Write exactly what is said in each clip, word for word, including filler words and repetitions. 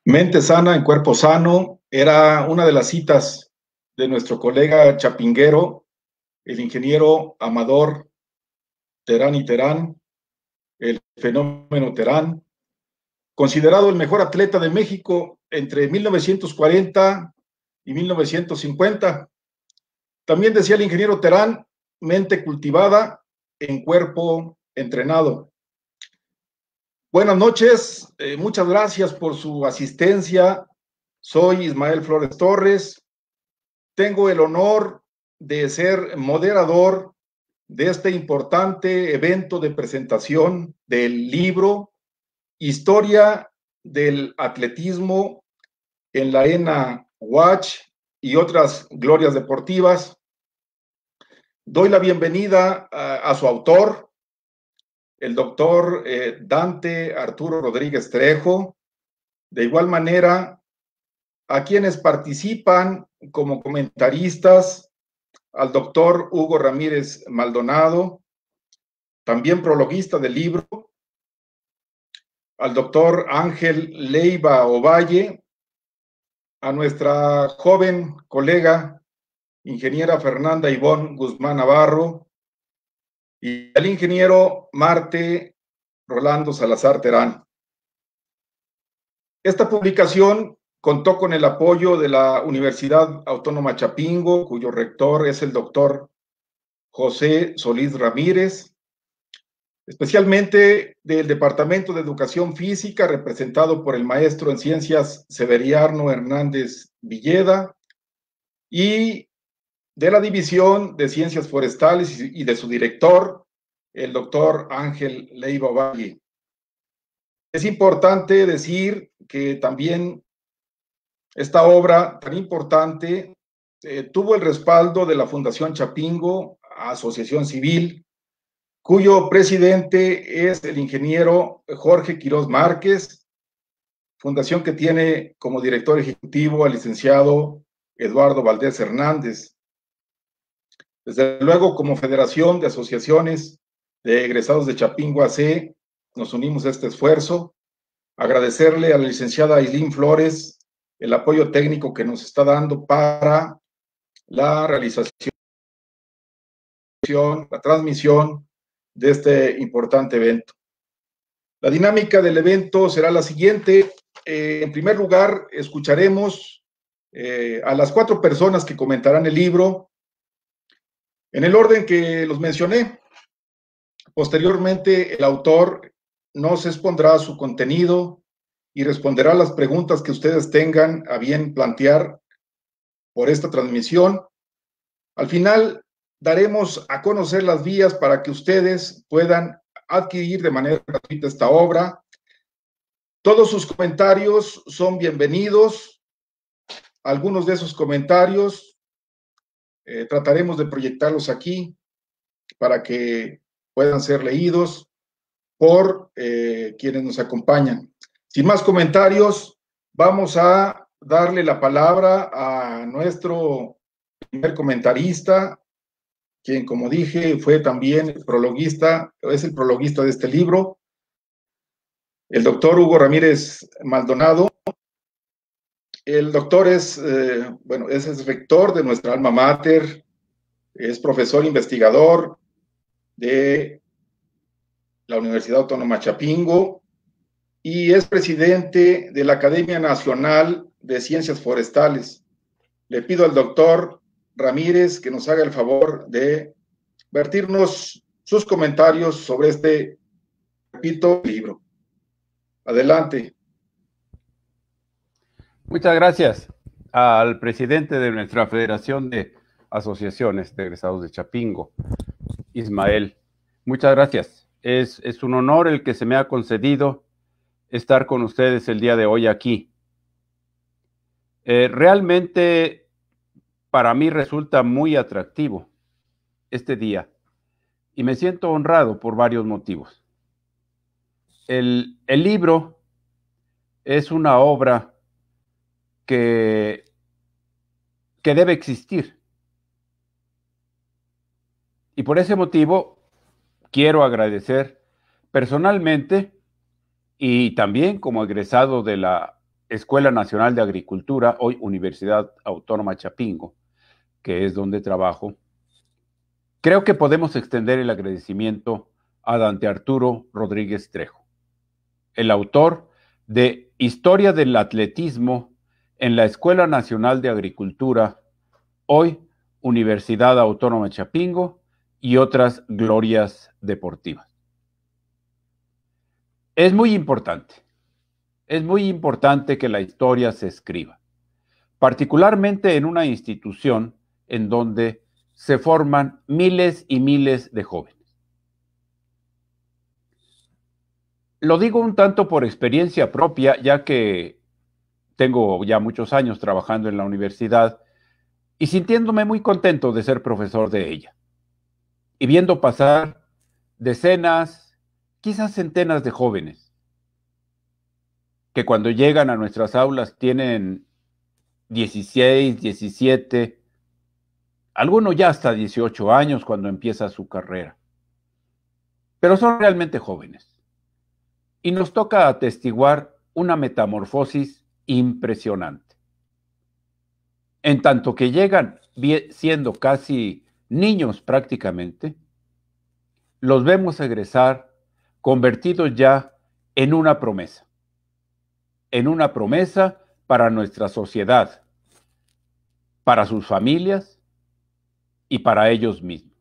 Mente sana en cuerpo sano era una de las citas de nuestro colega chapinguero, el ingeniero Amador Terán y Terán, el fenómeno Terán, considerado el mejor atleta de México entre mil novecientos cuarenta y mil novecientos cincuenta. También decía el ingeniero Terán, mente cultivada en cuerpo entrenado. Buenas noches, eh, muchas gracias por su asistencia. Soy Ismael Flores Torres. Tengo el honor de ser moderador de este importante evento de presentación del libro Historia del Atletismo en la ENA Watch y otras glorias deportivas. Doy la bienvenida a, a su autor, el doctor eh, Dante Arturo Rodríguez Trejo. De igual manera, a quienes participan como comentaristas, al doctor Hugo Ramírez Maldonado, también prologuista del libro, al doctor Ángel Leiva Ovalle, a nuestra joven colega, ingeniera Fernanda Ivonne Guzmán Navarro, y al ingeniero Marte Rolando Salazar Terán. Esta publicación contó con el apoyo de la Universidad Autónoma Chapingo, cuyo rector es el doctor José Solís Ramírez, especialmente del Departamento de Educación Física, representado por el maestro en Ciencias Severiano Hernández Villeda, y de la División de Ciencias Forestales y de su director, el doctor Ángel Leiva Valle. Es importante decir que también esta obra tan importante eh, tuvo el respaldo de la Fundación Chapingo, Asociación Civil, cuyo presidente es el ingeniero Jorge Quirós Márquez, fundación que tiene como director ejecutivo al licenciado Eduardo Valdés Hernández. Desde luego, como Federación de Asociaciones de Egresados de Chapingo A C, nos unimos a este esfuerzo. Agradecerle a la licenciada Aislinn Flores el apoyo técnico que nos está dando para la realización, la transmisión de este importante evento. La dinámica del evento será la siguiente. Eh, en primer lugar, escucharemos eh, a las cuatro personas que comentarán el libro en el orden que los mencioné. Posteriormente, el autor nos expondrá su contenido y responderá las preguntas que ustedes tengan a bien plantear por esta transmisión. Al final, daremos a conocer las vías para que ustedes puedan adquirir de manera gratuita esta obra. Todos sus comentarios son bienvenidos. Algunos de esos comentarios eh, trataremos de proyectarlos aquí para que puedan ser leídos por eh, quienes nos acompañan. Sin más comentarios, vamos a darle la palabra a nuestro primer comentarista, quien, como dije, fue también prologuista, es el prologuista de este libro, el doctor Hugo Ramírez Maldonado. El doctor es, eh, bueno, es, es rector de nuestra alma mater, es profesor investigador de la Universidad Autónoma Chapingo y es presidente de la Academia Nacional de Ciencias Forestales. Le pido al doctor Ramírez que nos haga el favor de vertirnos sus comentarios sobre este, repito, libro. Adelante. Muchas gracias al presidente de nuestra Federación de Asociaciones de Egresados de Chapingo, Ismael. Muchas gracias. Es, es un honor el que se me ha concedido estar con ustedes el día de hoy aquí. Eh, realmente para mí resulta muy atractivo este día y me siento honrado por varios motivos. El, el libro es una obra que, que debe existir y por ese motivo quiero agradecer personalmente y también como egresado de la Escuela Nacional de Agricultura, hoy Universidad Autónoma Chapingo, que es donde trabajo, creo que podemos extender el agradecimiento a Dante Arturo Rodríguez Trejo, el autor de Historia del Atletismo en la Escuela Nacional de Agricultura, hoy Universidad Autónoma Chapingo, y otras glorias deportivas. Es muy importante, es muy importante que la historia se escriba, particularmente en una institución en donde se forman miles y miles de jóvenes. Lo digo un tanto por experiencia propia, ya que tengo ya muchos años trabajando en la universidad y sintiéndome muy contento de ser profesor de ella. Y viendo pasar decenas, quizás centenas de jóvenes, que cuando llegan a nuestras aulas tienen dieciséis, diecisiete, algunos ya hasta dieciocho años cuando empieza su carrera. Pero son realmente jóvenes. Y nos toca atestiguar una metamorfosis impresionante. En tanto que llegan siendo casi niños prácticamente, los vemos egresar convertidos ya en una promesa, en una promesa para nuestra sociedad, para sus familias y para ellos mismos.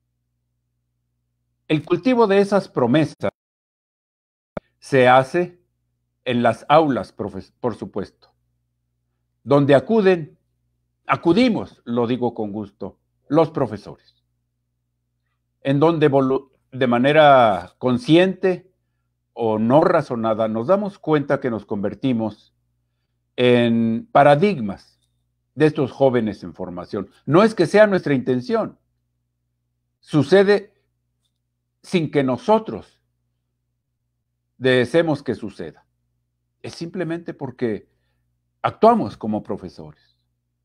El cultivo de esas promesas se hace en las aulas, por supuesto, donde acuden, acudimos, lo digo con gusto, los profesores, en donde de manera consciente o no razonada nos damos cuenta que nos convertimos en paradigmas de estos jóvenes en formación. No es que sea nuestra intención, sucede sin que nosotros deseemos que suceda. Es simplemente porque actuamos como profesores.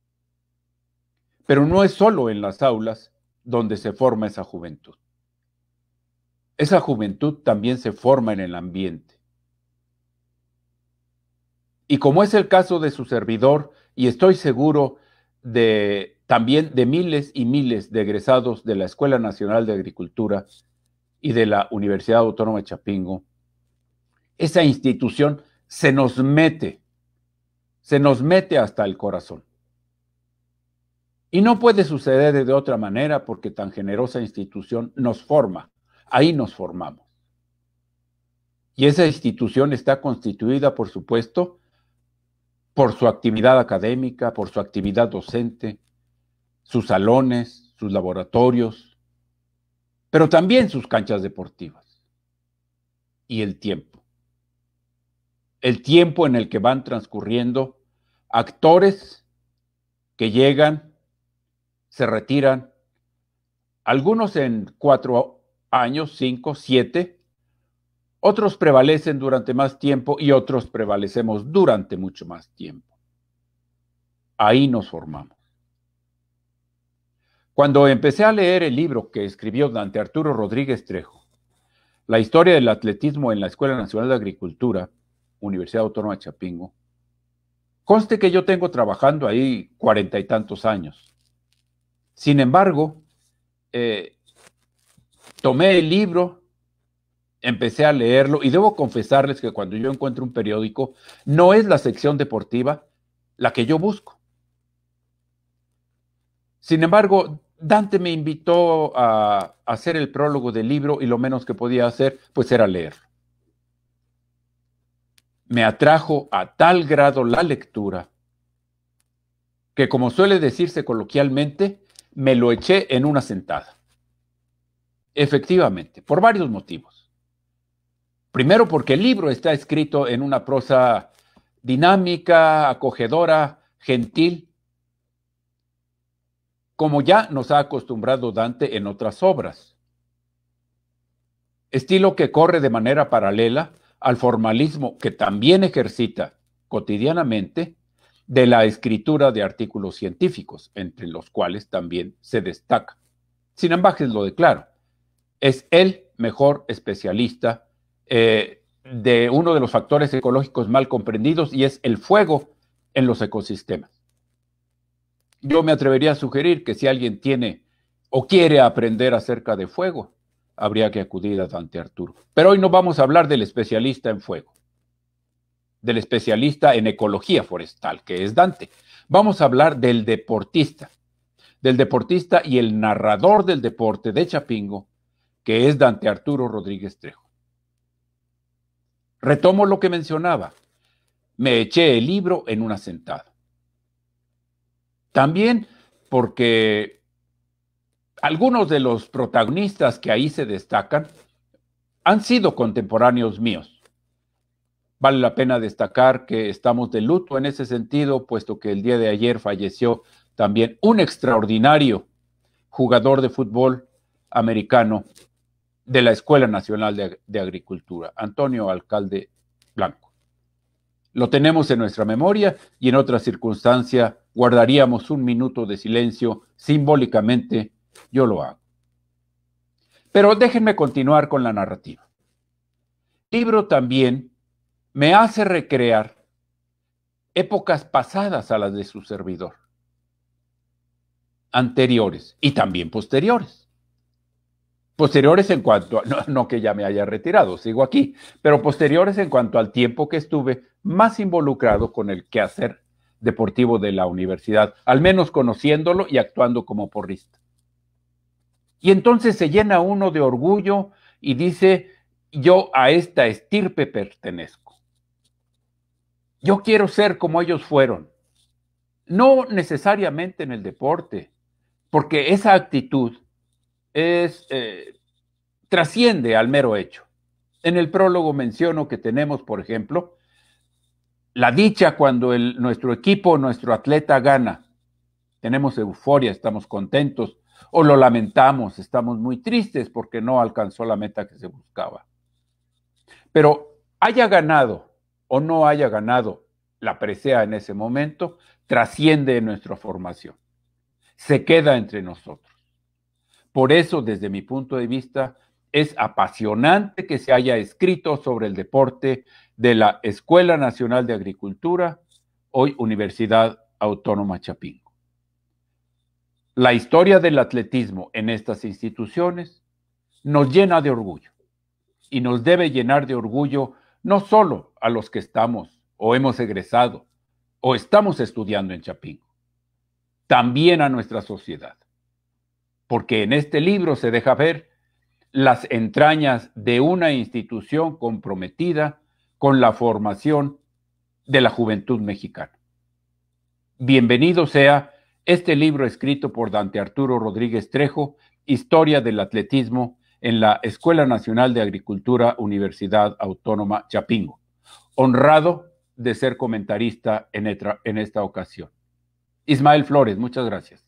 Pero no es solo en las aulas donde se forma esa juventud. Esa juventud también se forma en el ambiente. Y como es el caso de su servidor, y estoy seguro de también de miles y miles de egresados de la Escuela Nacional de Agricultura y de la Universidad Autónoma de Chapingo, esa institución se nos mete, se nos mete hasta el corazón. Y no puede suceder de otra manera porque tan generosa institución nos forma, ahí nos formamos. Y esa institución está constituida, por supuesto, por su actividad académica, por su actividad docente, sus salones, sus laboratorios, pero también sus canchas deportivas. Y el tiempo. El tiempo en el que van transcurriendo actores que llegan, se retiran, algunos en cuatro años, cinco, siete, otros prevalecen durante más tiempo y otros prevalecemos durante mucho más tiempo. Ahí nos formamos. Cuando empecé a leer el libro que escribió Dante Arturo Rodríguez Trejo, La historia del atletismo en la Escuela Nacional de Agricultura, Universidad Autónoma de Chapingo, conste que yo tengo trabajando ahí cuarenta y tantos años. Sin embargo, eh, tomé el libro, empecé a leerlo y debo confesarles que cuando yo encuentro un periódico, no es la sección deportiva la que yo busco. Sin embargo, Dante me invitó a hacer el prólogo del libro y lo menos que podía hacer, pues era leerlo. Me atrajo a tal grado la lectura que, como suele decirse coloquialmente, me lo eché en una sentada. Efectivamente, por varios motivos. Primero, porque el libro está escrito en una prosa dinámica, acogedora, gentil, como ya nos ha acostumbrado Dante en otras obras. Estilo que corre de manera paralela al formalismo que también ejercita cotidianamente de la escritura de artículos científicos, entre los cuales también se destaca. Sin embargo, lo declaro, es el mejor especialista eh, de uno de los factores ecológicos mal comprendidos, y es el fuego en los ecosistemas. Yo me atrevería a sugerir que si alguien tiene o quiere aprender acerca de fuego, habría que acudir a Dante Arturo. Pero hoy no vamos a hablar del especialista en fuego, del especialista en ecología forestal, que es Dante. Vamos a hablar del deportista, del deportista y el narrador del deporte de Chapingo, que es Dante Arturo Rodríguez Trejo. Retomo lo que mencionaba. Me eché el libro en una sentada. También porque algunos de los protagonistas que ahí se destacan han sido contemporáneos míos. Vale la pena destacar que estamos de luto en ese sentido, puesto que el día de ayer falleció también un extraordinario jugador de fútbol americano de la Escuela Nacional de, de Agricultura, Antonio Alcalde Blanco. Lo tenemos en nuestra memoria y en otra circunstancia guardaríamos un minuto de silencio simbólicamente. Yo lo hago. Pero déjenme continuar con la narrativa. El libro también me hace recrear épocas pasadas a las de su servidor, anteriores y también posteriores. Posteriores en cuanto a, no, no que ya me haya retirado, sigo aquí, pero posteriores en cuanto al tiempo que estuve más involucrado con el quehacer deportivo de la universidad, al menos conociéndolo y actuando como porrista. Y entonces se llena uno de orgullo y dice, yo a esta estirpe pertenezco. Yo quiero ser como ellos fueron. No necesariamente en el deporte, porque esa actitud es, eh, trasciende al mero hecho. En el prólogo menciono que tenemos, por ejemplo, la dicha cuando el, nuestro equipo, nuestro atleta gana. Tenemos euforia, estamos contentos, o lo lamentamos, estamos muy tristes porque no alcanzó la meta que se buscaba. Pero haya ganado o no haya ganado la presea en ese momento, trasciende en nuestra formación. Se queda entre nosotros. Por eso, desde mi punto de vista, es apasionante que se haya escrito sobre el deporte de la Escuela Nacional de Agricultura, hoy Universidad Autónoma Chapingo. La historia del atletismo en estas instituciones nos llena de orgullo y nos debe llenar de orgullo no solo a los que estamos o hemos egresado o estamos estudiando en Chapingo, también a nuestra sociedad. Porque en este libro se deja ver las entrañas de una institución comprometida con la formación de la juventud mexicana. Bienvenido sea este libro escrito por Dante Arturo Rodríguez Trejo, Historia del Atletismo en la Escuela Nacional de Agricultura, Universidad Autónoma Chapingo. Honrado de ser comentarista en esta, en esta ocasión. Ismael Flores, muchas gracias.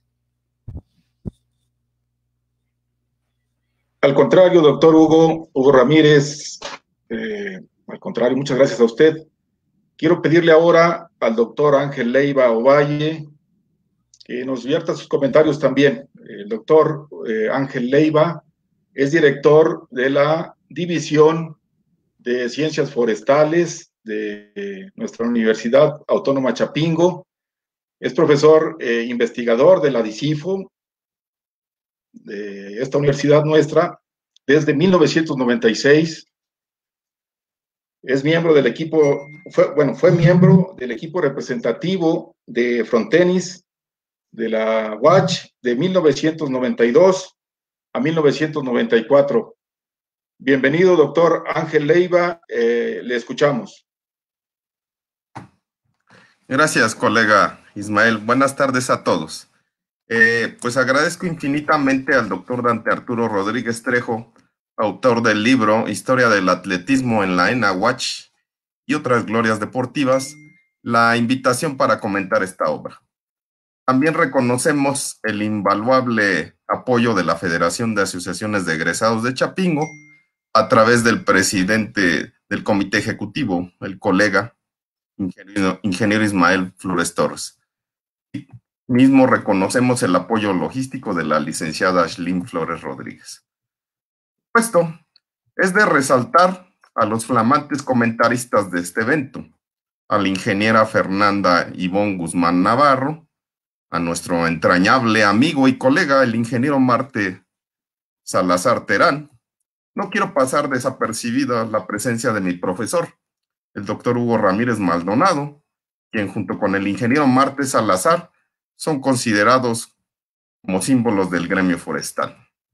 Al contrario, doctor Hugo, Hugo Ramírez, eh, al contrario, muchas gracias a usted. Quiero pedirle ahora al doctor Ángel Leiva Ovalle que nos vierta sus comentarios también. El doctor eh, Ángel Leiva es director de la División de Ciencias Forestales de nuestra Universidad Autónoma Chapingo. Es profesor eh, investigador de la DICIFO, de esta universidad nuestra, desde mil novecientos noventa y seis. Es miembro del equipo, fue, bueno, fue miembro del equipo representativo de frontenis de la U A C H de mil novecientos noventa y dos a mil novecientos noventa y cuatro. Bienvenido, doctor Ángel Leiva, eh, le escuchamos. Gracias, colega Ismael. Buenas tardes a todos. Eh, pues agradezco infinitamente al doctor Dante Arturo Rodríguez Trejo, autor del libro Historia del Atletismo en la ENA U A C H y otras glorias deportivas, la invitación para comentar esta obra. También reconocemos el invaluable apoyo de la Federación de Asociaciones de Egresados de Chapingo a través del presidente del Comité Ejecutivo, el colega ingeniero, ingeniero Ismael Flores Torres. Mismo reconocemos el apoyo logístico de la licenciada Ashlyn Flores Rodríguez. Esto es de resaltar a los flamantes comentaristas de este evento, a la ingeniera Fernanda Ivonne Guzmán Navarro, a nuestro entrañable amigo y colega, el ingeniero Marte Salazar Terán. No quiero pasar desapercibida la presencia de mi profesor, el doctor Hugo Ramírez Maldonado, quien junto con el ingeniero Marte Salazar son considerados como símbolos del gremio forestal.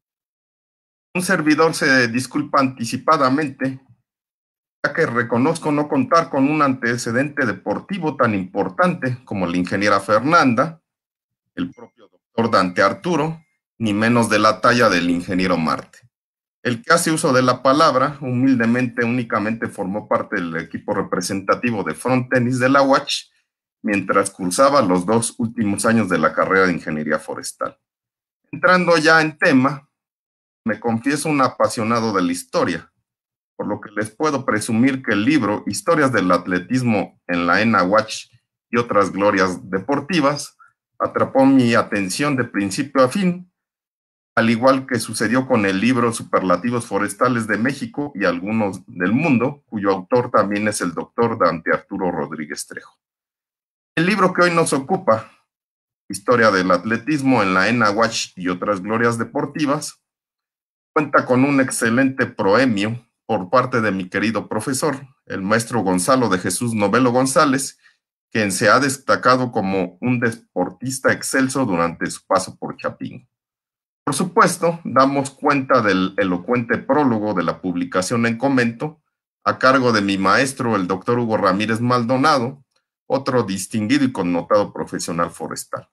Un servidor se disculpa anticipadamente, ya que reconozco no contar con un antecedente deportivo tan importante como la ingeniera Fernanda, el propio doctor Dante Arturo, ni menos de la talla del ingeniero Marte. El que hace uso de la palabra, humildemente, únicamente formó parte del equipo representativo de front tenis de la U A C H, mientras cursaba los dos últimos años de la carrera de ingeniería forestal. Entrando ya en tema, me confieso un apasionado de la historia, por lo que les puedo presumir que el libro Historias del atletismo en la ENA U A C H y otras glorias deportivas atrapó mi atención de principio a fin, al igual que sucedió con el libro Superlativos Forestales de México y algunos del mundo, cuyo autor también es el doctor Dante Arturo Rodríguez Trejo. El libro que hoy nos ocupa, Historia del atletismo en la ENA U A C H y otras glorias deportivas, cuenta con un excelente proemio por parte de mi querido profesor, el maestro Gonzalo de Jesús Novelo González, quien se ha destacado como un deportista excelso durante su paso por Chapingo. Por supuesto, damos cuenta del elocuente prólogo de la publicación en comento, a cargo de mi maestro, el doctor Hugo Ramírez Maldonado, otro distinguido y connotado profesional forestal.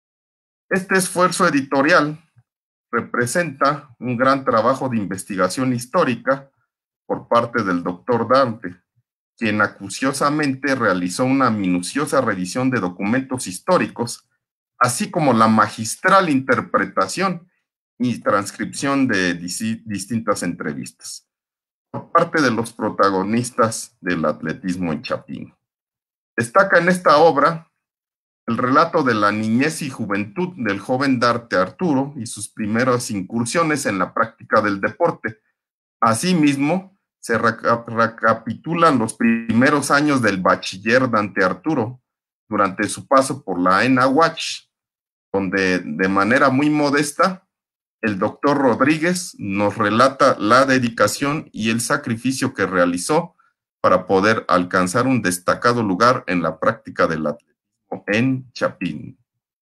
Este esfuerzo editorial representa un gran trabajo de investigación histórica por parte del doctor Dante, quien acuciosamente realizó una minuciosa revisión de documentos históricos, así como la magistral interpretación y transcripción de distintas entrevistas por parte de los protagonistas del atletismo en Chapingo. Destaca en esta obra el relato de la niñez y juventud del joven Dante Arturo y sus primeras incursiones en la práctica del deporte. Asimismo, se reca- recapitulan los primeros años del bachiller Dante Arturo durante su paso por la ENA U A C H, donde de manera muy modesta el doctor Rodríguez nos relata la dedicación y el sacrificio que realizó para poder alcanzar un destacado lugar en la práctica del atletismo en Chapingo.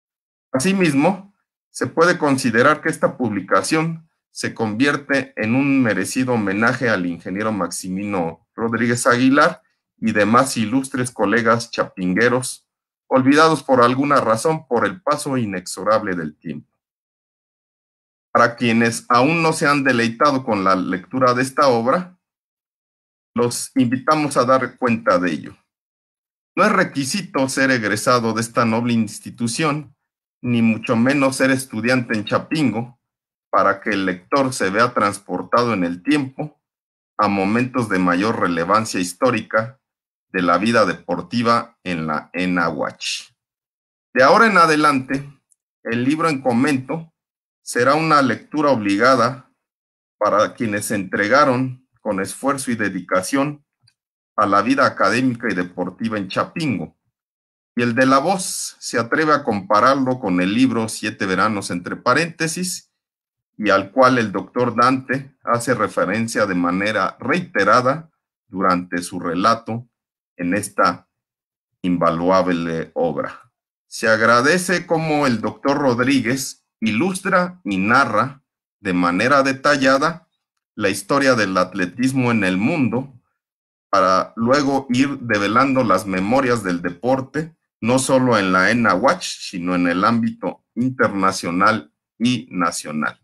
Asimismo, se puede considerar que esta publicación se convierte en un merecido homenaje al ingeniero Maximino Rodríguez Aguilar y demás ilustres colegas chapingueros, olvidados por alguna razón por el paso inexorable del tiempo. Para quienes aún no se han deleitado con la lectura de esta obra, los invitamos a dar cuenta de ello. No es requisito ser egresado de esta noble institución, ni mucho menos ser estudiante en Chapingo, para que el lector se vea transportado en el tiempo a momentos de mayor relevancia histórica de la vida deportiva en la ENA U A C H. De ahora en adelante, el libro en comento será una lectura obligada para quienes se entregaron con esfuerzo y dedicación a la vida académica y deportiva en Chapingo. Y el de la voz se atreve a compararlo con el libro Siete veranos entre paréntesis, y al cual el doctor Dante hace referencia de manera reiterada durante su relato en esta invaluable obra. Se agradece cómo el doctor Rodríguez ilustra y narra de manera detallada la historia del atletismo en el mundo, para luego ir develando las memorias del deporte, no solo en la ENA U A C H, sino en el ámbito internacional y nacional.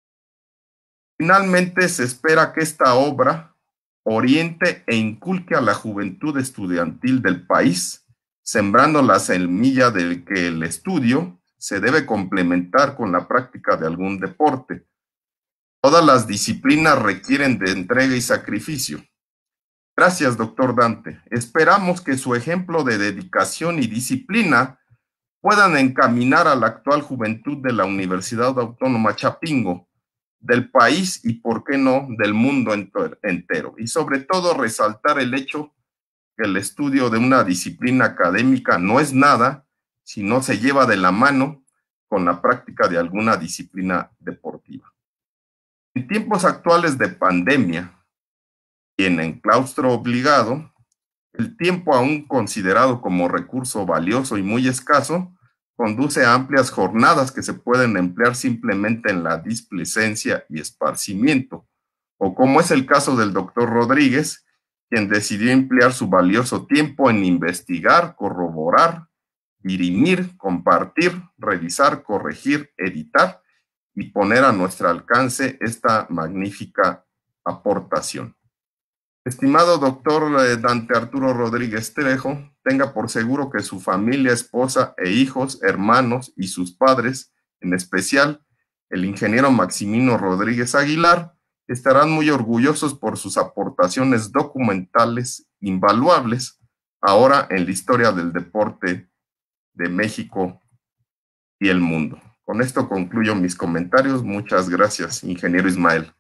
Finalmente, se espera que esta obra oriente e inculque a la juventud estudiantil del país, sembrando la semilla de que el estudio se debe complementar con la práctica de algún deporte. Todas las disciplinas requieren de entrega y sacrificio. Gracias, doctor Dante. Esperamos que su ejemplo de dedicación y disciplina puedan encaminar a la actual juventud de la Universidad Autónoma Chapingo del país y, por qué no, del mundo entero. Y sobre todo resaltar el hecho que el estudio de una disciplina académica no es nada si no se lleva de la mano con la práctica de alguna disciplina deportiva. En tiempos actuales de pandemia y en enclaustro obligado, el tiempo aún considerado como recurso valioso y muy escaso conduce a amplias jornadas que se pueden emplear simplemente en la displicencia y esparcimiento, o como es el caso del doctor Rodríguez, quien decidió emplear su valioso tiempo en investigar, corroborar, dirimir, compartir, revisar, corregir, editar y poner a nuestro alcance esta magnífica aportación. Estimado doctor Dante Arturo Rodríguez Trejo, tenga por seguro que su familia, esposa e hijos, hermanos y sus padres, en especial el ingeniero Maximino Rodríguez Aguilar, estarán muy orgullosos por sus aportaciones documentales invaluables ahora en la historia del deporte de México y el mundo. Con esto concluyo mis comentarios. Muchas gracias, ingeniero Ismael.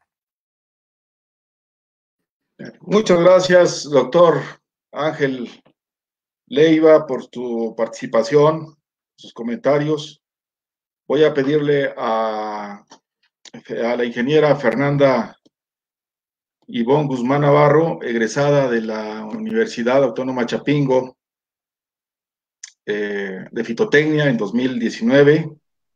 Muchas gracias, doctor Ángel Leiva, por tu participación, sus comentarios. Voy a pedirle a, a la ingeniera Fernanda Ivonne Guzmán Navarro, egresada de la Universidad Autónoma Chapingo, eh, de Fitotecnia en dos mil diecinueve,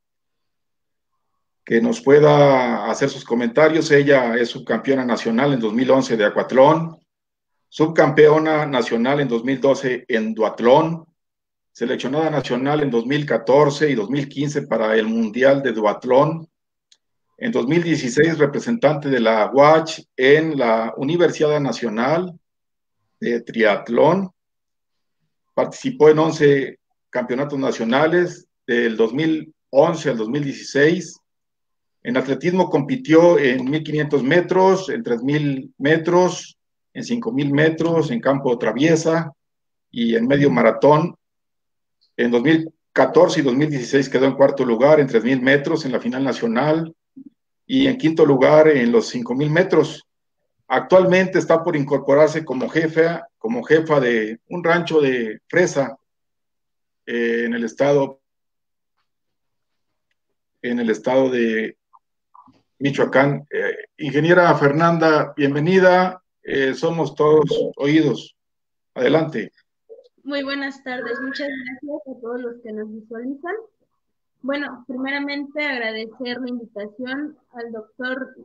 que nos pueda hacer sus comentarios. Ella es subcampeona nacional en dos mil once de acuatlón, subcampeona nacional en dos mil doce en duatlón, seleccionada nacional en dos mil catorce y dos mil quince para el Mundial de Duatlón. En dos mil dieciséis, representante de la U A C en la Universidad Nacional de Triatlón. Participó en once campeonatos nacionales del dos mil once al dos mil dieciséis. En atletismo compitió en mil quinientos metros, en tres mil metros, en cinco mil metros, en campo traviesa y en medio maratón. En dos mil catorce y dos mil dieciséis quedó en cuarto lugar en tres mil metros en la final nacional y en quinto lugar en los cinco mil metros. Actualmente está por incorporarse como jefa, como jefa de un rancho de fresa eh, en el estado, en el estado de Michoacán. Eh, ingeniera Fernanda, bienvenida. Eh, somos todos oídos. Adelante. Muy buenas tardes. Muchas gracias a todos los que nos visualizan. Bueno, primeramente agradecer la invitación al doctor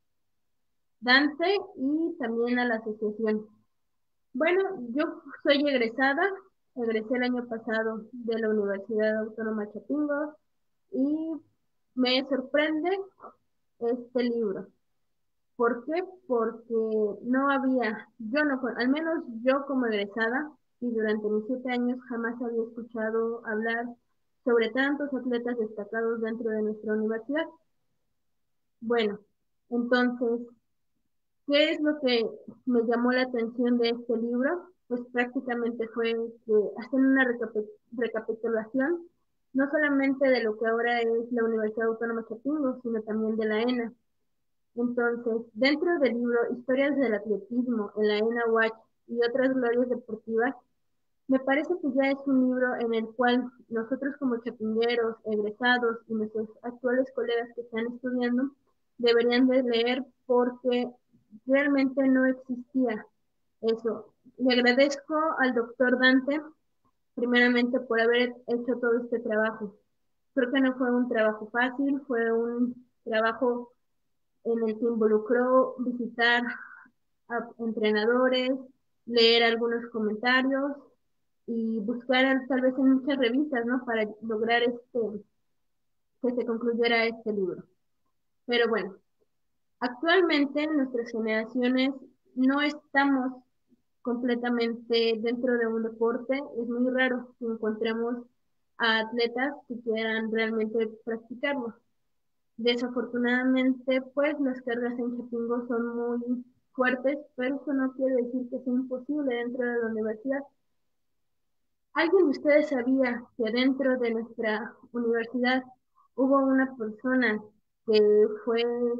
Dante y también a la asociación. Bueno, yo soy egresada, egresé el año pasado de la Universidad Autónoma Chapingo y me sorprende este libro. ¿Por qué? Porque no había, yo no, al menos yo como egresada, y durante mis siete años jamás había escuchado hablar sobre tantos atletas destacados dentro de nuestra universidad. Bueno, entonces, ¿qué es lo que me llamó la atención de este libro? Pues prácticamente fue que hacen una recapitulación, no solamente de lo que ahora es la Universidad Autónoma Chapingo, sino también de la ENA. Entonces, dentro del libro Historias del Atletismo en la ENA U A C y otras glorias deportivas, me parece que ya es un libro en el cual nosotros como chapingueros, egresados y nuestros actuales colegas que están estudiando deberían de leer porque realmente no existía eso. Le agradezco al doctor Dante primeramente por haber hecho todo este trabajo. Creo que no fue un trabajo fácil, fue un trabajo en el que involucró visitar a entrenadores, leer algunos comentarios y buscar tal vez en muchas revistas, ¿no? Para lograr este, que se concluyera este libro. Pero bueno, actualmente nuestras generaciones no estamos completamente dentro de un deporte. Es muy raro que encontremos a atletas que quieran realmente practicarlo. Desafortunadamente, pues las cargas en Chapingo son muy fuertes, pero eso no quiere decir que sea imposible dentro de la universidad. ¿Alguien de ustedes sabía que dentro de nuestra universidad hubo una persona que fue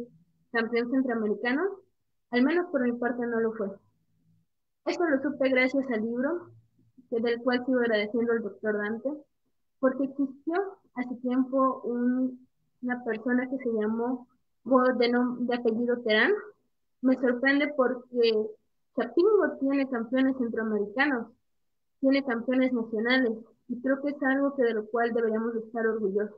campeón centroamericano, al menos por mi parte no lo fue. Esto lo supe gracias al libro, del cual sigo agradeciendo al doctor Dante, porque existió hace tiempo un, una persona que se llamó de, de apellido Terán. Me sorprende porque Chapingo tiene campeones centroamericanos, tiene campeones nacionales, y creo que es algo que de lo cual deberíamos estar orgullosos.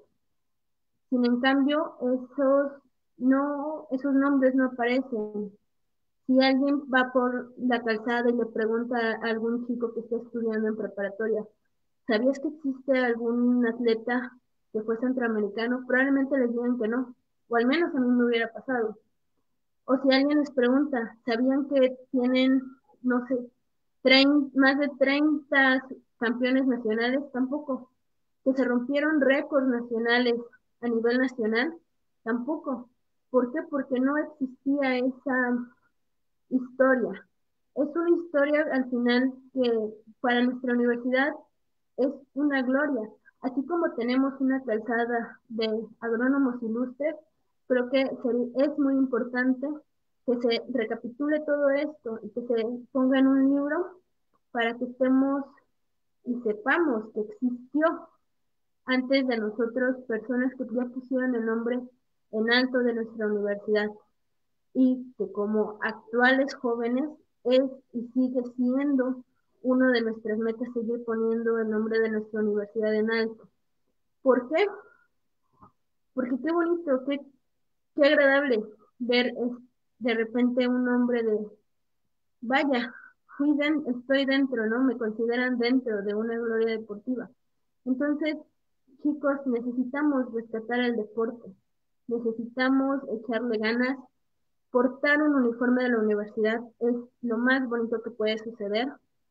Sin en cambio, esos, no, esos nombres no aparecen. Si alguien va por la calzada y le pregunta a algún chico que está estudiando en preparatoria, ¿sabías que existe algún atleta que fue centroamericano? Probablemente les digan que no, o al menos a mí me hubiera pasado. O si alguien les pregunta, ¿sabían que tienen, no sé, treinta, más de treinta campeones nacionales? Tampoco. ¿Que se rompieron récords nacionales a nivel nacional? Tampoco. ¿Por qué? Porque no existía esa historia. Es una historia al final que para nuestra universidad es una gloria. Así como tenemos una calzada de agrónomos ilustres, creo que es muy importante que se recapitule todo esto y que se ponga en un libro para que estemos y sepamos que existió antes de nosotros personas que ya pusieron el nombre en alto de nuestra universidad y que como actuales jóvenes es y sigue siendo uno de nuestras metas seguir poniendo el nombre de nuestra universidad en alto. ¿Por qué? Porque qué bonito, qué, qué agradable ver de repente un nombre de, vaya, fui den, estoy dentro, ¿no? Me consideran dentro de una gloria deportiva. Entonces, chicos, necesitamos rescatar el deporte, necesitamos echarle ganas. Portar un uniforme de la universidad es lo más bonito que puede suceder.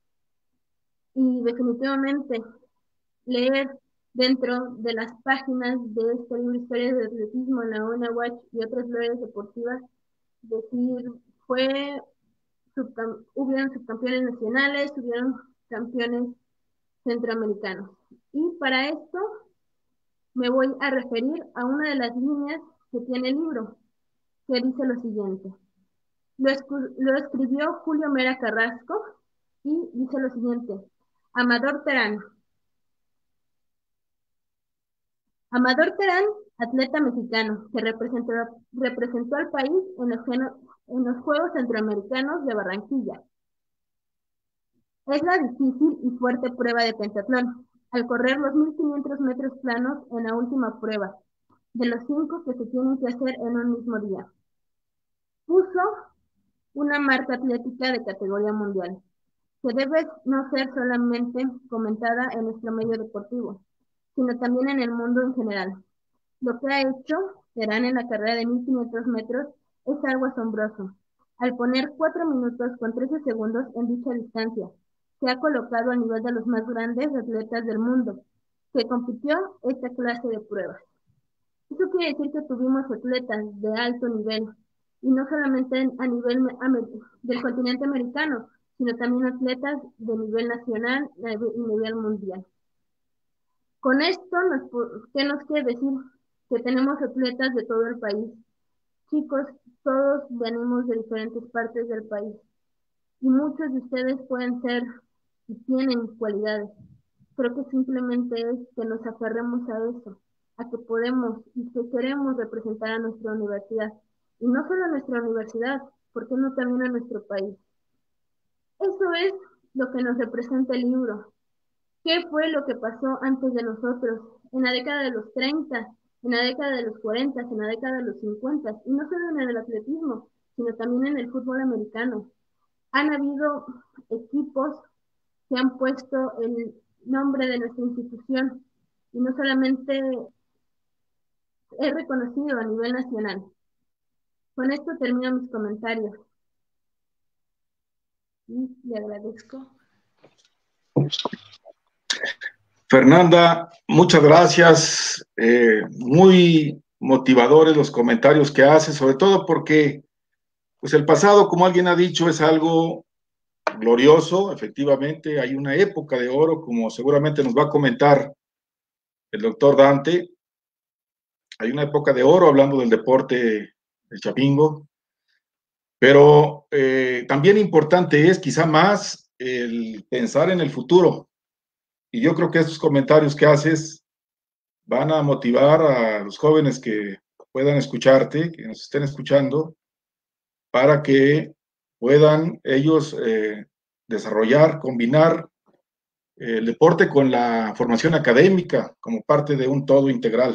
Y definitivamente leer dentro de las páginas de este libro Historias de Atletismo en la U N A Watch y otras glorias deportivas, decir, fue, subcam hubieron subcampeones nacionales, hubieron campeones centroamericanos. Y para esto me voy a referir a una de las líneas que tiene el libro, que dice lo siguiente. Lo, lo escribió Julio Mera Carrasco y dice lo siguiente. Amador Terán. Amador Terán, atleta mexicano, que representó, representó al país en los, en los Juegos Centroamericanos de Barranquilla. Es la difícil y fuerte prueba de pentatlón, al correr los mil quinientos metros planos en la última prueba, de los cinco que se tienen que hacer en un mismo día. Puso una marca atlética de categoría mundial, que debe no ser solamente comentada en nuestro medio deportivo, sino también en el mundo en general. Lo que ha hecho Terán en la carrera de mil quinientos metros es algo asombroso. Al poner cuatro minutos con trece segundos en dicha distancia, se ha colocado a nivel de los más grandes atletas del mundo, que compitió esta clase de pruebas. Eso quiere decir que tuvimos atletas de alto nivel, y no solamente a nivel del continente americano, sino también atletas de nivel nacional y nivel mundial. Con esto, nos, ¿qué nos quiere decir? Que tenemos atletas de todo el país. Chicos, todos venimos de diferentes partes del país, y muchos de ustedes pueden ser y tienen cualidades. Creo que simplemente es que nos aferremos a eso, a que podemos y que queremos representar a nuestra universidad. Y no solo a nuestra universidad, ¿por qué no también a nuestro país? Eso es lo que nos representa el libro. ¿Qué fue lo que pasó antes de nosotros? En la década de los treinta, en la década de los cuarenta, en la década de los cincuenta, y no solo en el atletismo, sino también en el fútbol americano. Han habido equipos que han puesto el nombre de nuestra institución, y no solamente es reconocido a nivel nacional. Con esto termino mis comentarios. Y le agradezco. Fernanda, muchas gracias. Eh, muy motivadores los comentarios que haces, sobre todo porque pues el pasado, como alguien ha dicho, es algo glorioso. Efectivamente, hay una época de oro, como seguramente nos va a comentar el doctor Dante. Hay una época de oro hablando del deporte el Chapingo. Pero eh, también importante es quizá más el pensar en el futuro. Y yo creo que estos comentarios que haces van a motivar a los jóvenes que puedan escucharte, que nos estén escuchando, para que puedan ellos eh, desarrollar, combinar eh, el deporte con la formación académica como parte de un todo integral.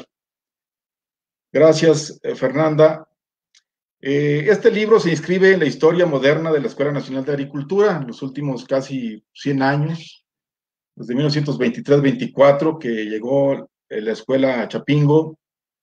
Gracias, eh, Fernanda. Eh, este libro se inscribe en la historia moderna de la Escuela Nacional de Agricultura en los últimos casi cien años, desde mil novecientos veintitrés veinticuatro, que llegó la escuela a Chapingo.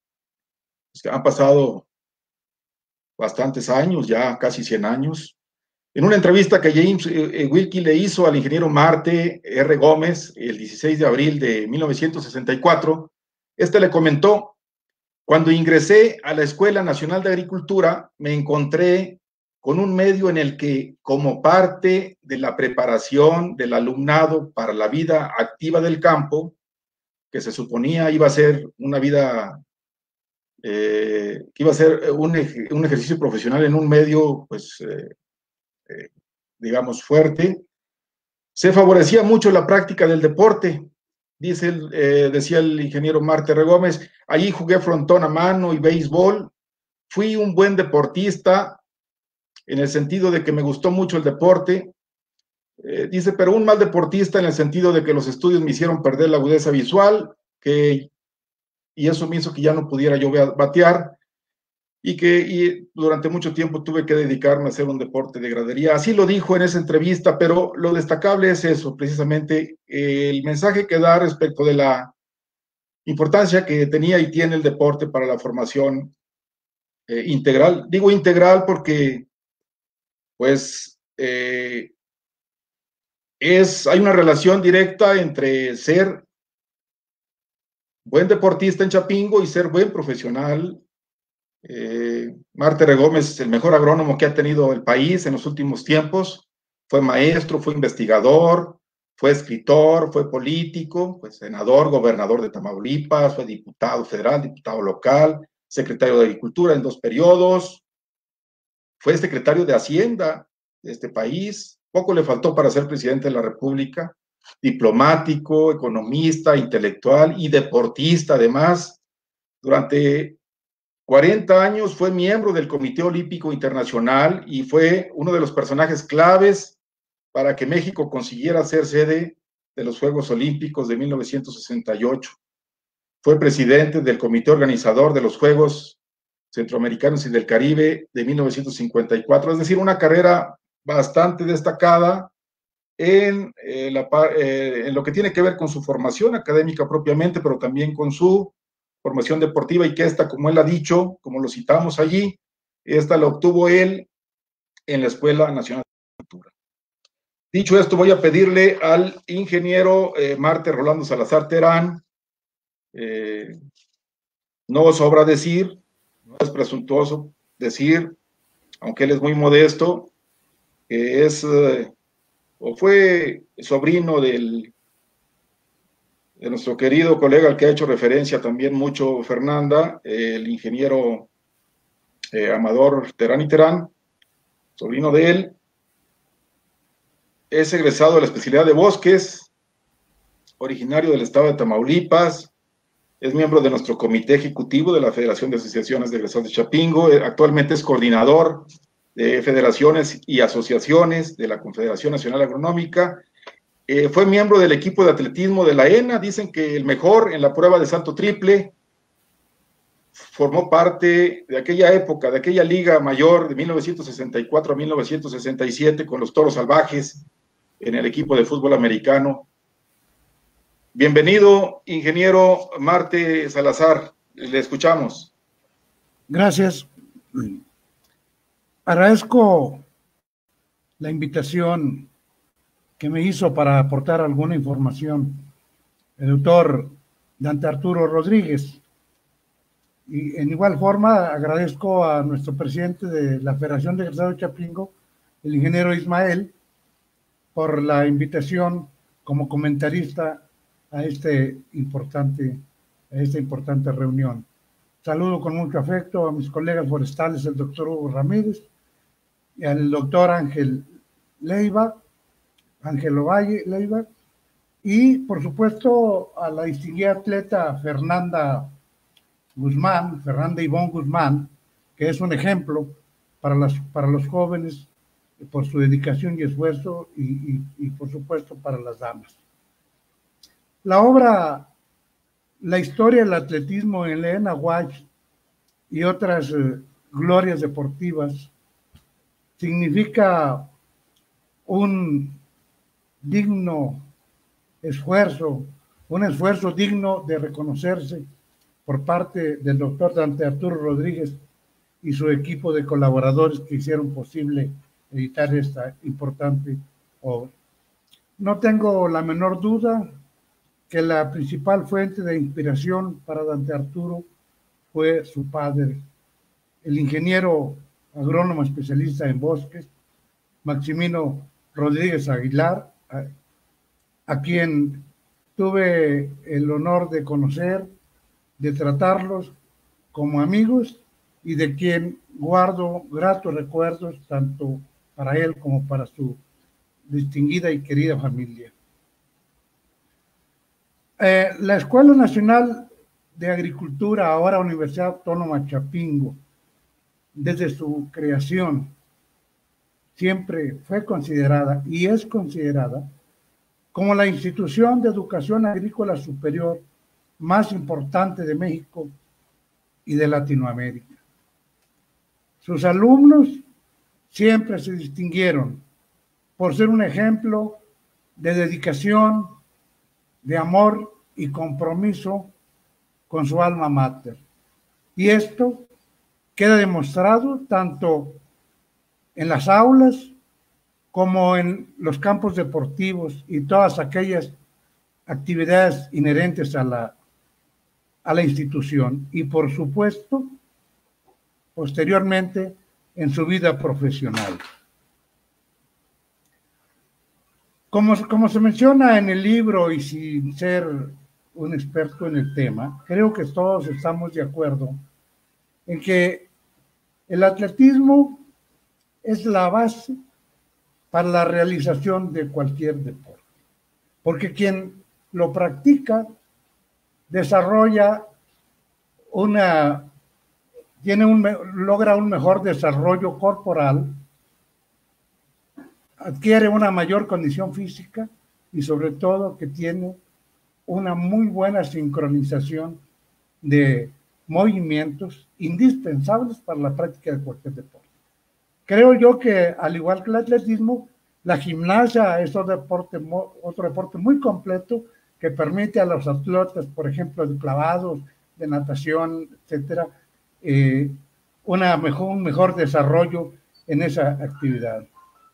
Han pasado bastantes años, ya casi cien años. En una entrevista que James eh, Wilkie le hizo al ingeniero Marte R. Gómez el dieciséis de abril de mil novecientos sesenta y cuatro, este le comentó: cuando ingresé a la Escuela Nacional de Agricultura, me encontré con un medio en el que, como parte de la preparación del alumnado para la vida activa del campo, que se suponía iba a ser una vida, eh, que iba a ser un, un ejercicio profesional en un medio, pues, eh, eh, digamos, fuerte, se favorecía mucho la práctica del deporte. Dice, el, eh, decía el ingeniero Marte R. Gómez, allí jugué frontón a mano y béisbol, fui un buen deportista en el sentido de que me gustó mucho el deporte. Eh, dice, pero un mal deportista en el sentido de que los estudios me hicieron perder la agudeza visual, que, y eso me hizo que ya no pudiera yo batear, y que y durante mucho tiempo tuve que dedicarme a hacer un deporte de gradería. Así lo dijo en esa entrevista, pero lo destacable es eso, precisamente eh, el mensaje que da respecto de la importancia que tenía y tiene el deporte para la formación eh, integral. Digo integral porque, pues, eh, es, hay una relación directa entre ser buen deportista en Chapingo y ser buen profesional. Eh, Marte R. Gómez, el mejor agrónomo que ha tenido el país en los últimos tiempos, fue maestro, fue investigador, fue escritor, fue político, fue senador, gobernador de Tamaulipas, fue diputado federal, diputado local, secretario de Agricultura en dos periodos, fue secretario de Hacienda de este país, poco le faltó para ser presidente de la República, diplomático, economista, intelectual y deportista además. Durante cuarenta años fue miembro del Comité Olímpico Internacional y fue uno de los personajes claves para que México consiguiera ser sede de los Juegos Olímpicos de mil novecientos sesenta y ocho. Fue presidente del Comité Organizador de los Juegos Centroamericanos y del Caribe de mil novecientos cincuenta y cuatro, es decir, una carrera bastante destacada en, eh, la, eh, en lo que tiene que ver con su formación académica propiamente, pero también con su formación deportiva, y que esta, como él ha dicho, como lo citamos allí, esta la obtuvo él en la Escuela Nacional de Agricultura. Dicho esto, voy a pedirle al ingeniero eh, Marte Rolando Salazar Terán, eh, no sobra decir, no es presuntuoso decir, aunque él es muy modesto, que es eh, o fue sobrino del de nuestro querido colega al que ha hecho referencia también mucho Fernanda, el ingeniero eh, Amador Terán y Terán, sobrino de él. Es egresado de la especialidad de bosques, originario del estado de Tamaulipas, es miembro de nuestro comité ejecutivo de la Federación de Asociaciones de Egresados de Chapingo, actualmente es coordinador de federaciones y asociaciones de la Confederación Nacional Agronómica. Eh, fue miembro del equipo de atletismo de la ENA, dicen que el mejor en la prueba de salto triple, formó parte de aquella época, de aquella liga mayor de mil novecientos sesenta y cuatro a mil novecientos sesenta y siete con los Toros Salvajes en el equipo de fútbol americano. Bienvenido, ingeniero Marte Salazar, le escuchamos. Gracias. Agradezco la invitación que me hizo para aportar alguna información el doctor Dante Arturo Rodríguez. Y en igual forma agradezco a nuestro presidente de la Federación de Egresados de Chapingo, el ingeniero Ismael, por la invitación como comentarista a, este importante, a esta importante reunión. Saludo con mucho afecto a mis colegas forestales, el doctor Hugo Ramírez, y al doctor Ángel Leiva, Ángel Ovalle Leiva, y por supuesto a la distinguida atleta Fernanda Guzmán, Fernanda Ivonne Guzmán, que es un ejemplo para, las, para los jóvenes por su dedicación y esfuerzo y, y, y por supuesto para las damas. La obra La historia del atletismo en Elena White y otras eh, glorias deportivas significa un digno esfuerzo, un esfuerzo digno de reconocerse por parte del doctor Dante Arturo Rodríguez y su equipo de colaboradores que hicieron posible editar esta importante obra. No tengo la menor duda que la principal fuente de inspiración para Dante Arturo fue su padre, el ingeniero agrónomo especialista en bosques, Maximino Rodríguez Aguilar, a, a quien tuve el honor de conocer, de tratarlos como amigos y de quien guardo gratos recuerdos tanto para él como para su distinguida y querida familia. Eh, la Escuela Nacional de Agricultura, ahora Universidad Autónoma Chapingo, desde su creación, siempre fue considerada y es considerada como la institución de educación agrícola superior más importante de México y de Latinoamérica. Sus alumnos siempre se distinguieron por ser un ejemplo de dedicación, de amor y compromiso con su alma mater. Y esto queda demostrado tanto en las aulas como en los campos deportivos y todas aquellas actividades inherentes a la, a la institución. Y por supuesto, posteriormente, en su vida profesional. Como, como se menciona en el libro y sin ser un experto en el tema, creo que todos estamos de acuerdo en que el atletismo es la base para la realización de cualquier deporte, porque quien lo practica desarrolla una, tiene un, logra un mejor desarrollo corporal, adquiere una mayor condición física y sobre todo que tiene una muy buena sincronización de movimientos indispensables para la práctica de cualquier deporte. Creo yo que, al igual que el atletismo, la gimnasia es otro deporte, otro deporte muy completo que permite a los atletas, por ejemplo, de clavados, de natación, etcétera, eh, una mejor, un mejor desarrollo en esa actividad.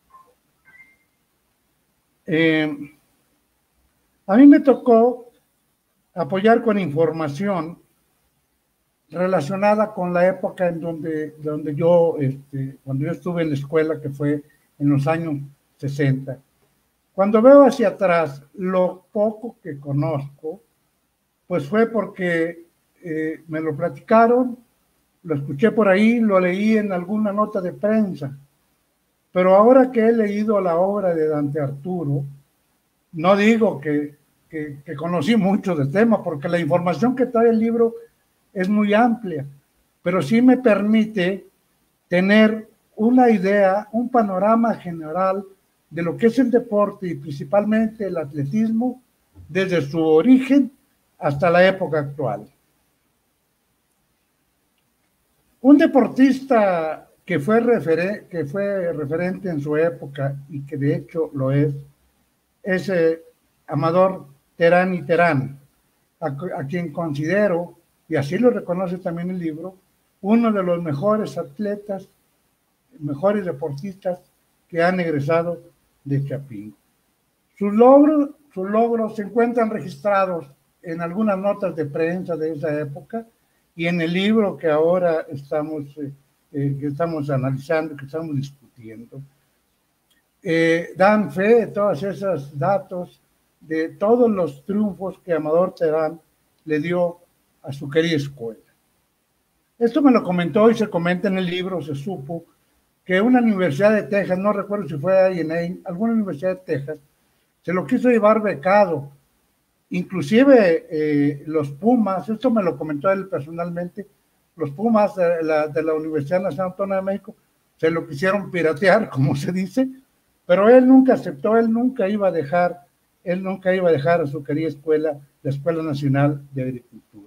Eh, a mí me tocó apoyar con información relacionada con la época en donde, donde yo, este, cuando yo estuve en la escuela, que fue en los años sesenta. Cuando veo hacia atrás lo poco que conozco, pues fue porque eh, me lo platicaron, lo escuché por ahí, lo leí en alguna nota de prensa. Pero ahora que he leído la obra de Dante Arturo, no digo que, que, que conocí mucho del tema, porque la información que trae el libro es muy amplia, pero sí me permite tener una idea, un panorama general de lo que es el deporte y principalmente el atletismo desde su origen hasta la época actual. Un deportista que fue, referen- que fue referente en su época y que de hecho lo es, es eh, Amador Terán y Terán, a, a quien considero, y así lo reconoce también el libro, uno de los mejores atletas, mejores deportistas que han egresado de Chapingo. Sus logros, sus logros se encuentran registrados en algunas notas de prensa de esa época y en el libro que ahora estamos, eh, eh, que estamos analizando, que estamos discutiendo. Eh, dan fe de todos esos datos, de todos los triunfos que Amador Terán le dio a su querida escuela. Esto me lo comentó y se comenta en el libro, se supo que una universidad de Texas, no recuerdo si fue ahí en alguna universidad de Texas, se lo quiso llevar becado. Inclusive eh, los Pumas, esto me lo comentó él personalmente, los Pumas de la, de la Universidad Nacional Autónoma de México se lo quisieron piratear, como se dice, pero él nunca aceptó, él nunca iba a dejar, él nunca iba a dejar a su querida escuela, la Escuela Nacional de Agricultura.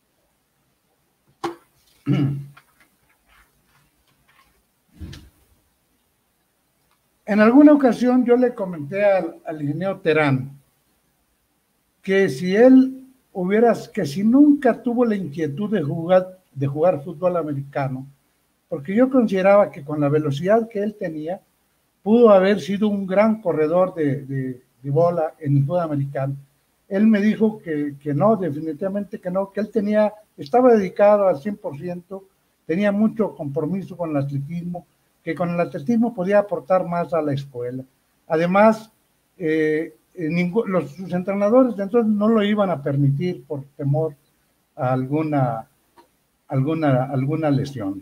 En alguna ocasión yo le comenté al, al ingeniero Terán que si él hubiera, que si nunca tuvo la inquietud de jugar, de jugar fútbol americano, porque yo consideraba que con la velocidad que él tenía, pudo haber sido un gran corredor de, de, de bola en el fútbol americano. Él me dijo que, que no, definitivamente que no, que él tenía, estaba dedicado al cien por ciento, tenía mucho compromiso con el atletismo, que con el atletismo podía aportar más a la escuela. Además, eh, ningún, los, sus entrenadores de entonces no lo iban a permitir por temor a alguna, alguna, alguna lesión.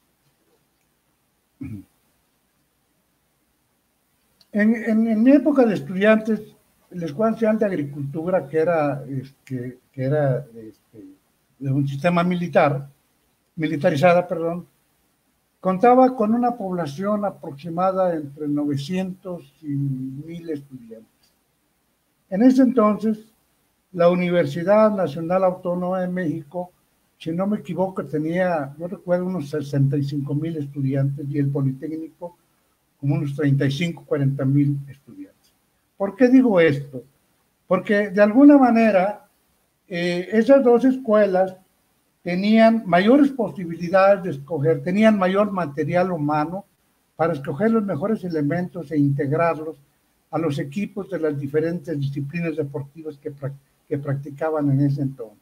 En, en, en mi época de estudiantes, la Escuela Nacional de Agricultura, que era, este, que era este, de un sistema militar, militarizada, perdón, contaba con una población aproximada entre novecientos y mil estudiantes. En ese entonces, la Universidad Nacional Autónoma de México, si no me equivoco, tenía, yo recuerdo, unos sesenta y cinco mil estudiantes y el Politécnico como unos treinta y cinco, cuarenta mil estudiantes. ¿Por qué digo esto? Porque de alguna manera eh, esas dos escuelas tenían mayores posibilidades de escoger, tenían mayor material humano para escoger los mejores elementos e integrarlos a los equipos de las diferentes disciplinas deportivas que, que practicaban en ese entonces.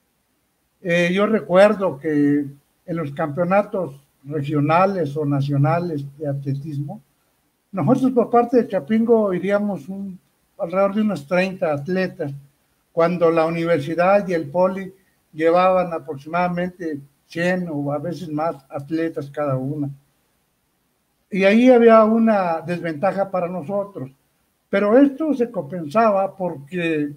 Eh, yo recuerdo que en los campeonatos regionales o nacionales de atletismo, nosotros por parte de Chapingo iríamos un, alrededor de unos treinta atletas, cuando la universidad y el poli llevaban aproximadamente cien o a veces más atletas cada una. Y ahí había una desventaja para nosotros. Pero esto se compensaba porque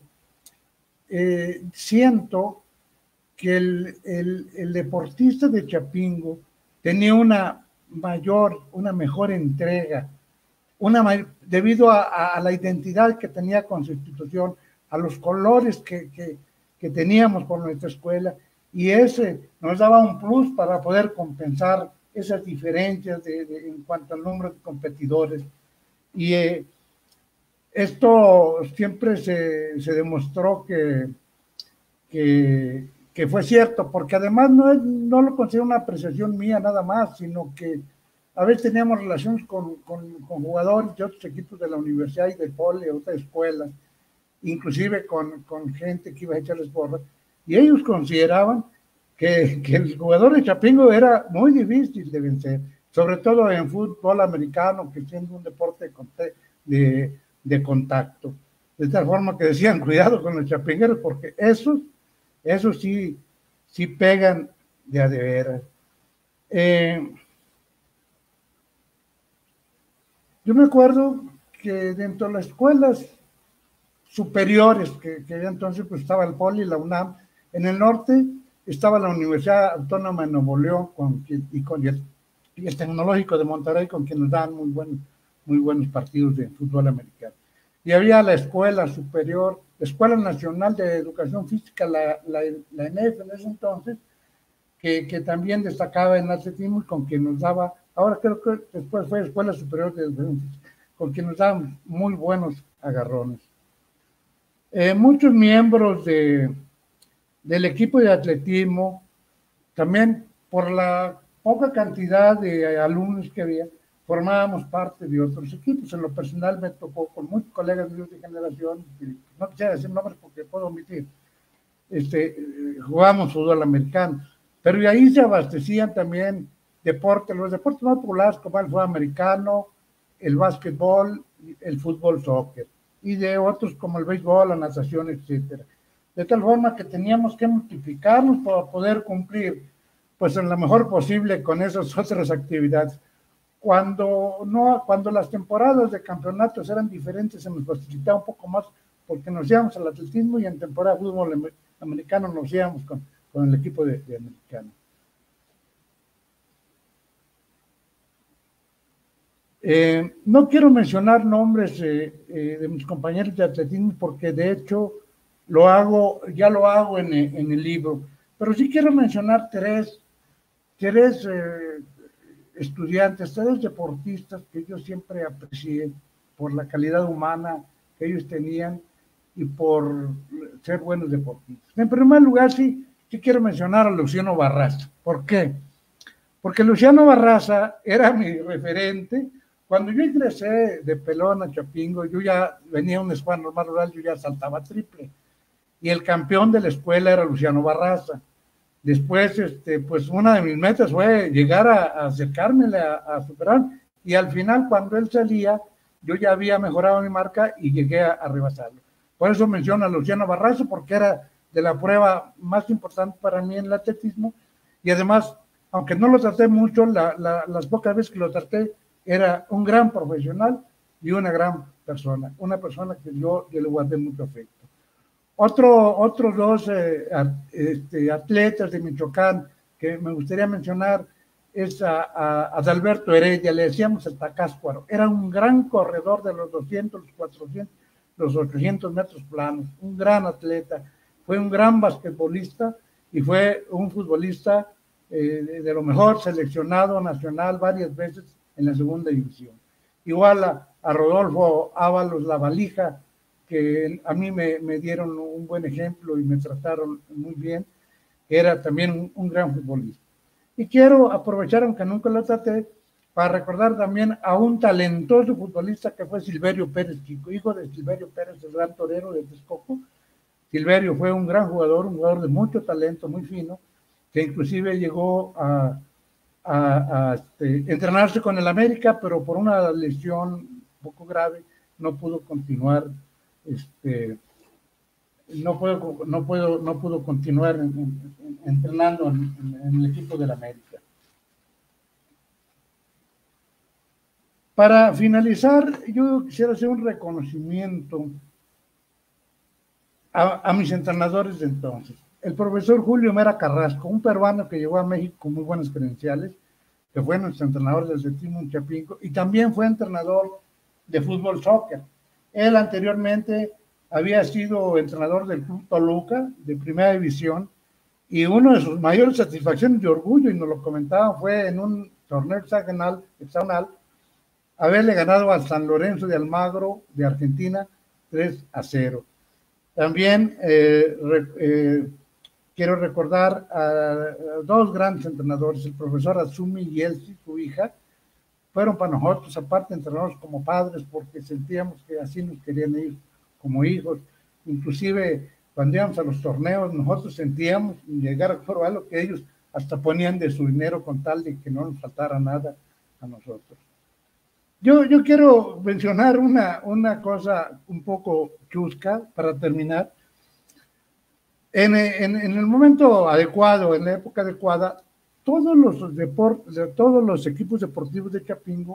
eh, siento que el, el, el deportista de Chapingo tenía una mayor, una mejor entrega, una mayor, debido a, a la identidad que tenía con su institución, a los colores que, que, que teníamos con nuestra escuela, y ese nos daba un plus para poder compensar esas diferencias de, de, en cuanto al número de competidores. Y eh, esto siempre se, se demostró que, que, que fue cierto, porque además no, es, no lo considero una apreciación mía nada más, sino que a veces teníamos relaciones con, con, con jugadores de otros equipos de la universidad y del poli, de otras escuelas, inclusive con, con gente que iba a echarles borras, y ellos consideraban que, que el jugador de Chapingo era muy difícil de vencer, sobre todo en fútbol americano, que siendo un deporte de, de, de contacto. De tal forma que decían, cuidado con los chapingueros, porque esos, esos sí, sí pegan de a de veras. Eh, yo me acuerdo que dentro de las escuelas superiores, que, que entonces pues estaba el Poli, la UNAM, en el norte estaba la Universidad Autónoma de Nuevo León con, y, con, y, el, y el Tecnológico de Monterrey, con quien nos daban muy, buen, muy buenos partidos de fútbol americano. Y había la Escuela Superior, la Escuela Nacional de Educación Física, la, la, la E N E F en ese entonces, que, que también destacaba en atletismo y con quien nos daba, ahora creo que después fue Escuela Superior de Educación Física, con quien nos daban muy buenos agarrones. Eh, muchos miembros de, del equipo de atletismo, también por la poca cantidad de alumnos que había, formábamos parte de otros equipos. En lo personal me tocó con muchos colegas míos de generación, no quisiera decir nombres porque puedo omitir, este, jugábamos fútbol americano, pero de ahí se abastecían también deportes, los deportes más populares como el fútbol americano, el básquetbol, el fútbol soccer, y de otros como el béisbol, la natación, etcétera. De tal forma que teníamos que multiplicarnos para poder cumplir pues en lo mejor posible con esas otras actividades. Cuando, no, cuando las temporadas de campeonatos eran diferentes, se nos facilitaba un poco más porque nos íbamos al atletismo y en temporada de fútbol americano nos íbamos con, con el equipo de, de americano. Eh, no quiero mencionar nombres eh, eh, de mis compañeros de atletismo porque de hecho lo hago, ya lo hago en, en el libro, pero sí quiero mencionar tres, tres eh, estudiantes, tres deportistas que yo siempre aprecié por la calidad humana que ellos tenían y por ser buenos deportistas. En primer lugar, sí, sí quiero mencionar a Luciano Barraza. ¿Por qué? Porque Luciano Barraza era mi referente. Cuando yo ingresé de pelón a Chapingo, yo ya venía a una escuela normal rural, yo ya saltaba triple. Y el campeón de la escuela era Luciano Barraza. Después, este, pues una de mis metas fue llegar a, a acercármele a, a superar. Y al final, cuando él salía, yo ya había mejorado mi marca y llegué a, a rebasarlo. Por eso menciono a Luciano Barraza, porque era de la prueba más importante para mí en el atletismo. Y además, aunque no lo traté mucho, la, la, las pocas veces que lo traté, era un gran profesional y una gran persona, una persona que yo, yo le guardé mucho afecto. Otro, otros dos eh, este, atletas de Michoacán que me gustaría mencionar es a, a, a Adalberto Heredia, le decíamos el Tacáscuaro, era un gran corredor de los doscientos, los cuatrocientos, los ochocientos metros planos, un gran atleta, fue un gran basquetbolista y fue un futbolista eh, de, de lo mejor, seleccionado nacional varias veces en la segunda división. Igual a, a Rodolfo Ábalos La Valija, que a mí me, me dieron un buen ejemplo y me trataron muy bien, que era también un, un gran futbolista. Y quiero aprovechar, aunque nunca lo traté, para recordar también a un talentoso futbolista que fue Silverio Pérez Chico, hijo de Silverio Pérez, el gran torero de Texcoco. Silverio fue un gran jugador, un jugador de mucho talento, muy fino, que inclusive llegó a a, a este, entrenarse con el América, pero por una lesión un poco grave no pudo continuar, este, no puedo, no puedo, no pudo continuar en, en, entrenando en, en, en el equipo del América. Para finalizar, yo quisiera hacer un reconocimiento a, a mis entrenadores de entonces. El profesor Julio Mera Carrasco, un peruano que llegó a México con muy buenas credenciales, que fue nuestro entrenador del atletismo en Chapingo, y también fue entrenador de fútbol soccer. Él anteriormente había sido entrenador del Club Toluca, de primera división, y una de sus mayores satisfacciones de orgullo, y nos lo comentaba, fue en un torneo hexagonal, hexagonal haberle ganado al San Lorenzo de Almagro de Argentina tres a cero. También eh, eh, quiero recordar a dos grandes entrenadores, el profesor Azumi y Elsie, su hija, fueron para nosotros, aparte entrenadores como padres, porque sentíamos que así nos querían ir como hijos. Inclusive cuando íbamos a los torneos, nosotros sentíamos llegar a probar lo que ellos hasta ponían de su dinero con tal de que no nos faltara nada a nosotros. Yo, yo quiero mencionar una, una cosa un poco chusca para terminar. En, en, en el momento adecuado, en la época adecuada, todos los deportes, todos los equipos deportivos de Chapingo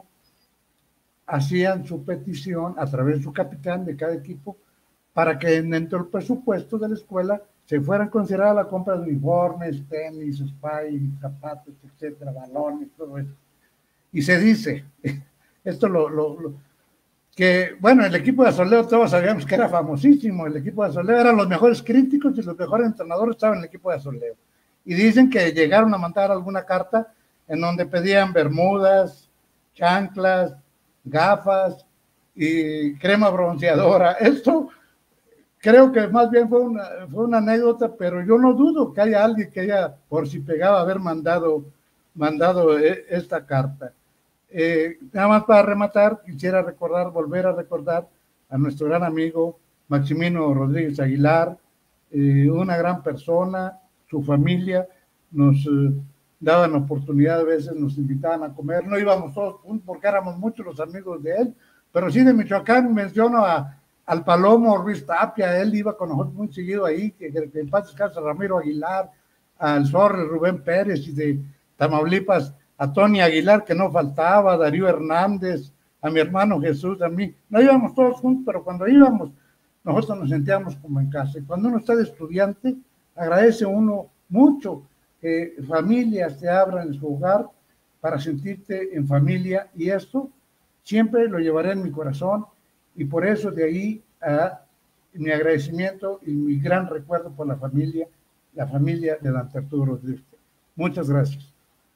hacían su petición a través de su capitán de cada equipo para que dentro del presupuesto de la escuela se fueran considerada la compra de uniformes, tenis, spy, zapatos, etcétera, balones, todo eso. Y se dice, esto lo, lo, lo que, bueno, el equipo de Azoleo todos sabíamos que era famosísimo, el equipo de Azoleo eran los mejores críticos y los mejores entrenadores estaban en el equipo de Azoleo. Y dicen que llegaron a mandar alguna carta en donde pedían bermudas, chanclas, gafas y crema bronceadora. Esto creo que más bien fue una, fue una anécdota, pero yo no dudo que haya alguien que haya, por si pegaba, haber mandado, mandado esta carta. Eh, nada más para rematar, quisiera recordar, volver a recordar a nuestro gran amigo Maximino Rodríguez Aguilar, eh, una gran persona, su familia, nos eh, daban oportunidad, a veces nos invitaban a comer, no íbamos todos porque éramos muchos los amigos de él, pero sí de Michoacán menciono a, al Palomo Ruiz Tapia, él iba con nosotros muy seguido ahí, que, que en paz descanse Ramiro Aguilar, al Zorre Rubén Pérez, y de Tamaulipas a Tony Aguilar, que no faltaba, a Darío Hernández, a mi hermano Jesús, a mí. No íbamos todos juntos, pero cuando íbamos, nosotros nos sentíamos como en casa. Y cuando uno está de estudiante, agradece uno mucho que familias te abran en su hogar para sentirte en familia, y esto siempre lo llevaré en mi corazón, y por eso de ahí a mi agradecimiento y mi gran recuerdo por la familia, la familia de Dante Arturo Rodríguez. Muchas gracias.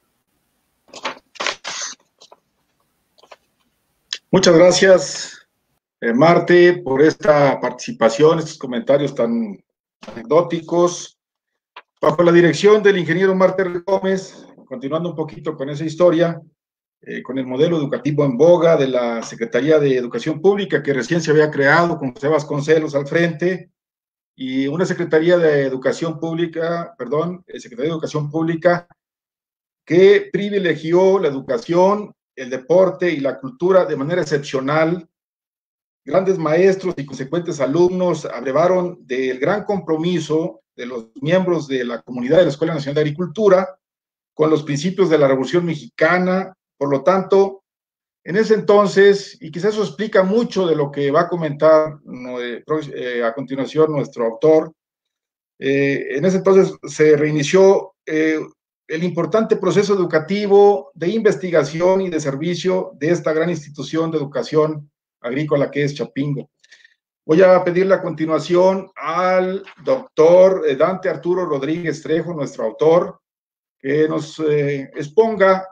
Muchas gracias, eh, Marte, por esta participación, estos comentarios tan anecdóticos. Bajo la dirección del ingeniero Marte Gómez, continuando un poquito con esa historia, eh, con el modelo educativo en boga de la Secretaría de Educación Pública, que recién se había creado con José Vasconcelos al frente, y una Secretaría de Educación Pública, perdón, Secretaría de Educación Pública, que privilegió la educación, el deporte y la cultura de manera excepcional. Grandes maestros y consecuentes alumnos abrevaron del gran compromiso de los miembros de la comunidad de la Escuela Nacional de Agricultura con los principios de la Revolución Mexicana. Por lo tanto, en ese entonces, y quizás eso explica mucho de lo que va a comentar eh, a continuación nuestro autor, eh, en ese entonces se reinició eh, el importante proceso educativo de investigación y de servicio de esta gran institución de educación agrícola que es Chapingo. Voy a pedirle a continuación al doctor Dante Arturo Rodríguez Trejo, nuestro autor, que nos eh, exponga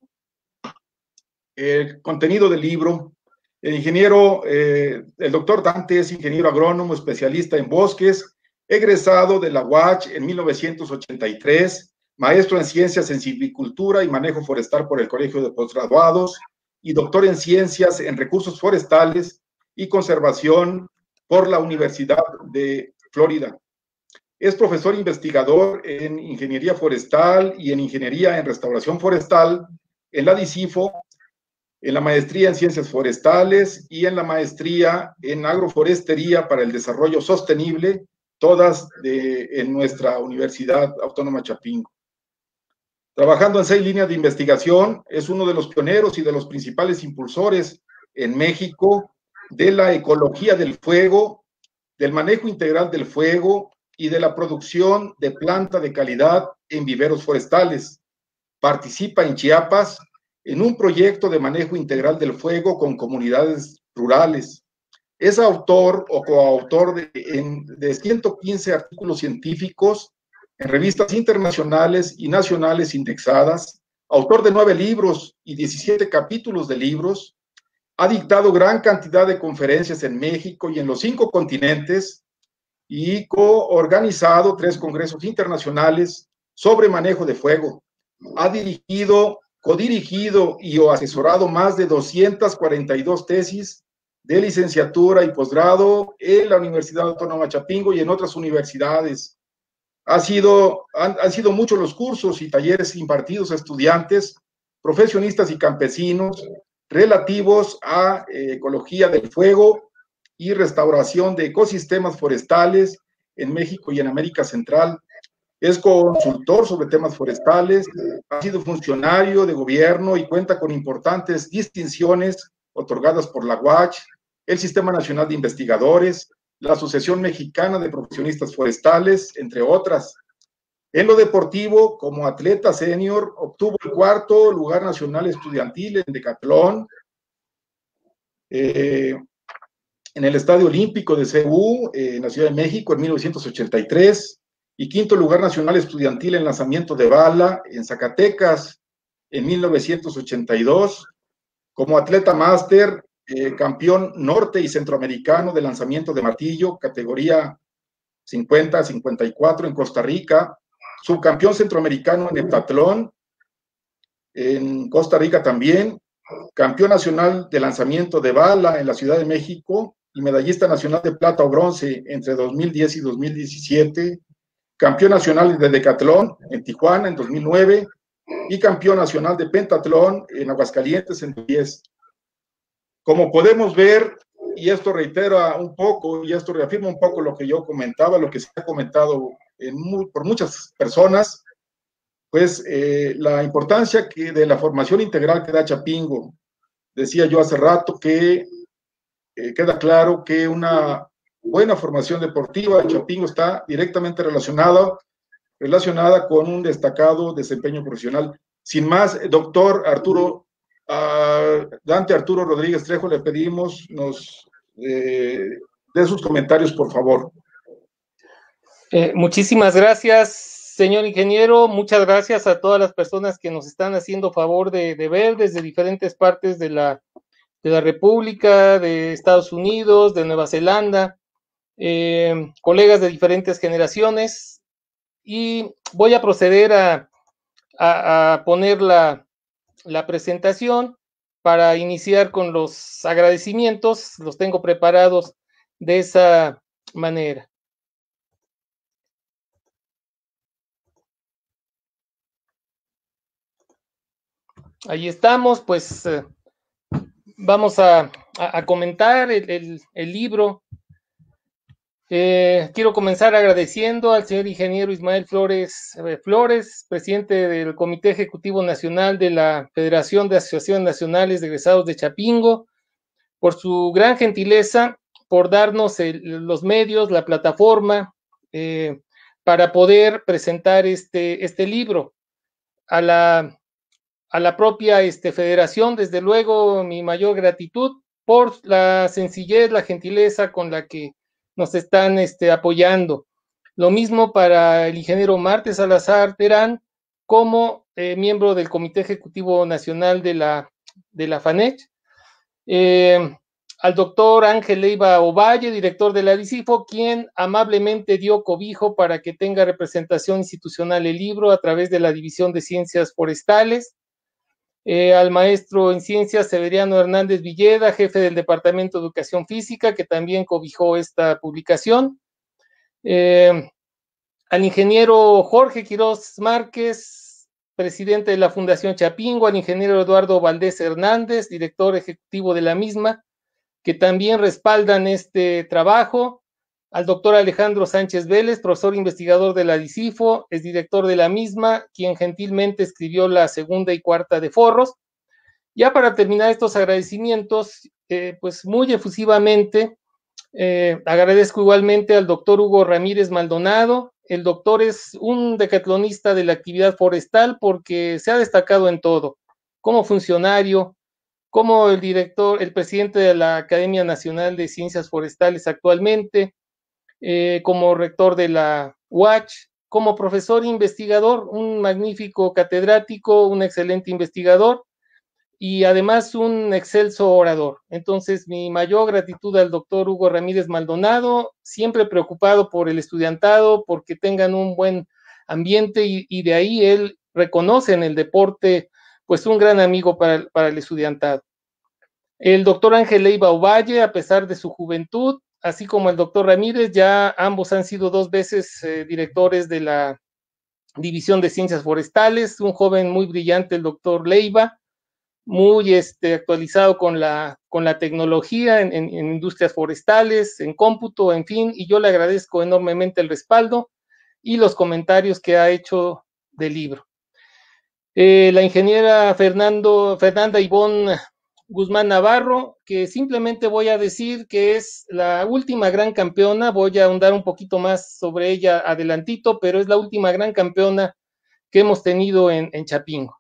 el contenido del libro. El ingeniero, eh, el doctor Dante es ingeniero agrónomo, especialista en bosques, egresado de la U A C H en mil novecientos ochenta y tres, maestro en ciencias en silvicultura y manejo forestal por el Colegio de Postgraduados, y doctor en ciencias en recursos forestales y conservación por la Universidad de Florida. Es profesor investigador en ingeniería forestal y en ingeniería en restauración forestal en la DICIFO, en la maestría en ciencias forestales y en la maestría en agroforestería para el desarrollo sostenible, todas de, en nuestra Universidad Autónoma Chapingo. Trabajando en seis líneas de investigación, es uno de los pioneros y de los principales impulsores en México de la ecología del fuego, del manejo integral del fuego y de la producción de planta de calidad en viveros forestales. Participa en Chiapas en un proyecto de manejo integral del fuego con comunidades rurales. Es autor o coautor de, en, de ciento quince artículos científicos en revistas internacionales y nacionales indexadas, autor de nueve libros y diecisiete capítulos de libros. Ha dictado gran cantidad de conferencias en México y en los cinco continentes y coorganizado tres congresos internacionales sobre manejo de fuego. Ha dirigido, codirigido y o asesorado más de doscientas cuarenta y dos tesis de licenciatura y posgrado en la Universidad Autónoma Chapingo y en otras universidades. Ha sido, han, han sido muchos los cursos y talleres impartidos a estudiantes, profesionistas y campesinos relativos a eh, ecología del fuego y restauración de ecosistemas forestales en México y en América Central. Es consultor sobre temas forestales, ha sido funcionario de gobierno y cuenta con importantes distinciones otorgadas por la U A C H, el Sistema Nacional de Investigadores, la Asociación Mexicana de Profesionistas Forestales, entre otras. En lo deportivo, como atleta senior, obtuvo el cuarto lugar nacional estudiantil en decatlón, eh, en el Estadio Olímpico de C U, eh, en la Ciudad de México, en mil novecientos ochenta y tres, y quinto lugar nacional estudiantil en lanzamiento de bala en Zacatecas, en mil novecientos ochenta y dos. Como atleta máster, eh, campeón norte y centroamericano de lanzamiento de martillo, categoría cincuenta a cincuenta y cuatro en Costa Rica, subcampeón centroamericano en heptatlón, en Costa Rica también, campeón nacional de lanzamiento de bala en la Ciudad de México y medallista nacional de plata o bronce entre dos mil diez y dos mil diecisiete, campeón nacional de decatlón en Tijuana en dos mil nueve y campeón nacional de pentatlón en Aguascalientes en dos mil diez. Como podemos ver, y esto reitera un poco, y esto reafirma un poco lo que yo comentaba, lo que se ha comentado en mu por muchas personas, pues eh, la importancia que de la formación integral que da Chapingo. Decía yo hace rato que eh, queda claro que una buena formación deportiva de Chapingo está directamente relacionada, relacionada con un destacado desempeño profesional. Sin más, doctor Arturo, uh, Dante Arturo Rodríguez Trejo, le pedimos nos eh, dé sus comentarios, por favor. Eh, muchísimas gracias, señor ingeniero. Muchas gracias a todas las personas que nos están haciendo favor de, de ver desde diferentes partes de la, de la República, de Estados Unidos, de Nueva Zelanda, eh, colegas de diferentes generaciones. Y voy a proceder a, a, a poner la, la presentación para iniciar con los agradecimientos. Los tengo preparados de esa manera. Ahí estamos, pues eh, vamos a, a, a comentar el, el, el libro. Eh, quiero comenzar agradeciendo al señor ingeniero Ismael Flores, eh, Flores, presidente del Comité Ejecutivo Nacional de la Federación de Asociaciones Nacionales de Egresados de Chapingo, por su gran gentileza, por darnos el, los medios, la plataforma, eh, para poder presentar este, este libro. A la A la propia este, federación, desde luego, mi mayor gratitud por la sencillez, la gentileza con la que nos están este, apoyando. Lo mismo para el ingeniero Marte Salazar Terán, como eh, miembro del Comité Ejecutivo Nacional de la, de la FANEC. Eh, al doctor Ángel Leiva Ovalle, director de la DICIFO, quien amablemente dio cobijo para que tenga representación institucional el libro a través de la División de Ciencias Forestales. Eh, al maestro en ciencias Severiano Hernández Villeda, jefe del Departamento de Educación Física, que también cobijó esta publicación. Eh, al ingeniero Jorge Quiroz Márquez, presidente de la Fundación Chapingo, al ingeniero Eduardo Valdés Hernández, director ejecutivo de la misma, que también respaldan este trabajo. Al doctor Alejandro Sánchez Vélez, profesor investigador de la DICIFO, es director de la misma, quien gentilmente escribió la segunda y cuarta de forros. Ya para terminar estos agradecimientos, eh, pues muy efusivamente, eh, agradezco igualmente al doctor Hugo Ramírez Maldonado. El doctor es un decatlonista de la actividad forestal porque se ha destacado en todo, como funcionario, como el director, el presidente de la Academia Nacional de Ciencias Forestales actualmente, Eh, como rector de la U A C H, como profesor e investigador, un magnífico catedrático, un excelente investigador y además un excelso orador. Entonces, mi mayor gratitud al doctor Hugo Ramírez Maldonado, siempre preocupado por el estudiantado, porque tengan un buen ambiente y, y de ahí él reconoce en el deporte, pues un gran amigo para, para el estudiantado. El doctor Ángel Leiva Ovalle, a pesar de su juventud, así como el doctor Ramírez, ya ambos han sido dos veces eh, directores de la División de Ciencias Forestales, un joven muy brillante, el doctor Leiva, muy este, actualizado con la, con la tecnología en, en, en industrias forestales, en cómputo, en fin, y yo le agradezco enormemente el respaldo y los comentarios que ha hecho del libro. Eh, la ingeniera Fernando, Fernanda Ivonne Guzmán Navarro, que simplemente voy a decir que es la última gran campeona, voy a ahondar un poquito más sobre ella adelantito, pero es la última gran campeona que hemos tenido en, en Chapingo.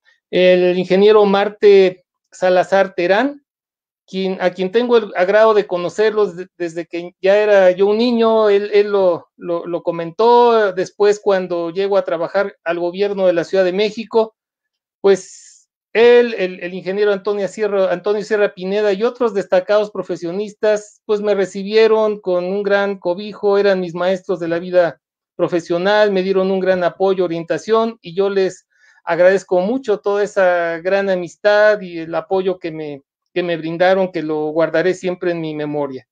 El ingeniero Marte Salazar Terán, quien, a quien tengo el agrado de conocerlos de, desde que ya era yo un niño, él, él lo, lo, lo comentó, después cuando llego a trabajar al gobierno de la Ciudad de México, pues él, el, el ingeniero Antonio Sierra, Antonio Sierra Pineda y otros destacados profesionistas, pues me recibieron con un gran cobijo, eran mis maestros de la vida profesional, me dieron un gran apoyo, orientación, y yo les agradezco mucho toda esa gran amistad y el apoyo que me, que me brindaron, que lo guardaré siempre en mi memoria.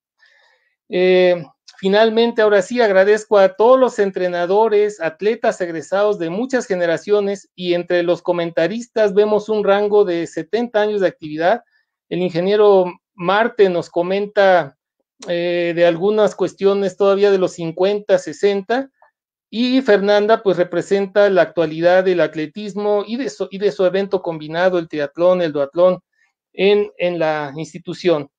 Eh, Finalmente, ahora sí, agradezco a todos los entrenadores, atletas egresados de muchas generaciones, y entre los comentaristas vemos un rango de setenta años de actividad. El ingeniero Marte nos comenta eh, de algunas cuestiones todavía de los cincuenta, sesenta, y Fernanda pues representa la actualidad del atletismo y de su, y de su evento combinado, el triatlón, el duatlón, en, en la institución.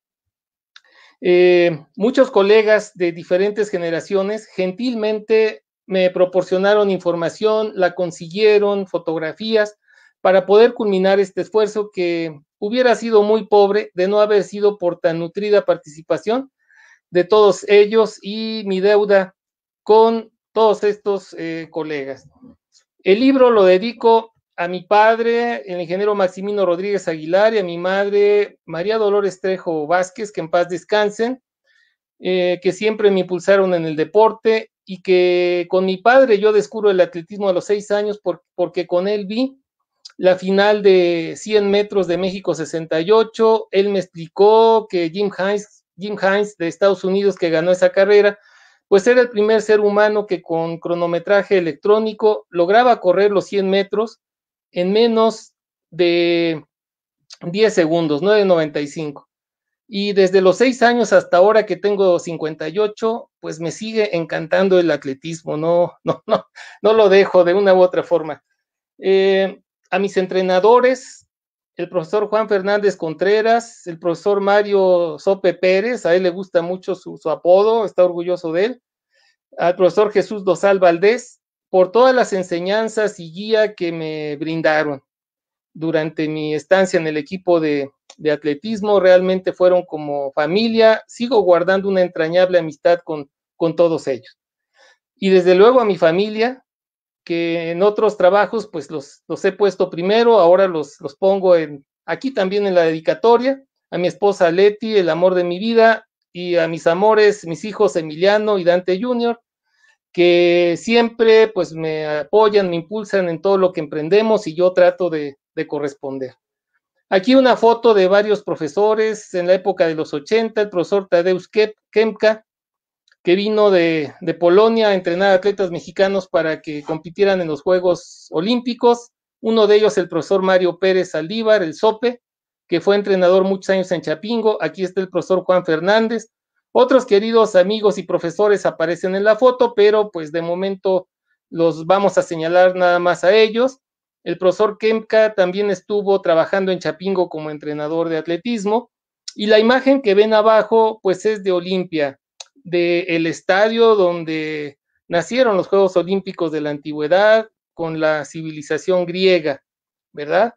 Eh, muchos colegas de diferentes generaciones gentilmente me proporcionaron información, la consiguieron, fotografías, para poder culminar este esfuerzo que hubiera sido muy pobre de no haber sido por tan nutrida participación de todos ellos y mi deuda con todos estos eh, colegas. El libro lo dedico a mi padre, el ingeniero Maximino Rodríguez Aguilar, y a mi madre, María Dolores Trejo Vázquez, que en paz descansen, eh, que siempre me impulsaron en el deporte y que con mi padre yo descubro el atletismo a los seis años por, porque con él vi la final de cien metros de México sesenta y ocho. Él me explicó que Jim Hines, Jim Hines de Estados Unidos, que ganó esa carrera, pues era el primer ser humano que con cronometraje electrónico lograba correr los cien metros en menos de diez segundos, nueve noventa y cinco. Y desde los seis años hasta ahora que tengo cincuenta y ocho, pues me sigue encantando el atletismo, no, no, no, no lo dejo de una u otra forma. Eh, a mis entrenadores, el profesor Juan Fernández Contreras, el profesor Mario Sope Pérez, a él le gusta mucho su, su apodo, está orgulloso de él, al profesor Jesús Dosal Valdés, por todas las enseñanzas y guía que me brindaron durante mi estancia en el equipo de, de atletismo, realmente fueron como familia, sigo guardando una entrañable amistad con, con todos ellos. Y desde luego a mi familia, que en otros trabajos pues los, los he puesto primero, ahora los, los pongo en, aquí también en la dedicatoria, a mi esposa Leti, el amor de mi vida, y a mis amores, mis hijos Emiliano y Dante junior, que siempre pues me apoyan, me impulsan en todo lo que emprendemos y yo trato de, de corresponder. Aquí una foto de varios profesores en la época de los ochenta, el profesor Tadeusz Kemka, que vino de, de Polonia a entrenar a atletas mexicanos para que compitieran en los Juegos Olímpicos. Uno de ellos, el profesor Mario Pérez Saldívar, el Sope, que fue entrenador muchos años en Chapingo. Aquí está el profesor Juan Fernández. Otros queridos amigos y profesores aparecen en la foto, pero pues de momento los vamos a señalar nada más a ellos. El profesor Kemka también estuvo trabajando en Chapingo como entrenador de atletismo. Y la imagen que ven abajo, pues es de Olimpia, del estadio donde nacieron los Juegos Olímpicos de la Antigüedad con la civilización griega, ¿verdad?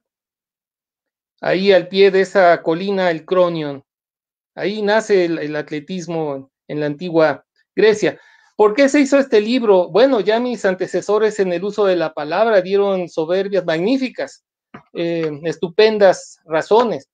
Ahí al pie de esa colina, el Cronion. Ahí nace el, el atletismo en la antigua Grecia. ¿Por qué se hizo este libro? Bueno, ya mis antecesores en el uso de la palabra dieron soberbias magníficas, eh, estupendas razones.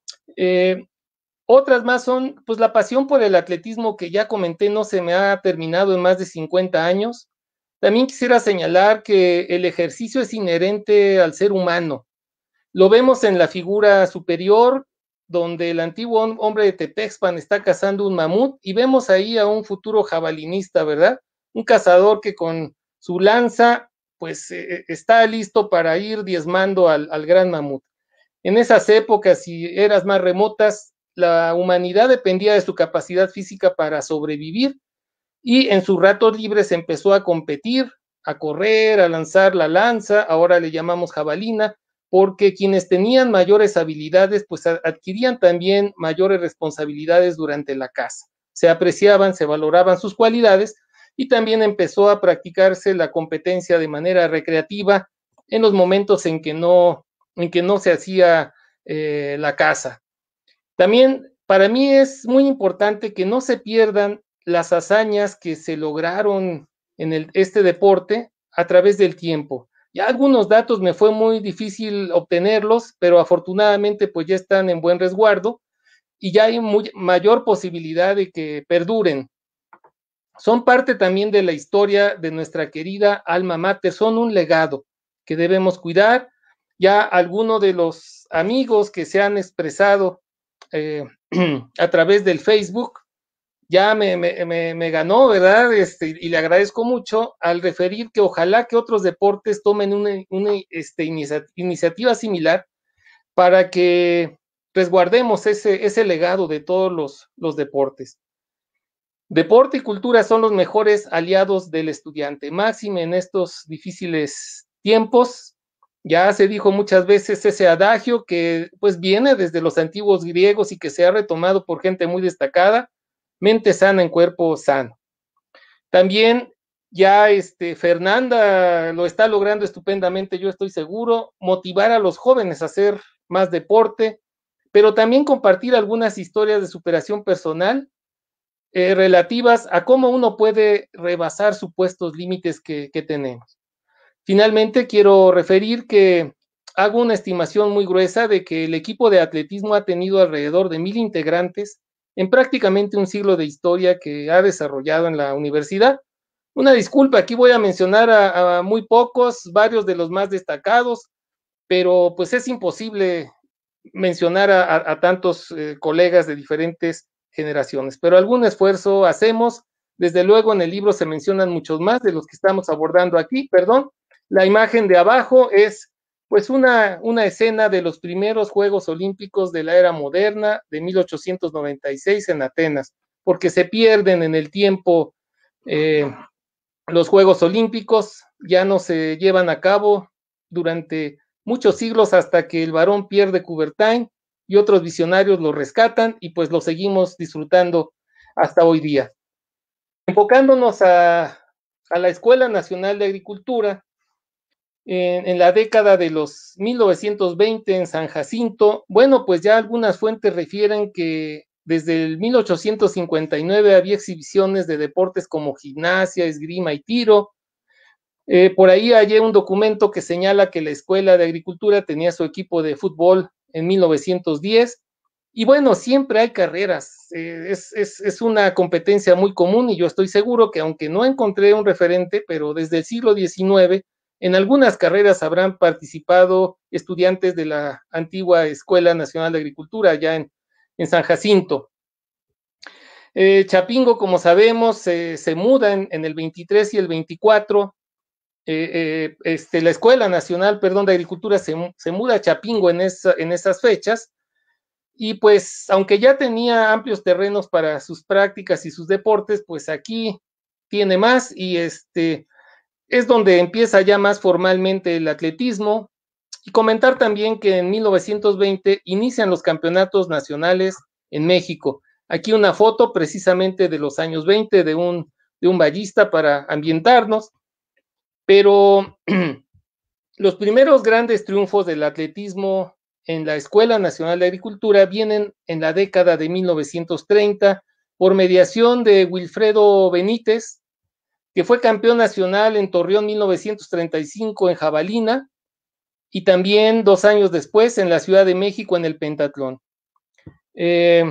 Eh, Otras más son, pues la pasión por el atletismo que ya comenté no se me ha terminado en más de cincuenta años. También quisiera señalar que el ejercicio es inherente al ser humano. Lo vemos en la figura superior, donde el antiguo hombre de Tepexpan está cazando un mamut y vemos ahí a un futuro jabalinista, ¿verdad? Un cazador que con su lanza, pues eh, está listo para ir diezmando al, al gran mamut. En esas épocas y eras más remotas, la humanidad dependía de su capacidad física para sobrevivir y en sus ratos libres empezó a competir, a correr, a lanzar la lanza, ahora le llamamos jabalina, porque quienes tenían mayores habilidades pues adquirían también mayores responsabilidades durante la caza. Se apreciaban, se valoraban sus cualidades y también empezó a practicarse la competencia de manera recreativa en los momentos en que no, en que no se hacía eh, la caza. También para mí es muy importante que no se pierdan las hazañas que se lograron en el, este deporte a través del tiempo. Ya algunos datos me fue muy difícil obtenerlos, pero afortunadamente pues ya están en buen resguardo y ya hay muy, mayor posibilidad de que perduren. Son parte también de la historia de nuestra querida alma mater, son un legado que debemos cuidar. Ya algunos de los amigos que se han expresado eh, a través del Facebook ya me, me, me, me ganó, ¿verdad? Este, y le agradezco mucho al referir que ojalá que otros deportes tomen una, una este, inicia, iniciativa similar para que resguardemos ese, ese legado de todos los, los deportes. Deporte y cultura son los mejores aliados del estudiante, máxime en estos difíciles tiempos. Ya se dijo muchas veces ese adagio que pues viene desde los antiguos griegos y que se ha retomado por gente muy destacada: mente sana en cuerpo sano. También ya este, Fernanda lo está logrando estupendamente, yo estoy seguro, motivar a los jóvenes a hacer más deporte, pero también compartir algunas historias de superación personal eh, relativas a cómo uno puede rebasar supuestos límites que, que tenemos. Finalmente, quiero referir que hago una estimación muy gruesa de que el equipo de atletismo ha tenido alrededor de mil integrantes en prácticamente un siglo de historia que ha desarrollado en la universidad. Una disculpa, aquí voy a mencionar a, a muy pocos, varios de los más destacados, pero pues es imposible mencionar a, a, a tantos eh, colegas de diferentes generaciones, pero algún esfuerzo hacemos. Desde luego en el libro se mencionan muchos más de los que estamos abordando aquí, perdón. La imagen de abajo es pues una, una escena de los primeros Juegos Olímpicos de la era moderna de mil ochocientos noventa y seis en Atenas, porque se pierden en el tiempo eh, los Juegos Olímpicos, ya no se llevan a cabo durante muchos siglos hasta que el varón pierde Coubertin y otros visionarios lo rescatan y pues lo seguimos disfrutando hasta hoy día. Enfocándonos a, a la Escuela Nacional de Agricultura, en, en la década de los mil novecientos veinte en San Jacinto, bueno, pues ya algunas fuentes refieren que desde el mil ochocientos cincuenta y nueve había exhibiciones de deportes como gimnasia, esgrima y tiro. Eh, por ahí hallé un documento que señala que la Escuela de Agricultura tenía su equipo de fútbol en mil novecientos diez. Y bueno, siempre hay carreras, eh, es, es, es una competencia muy común y yo estoy seguro que aunque no encontré un referente, pero desde el siglo diecinueve, en algunas carreras habrán participado estudiantes de la antigua Escuela Nacional de Agricultura allá en, en San Jacinto. Eh, Chapingo, como sabemos, eh, se muda en, en el veintitrés y el veinticuatro. Eh, eh, este, la Escuela Nacional, perdón, de Agricultura se, se muda a Chapingo en, esa, en esas fechas. Y pues, aunque ya tenía amplios terrenos para sus prácticas y sus deportes, pues aquí tiene más y este es donde empieza ya más formalmente el atletismo. Y comentar también que en mil novecientos veinte inician los campeonatos nacionales en México. Aquí una foto precisamente de los años veinte de un, de un ballista para ambientarnos. Pero los primeros grandes triunfos del atletismo en la Escuela Nacional de Agricultura vienen en la década de mil novecientos treinta por mediación de Wilfredo Benítez, que fue campeón nacional en Torreón mil novecientos treinta y cinco en jabalina y también dos años después en la Ciudad de México en el pentatlón. Eh,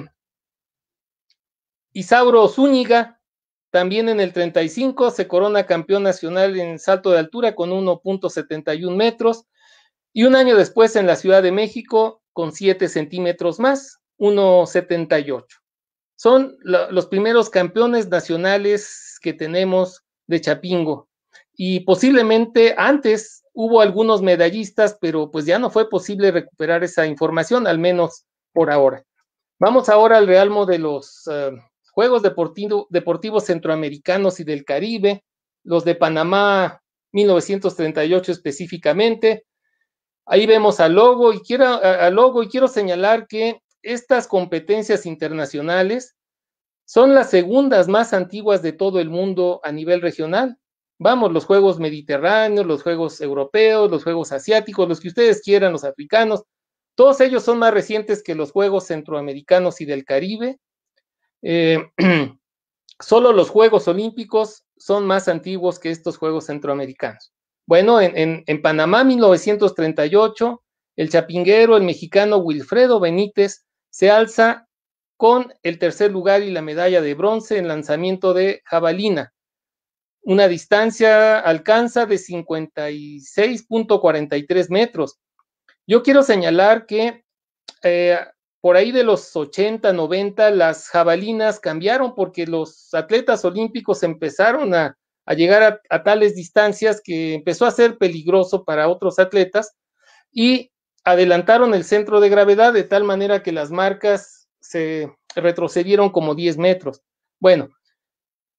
Isauro Zúñiga también en el treinta y cinco se corona campeón nacional en salto de altura con uno punto setenta y uno metros. Y un año después en la Ciudad de México con siete centímetros más, uno punto setenta y ocho. Son la, los primeros campeones nacionales que tenemos de Chapingo. Y posiblemente antes hubo algunos medallistas, pero pues ya no fue posible recuperar esa información, al menos por ahora. Vamos ahora al realmo de los uh, Juegos Deportivo, Deportivos Centroamericanos y del Caribe, los de Panamá mil novecientos treinta y ocho específicamente. Ahí vemos al logo y quiero, al logo y quiero señalar que estas competencias internacionales son las segundas más antiguas de todo el mundo a nivel regional. Vamos, los Juegos Mediterráneos, los Juegos Europeos, los Juegos Asiáticos, los que ustedes quieran, los africanos, todos ellos son más recientes que los Juegos Centroamericanos y del Caribe. Eh, solo los Juegos Olímpicos son más antiguos que estos Juegos Centroamericanos. Bueno, en, en, en Panamá mil novecientos treinta y ocho, el chapinguero, el mexicano Wilfredo Benítez, se alza con el tercer lugar y la medalla de bronce en lanzamiento de jabalina. Una distancia alcanza de cincuenta y seis punto cuarenta y tres metros. Yo quiero señalar que eh, por ahí de los ochenta, noventa, las jabalinas cambiaron porque los atletas olímpicos empezaron a a llegar a, a tales distancias que empezó a ser peligroso para otros atletas y adelantaron el centro de gravedad de tal manera que las marcas se retrocedieron como diez metros. Bueno,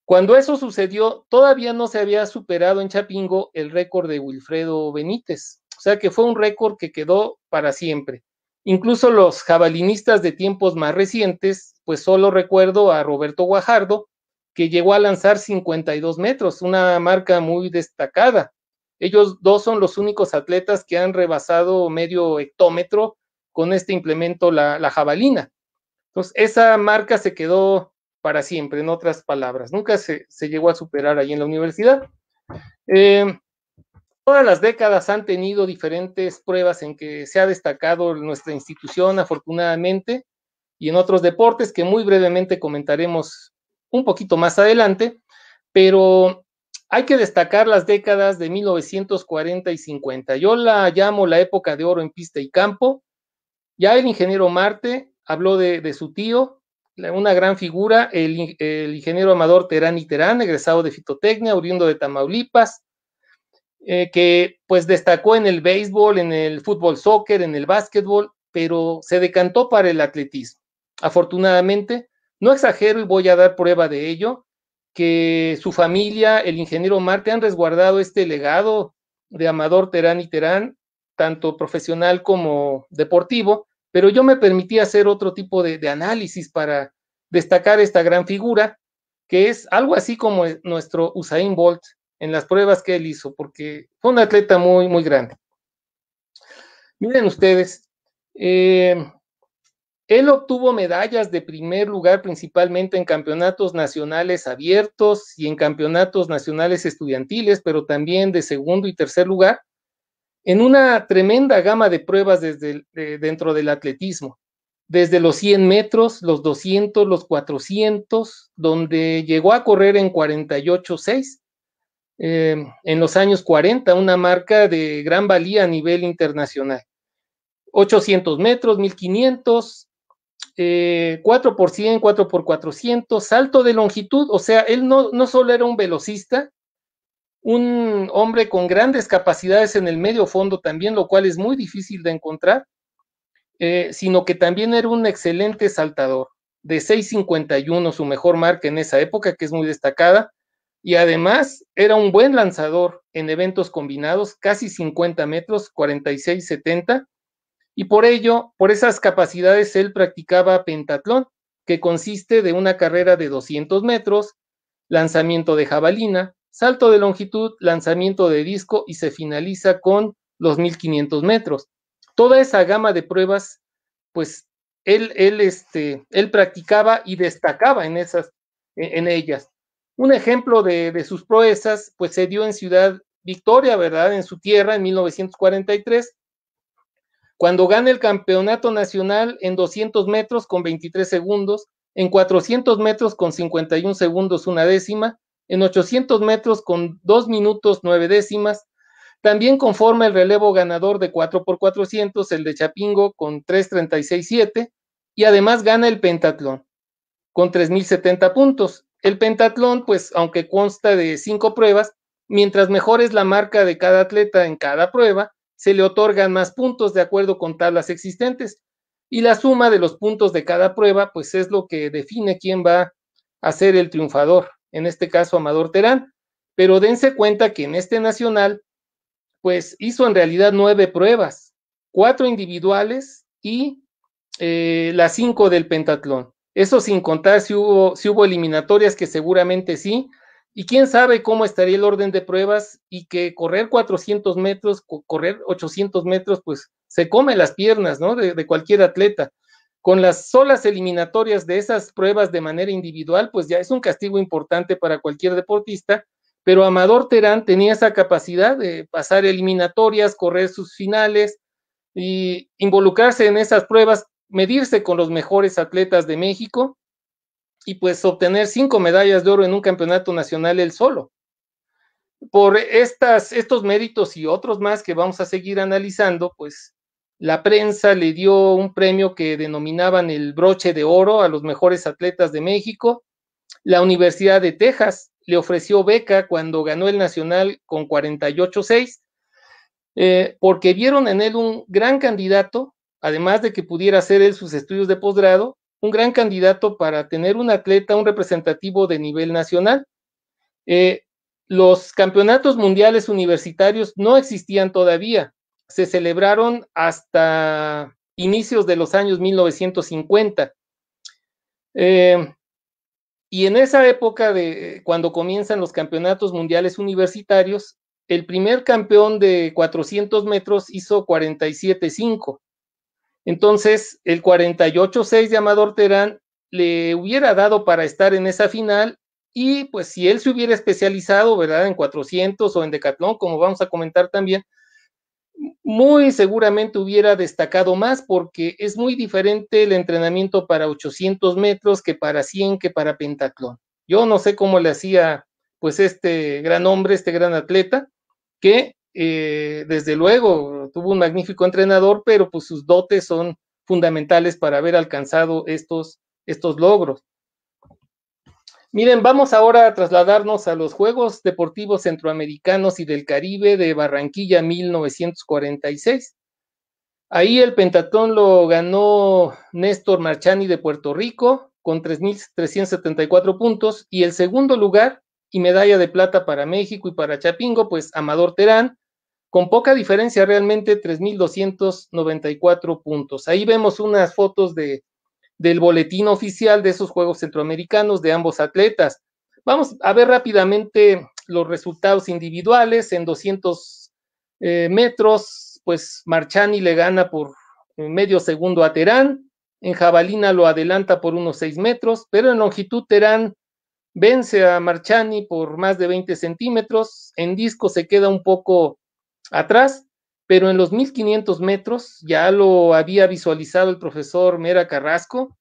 Cuando eso sucedió, todavía no se había superado en Chapingo el récord de Wilfredo Benítez, o sea que fue un récord que quedó para siempre. Incluso los jabalinistas de tiempos más recientes, pues solo recuerdo a Roberto Guajardo, que llegó a lanzar cincuenta y dos metros, una marca muy destacada. Ellos dos son los únicos atletas que han rebasado medio hectómetro con este implemento, la, la jabalina. Entonces, esa marca se quedó para siempre, en otras palabras. Nunca se, se llegó a superar ahí en la universidad. Eh, todas las décadas han tenido diferentes pruebas en que se ha destacado nuestra institución, afortunadamente, y en otros deportes que muy brevemente comentaremos un poquito más adelante, pero hay que destacar las décadas de mil novecientos cuarenta y cincuenta. Yo la llamo la época de oro en pista y campo. Ya el ingeniero Marte habló de, de su tío, una gran figura, el, el ingeniero Amador Terán y Terán, egresado de Fitotecnia, oriundo de Tamaulipas, eh, que pues destacó en el béisbol, en el fútbol soccer, en el básquetbol, pero se decantó para el atletismo. Afortunadamente, no exagero y voy a dar prueba de ello, que su familia, el ingeniero Marte, han resguardado este legado de Amador Terán y Terán, tanto profesional como deportivo, pero yo me permití hacer otro tipo de, de análisis para destacar esta gran figura, que es algo así como nuestro Usain Bolt en las pruebas que él hizo, porque fue un atleta muy, muy grande. Miren ustedes, eh, él obtuvo medallas de primer lugar principalmente en campeonatos nacionales abiertos y en campeonatos nacionales estudiantiles, pero también de segundo y tercer lugar, en una tremenda gama de pruebas desde el, de, dentro del atletismo, desde los cien metros, los doscientos, los cuatrocientos, donde llegó a correr en cuarenta y ocho seis, eh, en los años cuarenta, una marca de gran valía a nivel internacional. ochocientos metros, mil quinientos, eh, cuatro por cien, cuatro por cuatrocientos, salto de longitud, o sea, él no, no solo era un velocista, un hombre con grandes capacidades en el medio fondo también, lo cual es muy difícil de encontrar, eh, sino que también era un excelente saltador, de seis cincuenta y uno, su mejor marca en esa época, que es muy destacada, y además era un buen lanzador en eventos combinados, casi cincuenta metros, cuarenta y seis setenta, y por ello, por esas capacidades, él practicaba pentatlón, que consiste de una carrera de doscientos metros, lanzamiento de jabalina, salto de longitud, lanzamiento de disco y se finaliza con los mil quinientos metros. Toda esa gama de pruebas, pues él, él, este, él practicaba y destacaba en, esas, en ellas. Un ejemplo de, de sus proezas, pues se dio en Ciudad Victoria, ¿verdad? En su tierra, en mil novecientos cuarenta y tres, cuando gana el campeonato nacional en doscientos metros con veintitrés segundos, en cuatrocientos metros con cincuenta y un segundos una décima, en ochocientos metros con dos minutos nueve décimas, también conforma el relevo ganador de cuatro por cuatrocientos, el de Chapingo con tres treinta y seis siete, y además gana el pentatlón con tres mil setenta puntos. El pentatlón, pues aunque consta de cinco pruebas, mientras mejor es la marca de cada atleta en cada prueba, se le otorgan más puntos de acuerdo con tablas existentes, y la suma de los puntos de cada prueba, pues es lo que define quién va a ser el triunfador, en este caso Amador Terán, pero dense cuenta que en este nacional, pues hizo en realidad nueve pruebas, cuatro individuales y eh, las cinco del pentatlón, eso sin contar si hubo, si hubo eliminatorias, que seguramente sí, y quién sabe cómo estaría el orden de pruebas, y que correr cuatrocientos metros, correr ochocientos metros, pues se come las piernas, ¿no? De, de cualquier atleta. Con las solas eliminatorias de esas pruebas de manera individual, pues ya es un castigo importante para cualquier deportista, pero Amador Terán tenía esa capacidad de pasar eliminatorias, correr sus finales y involucrarse en esas pruebas, medirse con los mejores atletas de México, y pues obtener cinco medallas de oro en un campeonato nacional él solo. Por estas, estos méritos y otros más que vamos a seguir analizando, pues la prensa le dio un premio que denominaban el broche de oro a los mejores atletas de México. La Universidad de Texas le ofreció beca cuando ganó el nacional con cuarenta y ocho seis, eh, porque vieron en él un gran candidato, además de que pudiera hacer él sus estudios de posgrado, un gran candidato para tener un atleta, un representativo de nivel nacional. Eh, los campeonatos mundiales universitarios no existían todavía, se celebraron hasta inicios de los años mil novecientos cincuenta. Eh, y en esa época de cuando comienzan los campeonatos mundiales universitarios, el primer campeón de cuatrocientos metros hizo cuarenta y siete cinco. Entonces, el cuarenta y ocho seis de Amador Terán le hubiera dado para estar en esa final, y pues si él se hubiera especializado, ¿verdad?, en cuatrocientos o en decatlón, como vamos a comentar también, muy seguramente hubiera destacado más, porque es muy diferente el entrenamiento para ochocientos metros que para cien, que para pentatlón. Yo no sé cómo le hacía pues este gran hombre, este gran atleta, que eh, desde luego tuvo un magnífico entrenador, pero pues sus dotes son fundamentales para haber alcanzado estos, estos logros. Miren, vamos ahora a trasladarnos a los Juegos Deportivos Centroamericanos y del Caribe de Barranquilla mil novecientos cuarenta y seis. Ahí el pentatlón lo ganó Néstor Marchani de Puerto Rico con tres mil trescientos setenta y cuatro puntos, y el segundo lugar y medalla de plata para México y para Chapingo, pues Amador Terán, con poca diferencia realmente, tres mil doscientos noventa y cuatro puntos. Ahí vemos unas fotos de del boletín oficial de esos Juegos Centroamericanos de ambos atletas. Vamos a ver rápidamente los resultados individuales. En doscientos eh, metros, pues Marchani le gana por medio segundo a Terán, en jabalina lo adelanta por unos seis metros, pero en longitud Terán vence a Marchani por más de veinte centímetros, en disco se queda un poco atrás, pero en los mil quinientos metros, ya lo había visualizado el profesor Mera Carrasco,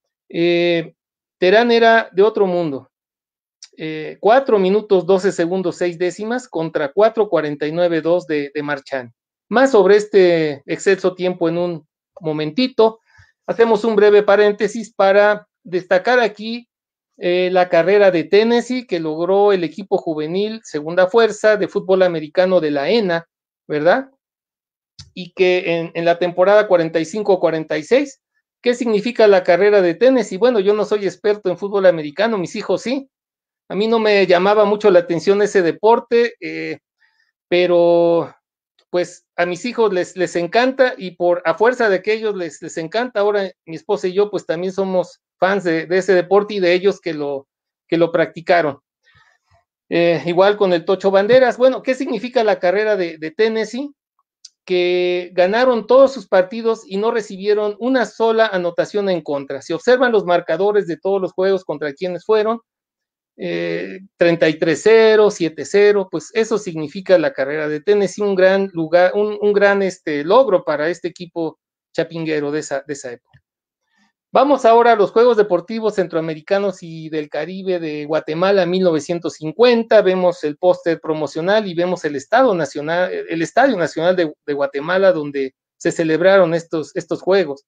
eh, Terán era de otro mundo. Eh, cuatro minutos doce segundos seis décimas contra cuatro cuarenta y nueve dos de, de Marchani. Más sobre este excelso tiempo en un momentito. Hacemos un breve paréntesis para destacar aquí eh, la carrera de Tennessee que logró el equipo juvenil segunda fuerza de fútbol americano de la E N A, ¿verdad? Y que en, en la temporada cuarenta y cinco cuarenta y seis, ¿qué significa la carrera de Tennessee? Bueno, yo no soy experto en fútbol americano, mis hijos sí. A mí no me llamaba mucho la atención ese deporte, eh, pero pues a mis hijos les, les encanta, y por a fuerza de que ellos les, les encanta, ahora mi esposa y yo pues también somos fans de, de ese deporte y de ellos que lo, que lo practicaron. Eh, igual con el Tocho Banderas. Bueno, ¿qué significa la carrera de, de Tennessee? Que ganaron todos sus partidos y no recibieron una sola anotación en contra. Si observan los marcadores de todos los juegos contra quienes fueron, eh, treinta y tres cero, siete cero, pues eso significa la carrera de Tennessee, un gran lugar, un, un gran este, logro para este equipo chapinguero de esa, de esa época. Vamos ahora a los Juegos Deportivos Centroamericanos y del Caribe de Guatemala mil novecientos cincuenta. Vemos el póster promocional y vemos el Estado Nacional, el Estadio Nacional de, de Guatemala, donde se celebraron estos, estos Juegos.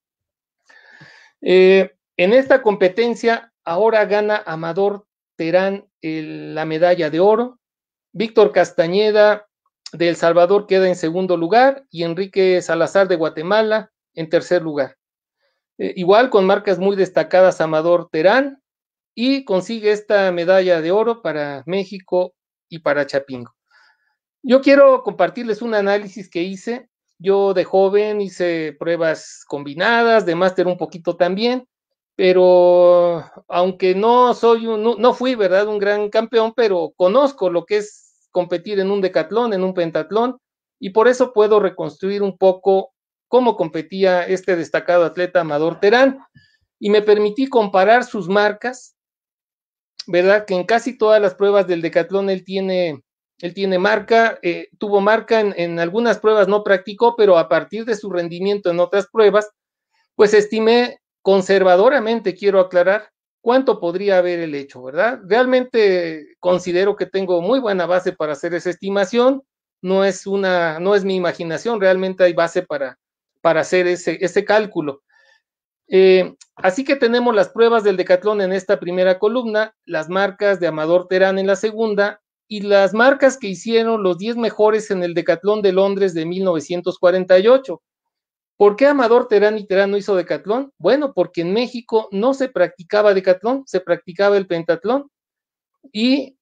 Eh, en esta competencia ahora gana Amador Terán el, la medalla de oro. Víctor Castañeda de El Salvador queda en segundo lugar y Enrique Salazar de Guatemala en tercer lugar. Eh, igual con marcas muy destacadas Amador Terán, y consigue esta medalla de oro para México y para Chapingo. Yo quiero compartirles un análisis que hice. Yo de joven hice pruebas combinadas, de máster un poquito también, pero aunque no soy un, no, no fui, ¿verdad?, un gran campeón, pero conozco lo que es competir en un decatlón, en un pentatlón, y por eso puedo reconstruir un poco cómo competía este destacado atleta Amador Terán, y me permití comparar sus marcas, ¿verdad? Que en casi todas las pruebas del decatlón él tiene, él tiene marca, eh, tuvo marca en, en algunas pruebas, no practicó, pero a partir de su rendimiento en otras pruebas, pues estimé conservadoramente, quiero aclarar, cuánto podría haber el hecho, ¿verdad? Realmente considero que tengo muy buena base para hacer esa estimación, no es una, no es mi imaginación, realmente hay base para, para hacer ese, ese cálculo. Eh, así que tenemos las pruebas del decatlón en esta primera columna, las marcas de Amador Terán en la segunda, y las marcas que hicieron los diez mejores en el decatlón de Londres de mil novecientos cuarenta y ocho. ¿Por qué Amador Terán y Terán no hizo decatlón? Bueno, porque en México no se practicaba decatlón, se practicaba el pentatlón, y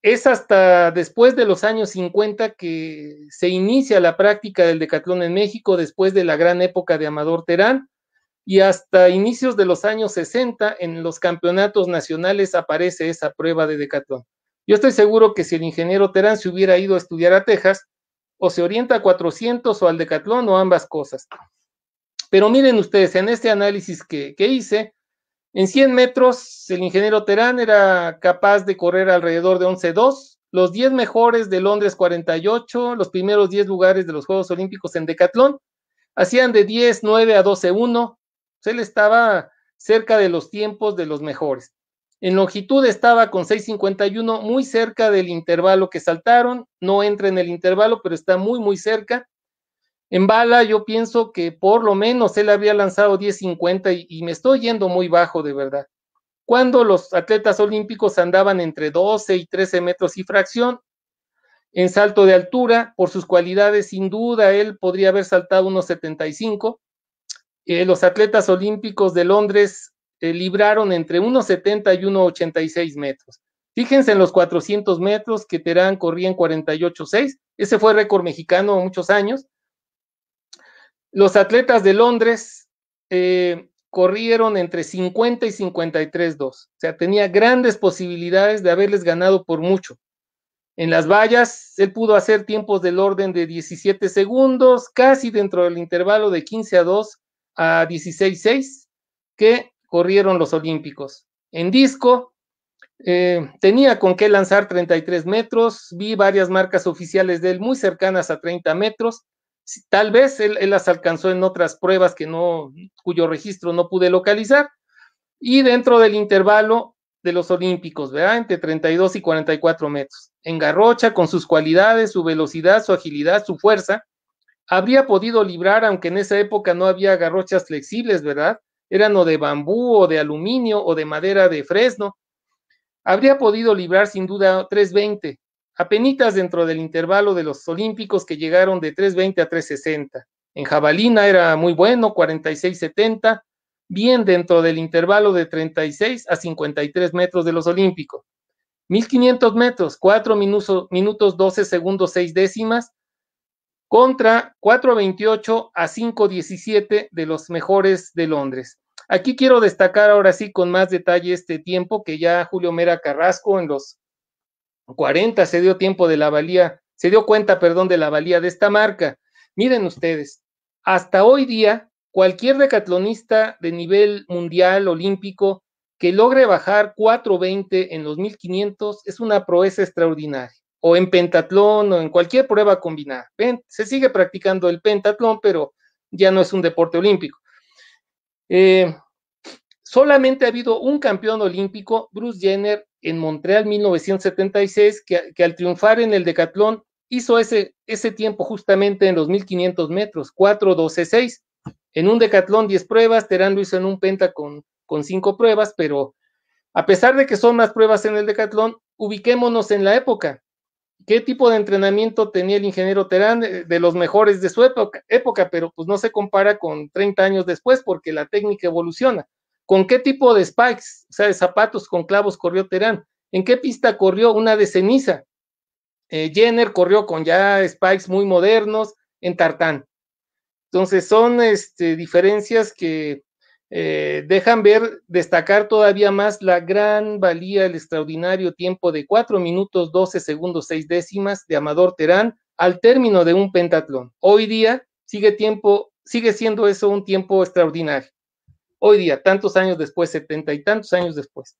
es hasta después de los años cincuenta que se inicia la práctica del decatlón en México, después de la gran época de Amador Terán, y hasta inicios de los años sesenta en los campeonatos nacionales aparece esa prueba de decatlón. Yo estoy seguro que si el ingeniero Terán se hubiera ido a estudiar a Texas, o se orienta a cuatrocientos o al decatlón o ambas cosas. Pero miren ustedes, en este análisis que, que hice, en cien metros el ingeniero Terán era capaz de correr alrededor de once dos, los diez mejores de Londres cuarenta y ocho, los primeros diez lugares de los Juegos Olímpicos en decatlón, hacían de diez nueve a doce uno, él estaba cerca de los tiempos de los mejores. En longitud estaba con seis cincuenta y uno, muy cerca del intervalo que saltaron, no entra en el intervalo, pero está muy, muy cerca. En bala yo pienso que por lo menos él había lanzado diez cincuenta y, y me estoy yendo muy bajo de verdad. Cuando los atletas olímpicos andaban entre doce y trece metros y fracción, en salto de altura, por sus cualidades, sin duda, él podría haber saltado unos setenta y cinco. Eh, los atletas olímpicos de Londres eh, libraron entre uno setenta y uno ochenta y seis metros. Fíjense en los cuatrocientos metros que Terán corría en cuarenta y ocho seis. Ese fue récord mexicano muchos años. Los atletas de Londres eh, corrieron entre cincuenta y cincuenta y tres dos. O sea, tenía grandes posibilidades de haberles ganado por mucho. En las vallas, él pudo hacer tiempos del orden de diecisiete segundos, casi dentro del intervalo de quince a dos a dieciséis seis que corrieron los olímpicos. En disco, eh, tenía con qué lanzar treinta y tres metros, vi varias marcas oficiales de él muy cercanas a treinta metros, tal vez él, él las alcanzó en otras pruebas que no, cuyo registro no pude localizar, y dentro del intervalo de los olímpicos, ¿verdad? Entre treinta y dos y cuarenta y cuatro metros. En garrocha, con sus cualidades, su velocidad, su agilidad, su fuerza, habría podido librar, aunque en esa época no había garrochas flexibles, ¿verdad? Eran o de bambú, o de aluminio, o de madera de fresno. Habría podido librar sin duda tres veinte, apenitas dentro del intervalo de los olímpicos que llegaron de tres veinte a tres sesenta. En jabalina era muy bueno, cuarenta y seis setenta, bien dentro del intervalo de treinta y seis a cincuenta y tres metros de los olímpicos. mil quinientos metros, cuatro minutos, minutos doce segundos seis décimas, contra cuatro veintiocho a cinco diecisiete de los mejores de Londres. Aquí quiero destacar ahora sí con más detalle este tiempo que ya Julio Mera Carrasco en los cuarenta se dio tiempo de la valía, se dio cuenta, perdón, de la valía de esta marca. Miren ustedes, hasta hoy día, cualquier decatlonista de nivel mundial, olímpico, que logre bajar cuatro veinte en los mil quinientos es una proeza extraordinaria. O en pentatlón o en cualquier prueba combinada. Ven, se sigue practicando el pentatlón, pero ya no es un deporte olímpico. Eh, solamente ha habido un campeón olímpico, Bruce Jenner, en Montreal mil novecientos setenta y seis, que, que al triunfar en el decatlón hizo ese, ese tiempo justamente en los mil quinientos metros, cuatro doce seis. En un decatlón diez pruebas, Terán lo hizo en un penta con, con cinco pruebas, pero a pesar de que son más pruebas en el decatlón, ubiquémonos en la época. ¿Qué tipo de entrenamiento tenía el ingeniero Terán? De los mejores de su época, época, pero pues no se compara con treinta años después porque la técnica evoluciona. ¿Con qué tipo de spikes, o sea, de zapatos con clavos corrió Terán? ¿En qué pista corrió? Una de ceniza. Eh, Jenner corrió con ya spikes muy modernos en tartán. Entonces son este, diferencias que eh, dejan ver, destacar todavía más la gran valía, el extraordinario tiempo de cuatro minutos doce segundos seis décimas de Amador Terán al término de un pentatlón. Hoy día sigue, tiempo, sigue siendo eso un tiempo extraordinario. Hoy día, tantos años después, setenta y tantos años después.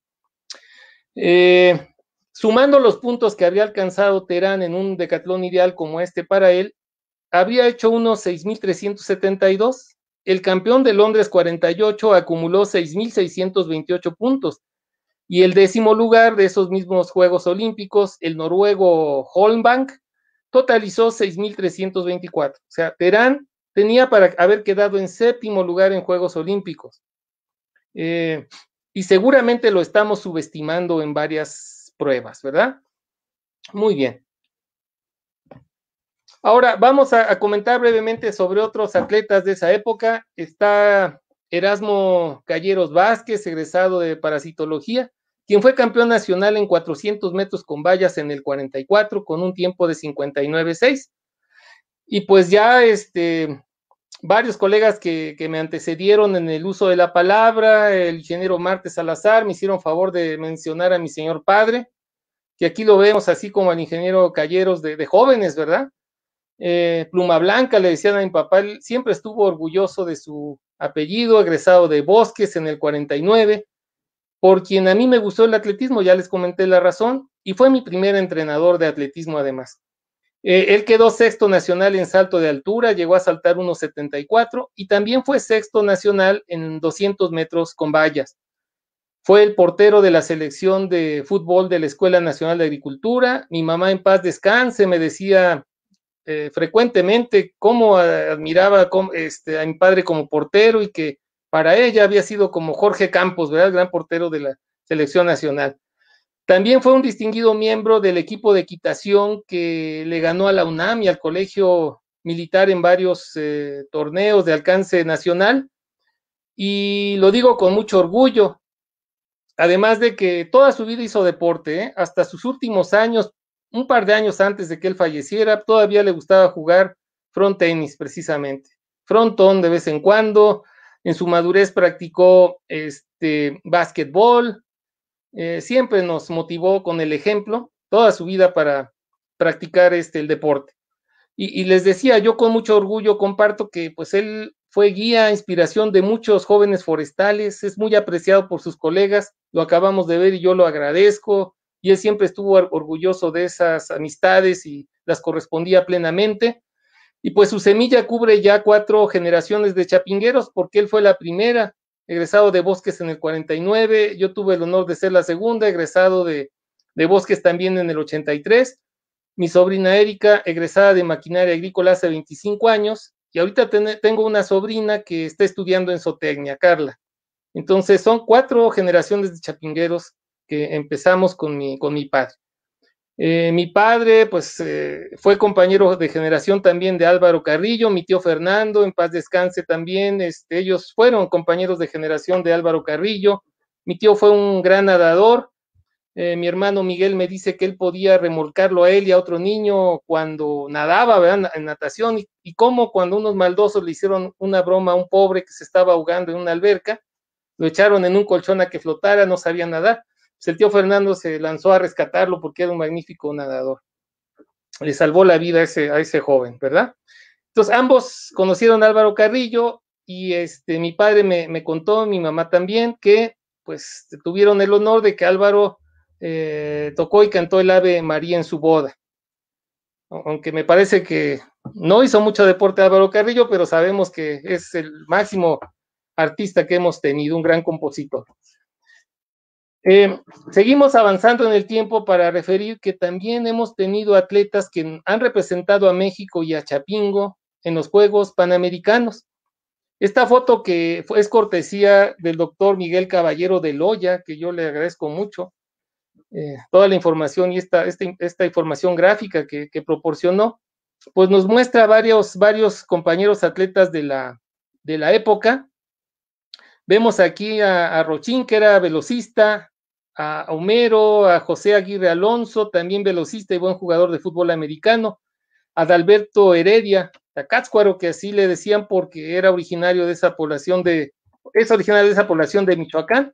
Eh, sumando los puntos que había alcanzado Terán en un decatlón ideal como este para él, habría hecho unos seis mil trescientos setenta y dos. El campeón de Londres cuarenta y ocho acumuló seis mil seiscientos veintiocho puntos. Y el décimo lugar de esos mismos Juegos Olímpicos, el noruego Holmbank, totalizó seis mil trescientos veinticuatro. O sea, Terán tenía para haber quedado en séptimo lugar en Juegos Olímpicos. Eh, y seguramente lo estamos subestimando en varias pruebas, ¿verdad? Muy bien. Ahora vamos a, a comentar brevemente sobre otros atletas de esa época. Está Erasmo Calleros Vázquez, egresado de parasitología. quien fue campeón nacional en cuatrocientos metros con vallas en el cuarenta y cuatro con un tiempo de cincuenta y nueve seis. Y pues ya este, varios colegas que, que me antecedieron en el uso de la palabra, el ingeniero Marte Salazar, me hicieron favor de mencionar a mi señor padre, que aquí lo vemos así como al ingeniero Calleros de, de jóvenes, ¿verdad? Eh, Pluma Blanca, le decían a mi papá, él siempre estuvo orgulloso de su apellido, egresado de Bosques en el cuarenta y nueve, por quien a mí me gustó el atletismo, ya les comenté la razón, y fue mi primer entrenador de atletismo además. Eh, él quedó sexto nacional en salto de altura, llegó a saltar uno setenta y cuatro y también fue sexto nacional en doscientos metros con vallas. Fue el portero de la selección de fútbol de la Escuela Nacional de Agricultura. Mi mamá en paz descanse me decía eh, frecuentemente cómo admiraba cómo, este, a mi padre como portero y que para ella había sido como Jorge Campos, ¿verdad? El gran portero de la selección nacional. También fue un distinguido miembro del equipo de equitación que le ganó a la UNAM y al Colegio Militar en varios eh, torneos de alcance nacional, y lo digo con mucho orgullo, además de que toda su vida hizo deporte, ¿eh? Hasta sus últimos años, un par de años antes de que él falleciera, todavía le gustaba jugar front tenis precisamente, frontón de vez en cuando. En su madurez practicó este, básquetbol. Eh, siempre nos motivó con el ejemplo toda su vida para practicar este, el deporte. Y, y les decía, yo con mucho orgullo comparto que pues él fue guía, inspiración de muchos jóvenes forestales, es muy apreciado por sus colegas, lo acabamos de ver y yo lo agradezco, y él siempre estuvo orgulloso de esas amistades y las correspondía plenamente. Y pues su semilla cubre ya cuatro generaciones de chapingueros, porque él fue la primera, egresado de Bosques en el cuarenta y nueve, yo tuve el honor de ser la segunda, egresado de, de Bosques también en el ochenta y tres, mi sobrina Erika, egresada de Maquinaria Agrícola hace veinticinco años, y ahorita ten, tengo una sobrina que está estudiando en zootecnia, Carla. Entonces son cuatro generaciones de chapingueros que empezamos con mi, con mi padre. Eh, mi padre, pues, eh, fue compañero de generación también de Álvaro Carrillo, mi tío Fernando, en paz descanse también, este, ellos fueron compañeros de generación de Álvaro Carrillo. Mi tío fue un gran nadador. Eh, mi hermano Miguel me dice que él podía remolcarlo a él y a otro niño cuando nadaba, ¿verdad? En natación, y, y cómo cuando unos maldosos le hicieron una broma a un pobre que se estaba ahogando en una alberca, lo echaron en un colchón a que flotara, no sabía nadar. Pues el tío Fernando se lanzó a rescatarlo porque era un magnífico nadador. Le salvó la vida a ese, a ese joven, ¿verdad? Entonces ambos conocieron a Álvaro Carrillo, y este, mi padre me, me contó, mi mamá también, que pues tuvieron el honor de que Álvaro eh, tocó y cantó el Ave María en su boda. Aunque me parece que no hizo mucho deporte Álvaro Carrillo, pero sabemos que es el máximo artista que hemos tenido, un gran compositor. Eh, seguimos avanzando en el tiempo para referir que también hemos tenido atletas que han representado a México y a Chapingo en los Juegos Panamericanos. Esta foto que es cortesía del doctor Miguel Caballero de Loya, que yo le agradezco mucho, eh, toda la información y esta, esta, esta información gráfica que, que proporcionó, pues nos muestra varios, varios compañeros atletas de la, de la época. Vemos aquí a, a Rochín, que era velocista, a Homero, a José Aguirre Alonso, también velocista y buen jugador de fútbol americano, a Adalberto Heredia, Tacátzcuaro, que así le decían porque era originario de esa población de, es originario de esa población de Michoacán,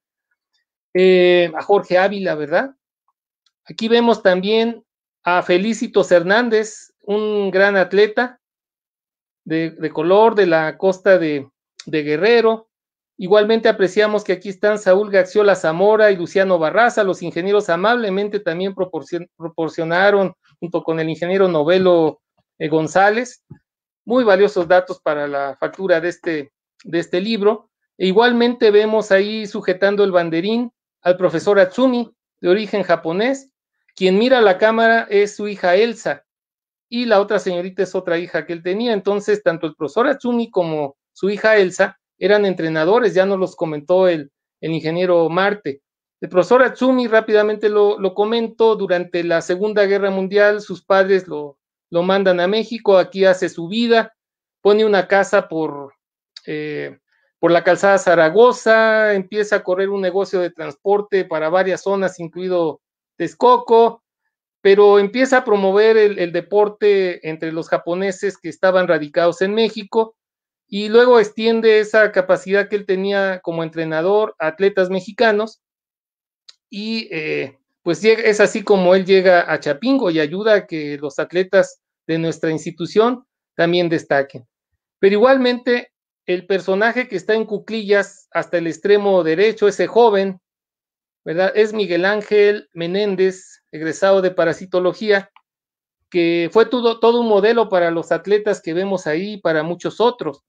eh, a Jorge Ávila, ¿verdad? Aquí vemos también a Felicitos Hernández, un gran atleta de, de color de la costa de, de Guerrero. Igualmente apreciamos que aquí están Saúl Gaxiola Zamora y Luciano Barraza. Los ingenieros amablemente también proporcion, proporcionaron, junto con el ingeniero Novelo eh, González, muy valiosos datos para la factura de este, de este libro. E igualmente vemos ahí sujetando el banderín al profesor Atsumi, de origen japonés. Quien mira a la cámara es su hija Elsa, y la otra señorita es otra hija que él tenía. Entonces, tanto el profesor Atsumi como su hija Elsa eran entrenadores, ya nos los comentó el, el ingeniero Marte. El profesor Atsumi, rápidamente lo, lo comento, durante la Segunda Guerra Mundial sus padres lo, lo mandan a México, aquí hace su vida, pone una casa por, eh, por la calzada Zaragoza, empieza a correr un negocio de transporte para varias zonas, incluido Texcoco, pero empieza a promover el, el deporte entre los japoneses que estaban radicados en México, y luego extiende esa capacidad que él tenía como entrenador a atletas mexicanos, y eh, pues llega, es así como él llega a Chapingo y ayuda a que los atletas de nuestra institución también destaquen. Pero igualmente, el personaje que está en cuclillas hasta el extremo derecho, ese joven, ¿verdad? Es Miguel Ángel Menéndez, egresado de parasitología, que fue todo, todo un modelo para los atletas que vemos ahí y para muchos otros,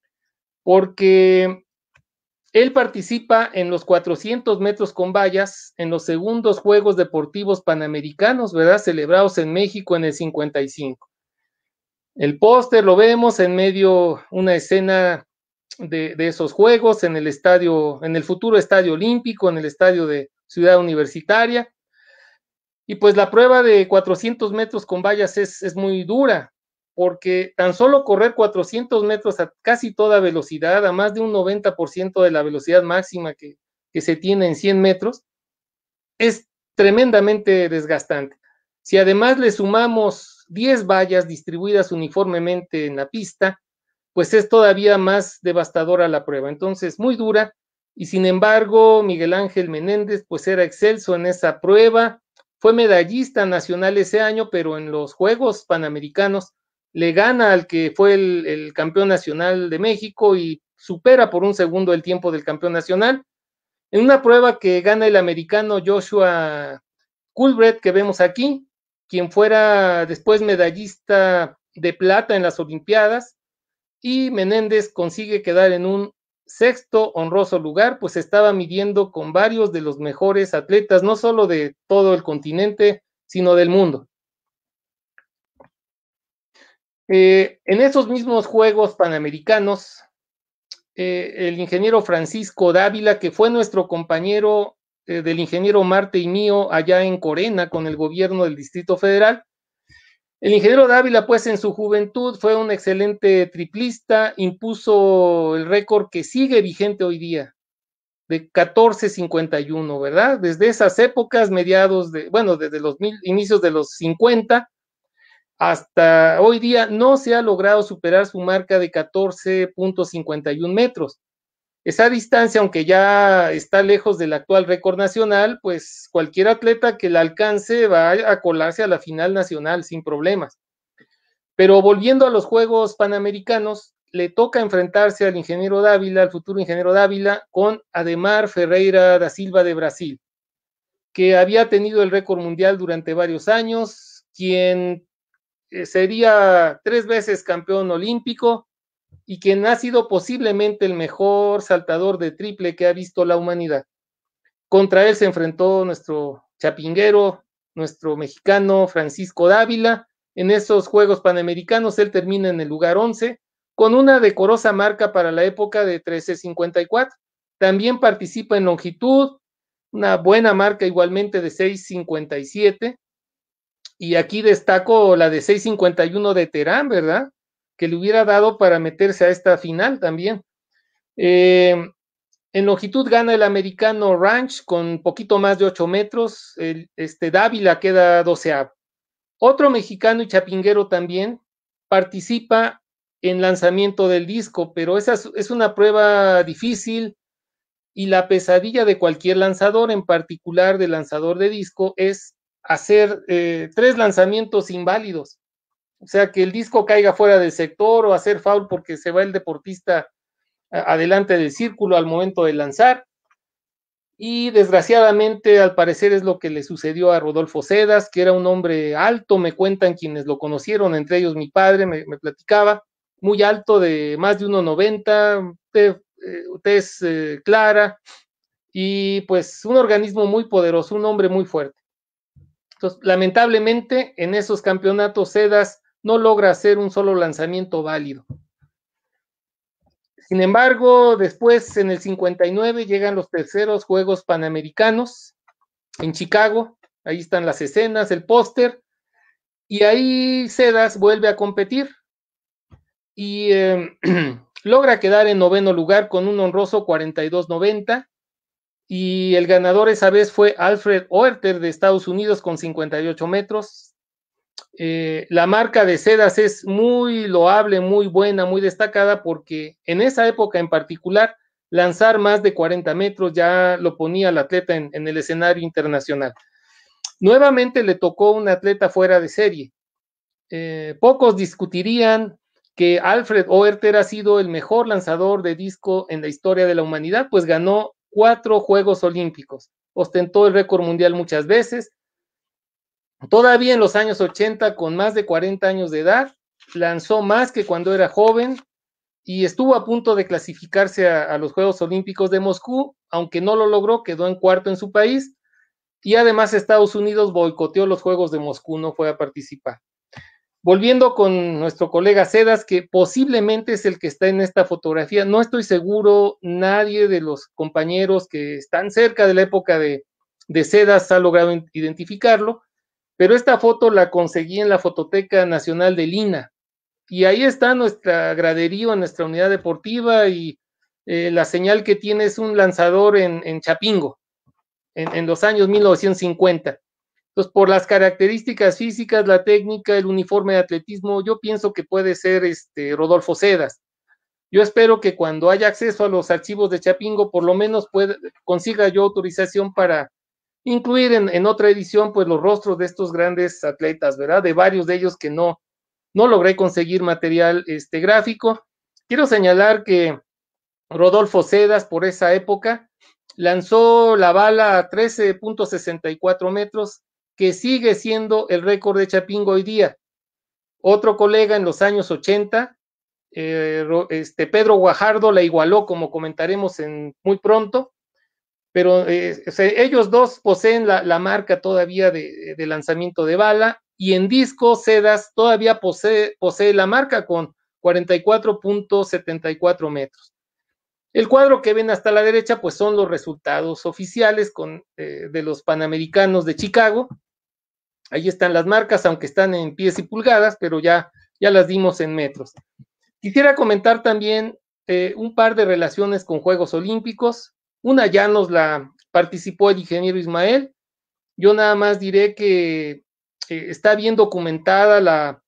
porque él participa en los cuatrocientos metros con vallas en los segundos Juegos Deportivos Panamericanos, ¿verdad? Celebrados en México en el cincuenta y cinco. El póster lo vemos en medio, una escena de, de esos Juegos en el estadio, en el futuro Estadio Olímpico, en el estadio de Ciudad Universitaria. Y pues la prueba de cuatrocientos metros con vallas es, es muy dura, porque tan solo correr cuatrocientos metros a casi toda velocidad, a más de un noventa por ciento de la velocidad máxima que, que se tiene en cien metros, es tremendamente desgastante. Si además le sumamos diez vallas distribuidas uniformemente en la pista, pues es todavía más devastadora la prueba. Entonces, muy dura, y sin embargo, Miguel Ángel Menéndez pues era excelso en esa prueba, fue medallista nacional ese año, pero en los Juegos Panamericanos le gana al que fue el, el campeón nacional de México y supera por un segundo el tiempo del campeón nacional, en una prueba que gana el americano Joshua Culbreth, que vemos aquí, quien fuera después medallista de plata en las Olimpiadas, y Menéndez consigue quedar en un sexto honroso lugar, pues estaba midiendo con varios de los mejores atletas, no solo de todo el continente, sino del mundo. Eh, en esos mismos Juegos Panamericanos, eh, el ingeniero Francisco Dávila, que fue nuestro compañero eh, del ingeniero Marte y mío allá en Corena con el gobierno del Distrito Federal, el ingeniero Dávila, pues en su juventud fue un excelente triplista, impuso el récord que sigue vigente hoy día, de catorce cincuenta y uno, ¿verdad? Desde esas épocas, mediados de, bueno, desde los mil, inicios de los cincuenta, hasta hoy día no se ha logrado superar su marca de catorce punto cincuenta y uno metros. Esa distancia, aunque ya está lejos del actual récord nacional, pues cualquier atleta que la alcance va a colarse a la final nacional sin problemas. Pero volviendo a los Juegos Panamericanos, le toca enfrentarse al ingeniero Dávila, al futuro ingeniero Dávila, con Ademar Ferreira da Silva de Brasil, que había tenido el récord mundial durante varios años, quien sería tres veces campeón olímpico, y quien ha sido posiblemente el mejor saltador de triple que ha visto la humanidad. Contra él se enfrentó nuestro chapinguero, nuestro mexicano Francisco Dávila. En esos Juegos Panamericanos él termina en el lugar once, con una decorosa marca para la época de trece cincuenta y cuatro. También participa en longitud, una buena marca igualmente de seis cincuenta y siete, y aquí destaco la de seis cincuenta y uno de Terán, ¿verdad?, que le hubiera dado para meterse a esta final también. Eh, en longitud gana el americano Ranch con poquito más de ocho metros, el, este Dávila queda doceavo. Otro mexicano y chapinguero también participa en lanzamiento del disco, pero esa es una prueba difícil, y la pesadilla de cualquier lanzador, en particular del lanzador de disco, es hacer eh, tres lanzamientos inválidos. O sea, que el disco caiga fuera del sector o hacer foul porque se va el deportista adelante del círculo al momento de lanzar. Y desgraciadamente, al parecer, es lo que le sucedió a Rodolfo Cedas, que era un hombre alto, me cuentan quienes lo conocieron, entre ellos mi padre, me, me platicaba, muy alto, de más de uno noventa, tez eh, eh, clara, y pues un organismo muy poderoso, un hombre muy fuerte. Entonces, lamentablemente, en esos campeonatos Cedas no logra hacer un solo lanzamiento válido. Sin embargo, después en el cincuenta y nueve llegan los terceros Juegos Panamericanos en Chicago, ahí están las escenas, el póster, y ahí Cedas vuelve a competir, y eh, logra quedar en noveno lugar con un honroso cuarenta y dos noventa, y el ganador esa vez fue Alfred Oerter de Estados Unidos con cincuenta y ocho metros. Eh, la marca de Cedas es muy loable, muy buena, muy destacada, porque en esa época en particular, lanzar más de cuarenta metros ya lo ponía al atleta en, en el escenario internacional. Nuevamente le tocó un atleta fuera de serie. Eh, pocos discutirían que Alfred Oerter ha sido el mejor lanzador de disco en la historia de la humanidad, pues ganó cuatro Juegos Olímpicos, ostentó el récord mundial muchas veces. Todavía en los años ochenta, con más de cuarenta años de edad, lanzó más que cuando era joven y estuvo a punto de clasificarse a, a los Juegos Olímpicos de Moscú, aunque no lo logró, quedó en cuarto en su país, y además Estados Unidos boicoteó los Juegos de Moscú, no fue a participar. Volviendo con nuestro colega Cedas, que posiblemente es el que está en esta fotografía, no estoy seguro, nadie de los compañeros que están cerca de la época de, de Cedas ha logrado identificarlo, pero esta foto la conseguí en la Fototeca Nacional de Lina, y ahí está nuestra graderío, nuestra unidad deportiva, y eh, la señal que tiene es un lanzador en, en Chapingo, en, en los años mil novecientos cincuenta. Entonces, por las características físicas, la técnica, el uniforme de atletismo, yo pienso que puede ser este Rodolfo Cedas. Yo espero que cuando haya acceso a los archivos de Chapingo, por lo menos pueda, consiga yo autorización para incluir en, en otra edición, pues, los rostros de estos grandes atletas, ¿verdad? De varios de ellos que no, no logré conseguir material este, gráfico. Quiero señalar que Rodolfo Cedas, por esa época, lanzó la bala a trece punto sesenta y cuatro metros, que sigue siendo el récord de Chapingo hoy día. Otro colega en los años ochenta, eh, este, Pedro Guajardo, la igualó, como comentaremos en, muy pronto, pero eh, o sea, ellos dos poseen la, la marca todavía de, de lanzamiento de bala, y en disco Cedas todavía posee, posee la marca con cuarenta y cuatro punto setenta y cuatro metros. El cuadro que ven hasta la derecha, pues son los resultados oficiales con, eh, de los Panamericanos de Chicago. Ahí están las marcas, aunque están en pies y pulgadas, pero ya, ya las dimos en metros. Quisiera comentar también eh, un par de relaciones con Juegos Olímpicos. Una ya nos la participó el ingeniero Ismael. Yo nada más diré que eh, está bien documentada la,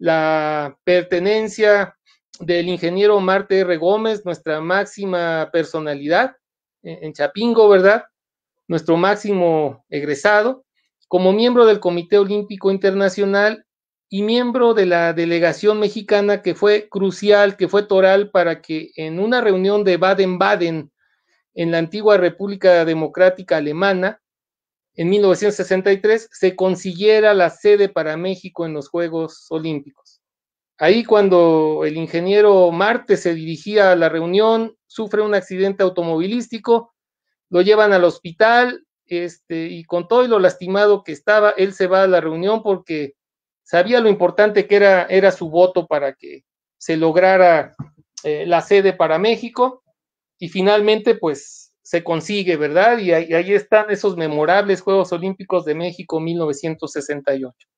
la pertenencia del ingeniero Marte R. Gómez, nuestra máxima personalidad en, en Chapingo, ¿verdad? Nuestro máximo egresado, como miembro del Comité Olímpico Internacional y miembro de la delegación mexicana, que fue crucial, que fue toral para que en una reunión de Baden-Baden, en la antigua República Democrática Alemana, en mil novecientos sesenta y tres, se consiguiera la sede para México en los Juegos Olímpicos. Ahí, cuando el ingeniero Marte se dirigía a la reunión, sufre un accidente automovilístico, lo llevan al hospital, este, y con todo y lo lastimado que estaba, él se va a la reunión porque sabía lo importante que era, era su voto para que se lograra eh, la sede para México, y finalmente pues se consigue, ¿verdad? Y ahí, ahí están esos memorables Juegos Olímpicos de México mil novecientos sesenta y ocho.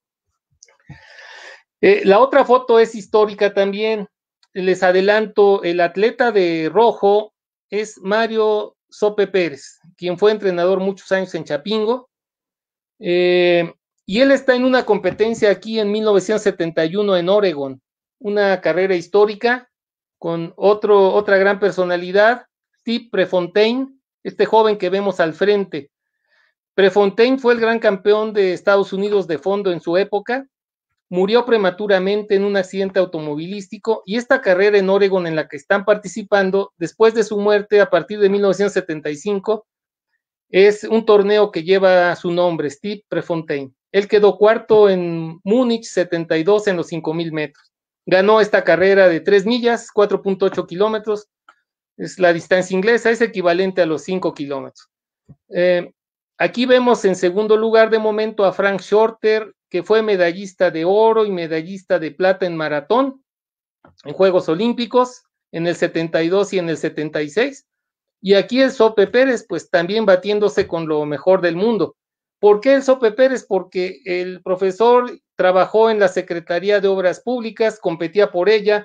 Eh, la otra foto es histórica también. Les adelanto, el atleta de rojo es Mario Sope Pérez, quien fue entrenador muchos años en Chapingo, eh, y él está en una competencia aquí en mil novecientos setenta y uno en Oregon, una carrera histórica con otro, otra gran personalidad, Steve Prefontaine, este joven que vemos al frente. Prefontaine fue el gran campeón de Estados Unidos de fondo en su época, murió prematuramente en un accidente automovilístico, y esta carrera en Oregon en la que están participando, después de su muerte a partir de mil novecientos setenta y cinco, es un torneo que lleva su nombre, Steve Prefontaine. Él quedó cuarto en Múnich setenta y dos en los cinco mil metros. Ganó esta carrera de tres millas, cuatro punto ocho kilómetros, es la distancia inglesa, es equivalente a los cinco kilómetros. Eh, aquí vemos en segundo lugar de momento a Frank Shorter, que fue medallista de oro y medallista de plata en maratón en Juegos Olímpicos en el setenta y dos y en el setenta y seis, y aquí el Sope Pérez pues también batiéndose con lo mejor del mundo. ¿Por qué el Sope Pérez? Porque el profesor trabajó en la Secretaría de Obras Públicas, competía por ella,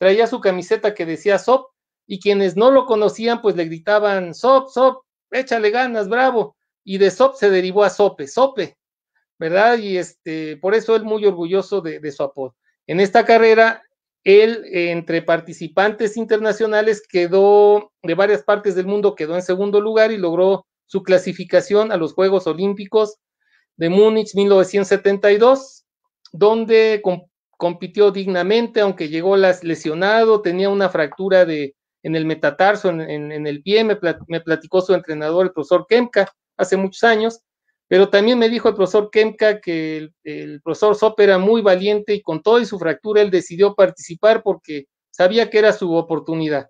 traía su camiseta que decía Sop, y quienes no lo conocían, pues le gritaban, Sop, Sop, échale ganas, bravo, y de Sop se derivó a Sope, Sope, ¿verdad? Y este, por eso él muy orgulloso de, de su apodo. En esta carrera, él, entre participantes internacionales, quedó, de varias partes del mundo, quedó en segundo lugar y logró su clasificación a los Juegos Olímpicos de Múnich mil novecientos setenta y dos, donde com compitió dignamente, aunque llegó las, lesionado, tenía una fractura de, en el metatarso, en, en, en el pie, me, plat me platicó su entrenador, el profesor Kemka, hace muchos años, pero también me dijo el profesor Kemka que el, el profesor Sop era muy valiente y con todo y su fractura él decidió participar porque sabía que era su oportunidad.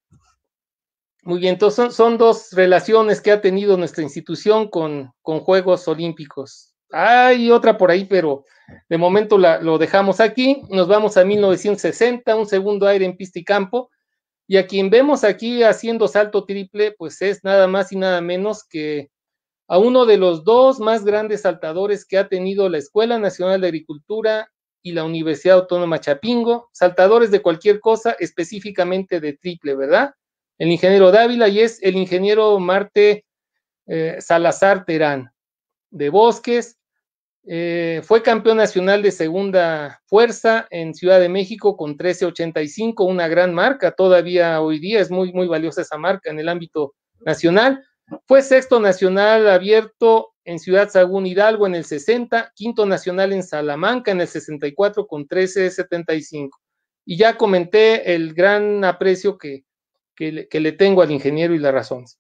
Muy bien, entonces son, son dos relaciones que ha tenido nuestra institución con, con Juegos Olímpicos. Hay otra por ahí, pero de momento la, lo dejamos aquí. Nos vamos a mil novecientos sesenta, un segundo aire en pista y campo, y a quien vemos aquí haciendo salto triple, pues es nada más y nada menos que a uno de los dos más grandes saltadores que ha tenido la Escuela Nacional de Agricultura y la Universidad Autónoma Chapingo, saltadores de cualquier cosa, específicamente de triple, ¿verdad? El ingeniero Dávila, y es el ingeniero Marte eh, Salazar Terán, de Bosques. Eh, fue campeón nacional de segunda fuerza en Ciudad de México con trece ochenta y cinco, una gran marca, todavía hoy día es muy, muy valiosa esa marca en el ámbito nacional. Fue sexto nacional abierto en Ciudad Sagún Hidalgo en el sesenta, quinto nacional en Salamanca en el sesenta y cuatro con trece setenta y cinco. Y ya comenté el gran aprecio que, que, le, que le tengo al ingeniero y las razones.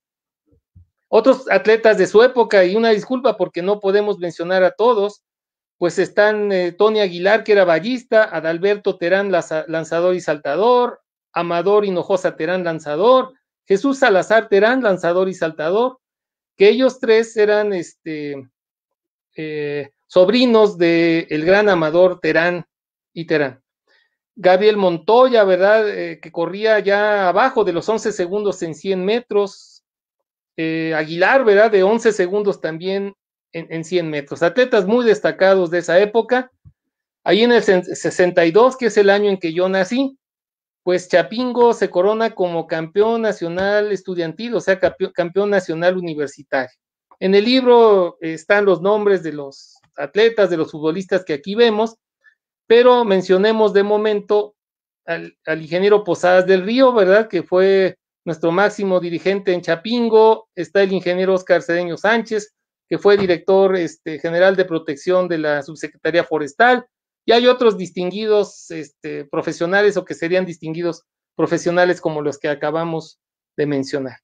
Otros atletas de su época, y una disculpa porque no podemos mencionar a todos, pues están eh, Tony Aguilar, que era ballista, Adalberto Terán, lanzador y saltador, Amador Hinojosa Terán, lanzador, Jesús Salazar Terán, lanzador y saltador, que ellos tres eran este, eh, sobrinos del de gran Amador Terán y Terán. Gabriel Montoya, ¿verdad? Eh, que corría ya abajo de los once segundos en cien metros, Eh, Aguilar, ¿verdad? De once segundos también en, en cien metros. Atletas muy destacados de esa época. Ahí en el sesenta y dos, que es el año en que yo nací, pues Chapingo se corona como campeón nacional estudiantil, o sea, campeón, campeón nacional universitario. En el libro están los nombres de los atletas, de los futbolistas que aquí vemos, pero mencionemos de momento al, al ingeniero Posadas del Río, ¿verdad? Que fue nuestro máximo dirigente en Chapingo. Está el ingeniero Oscar Cedeño Sánchez, que fue director este, general de protección de la Subsecretaría Forestal, y hay otros distinguidos este, profesionales, o que serían distinguidos profesionales como los que acabamos de mencionar.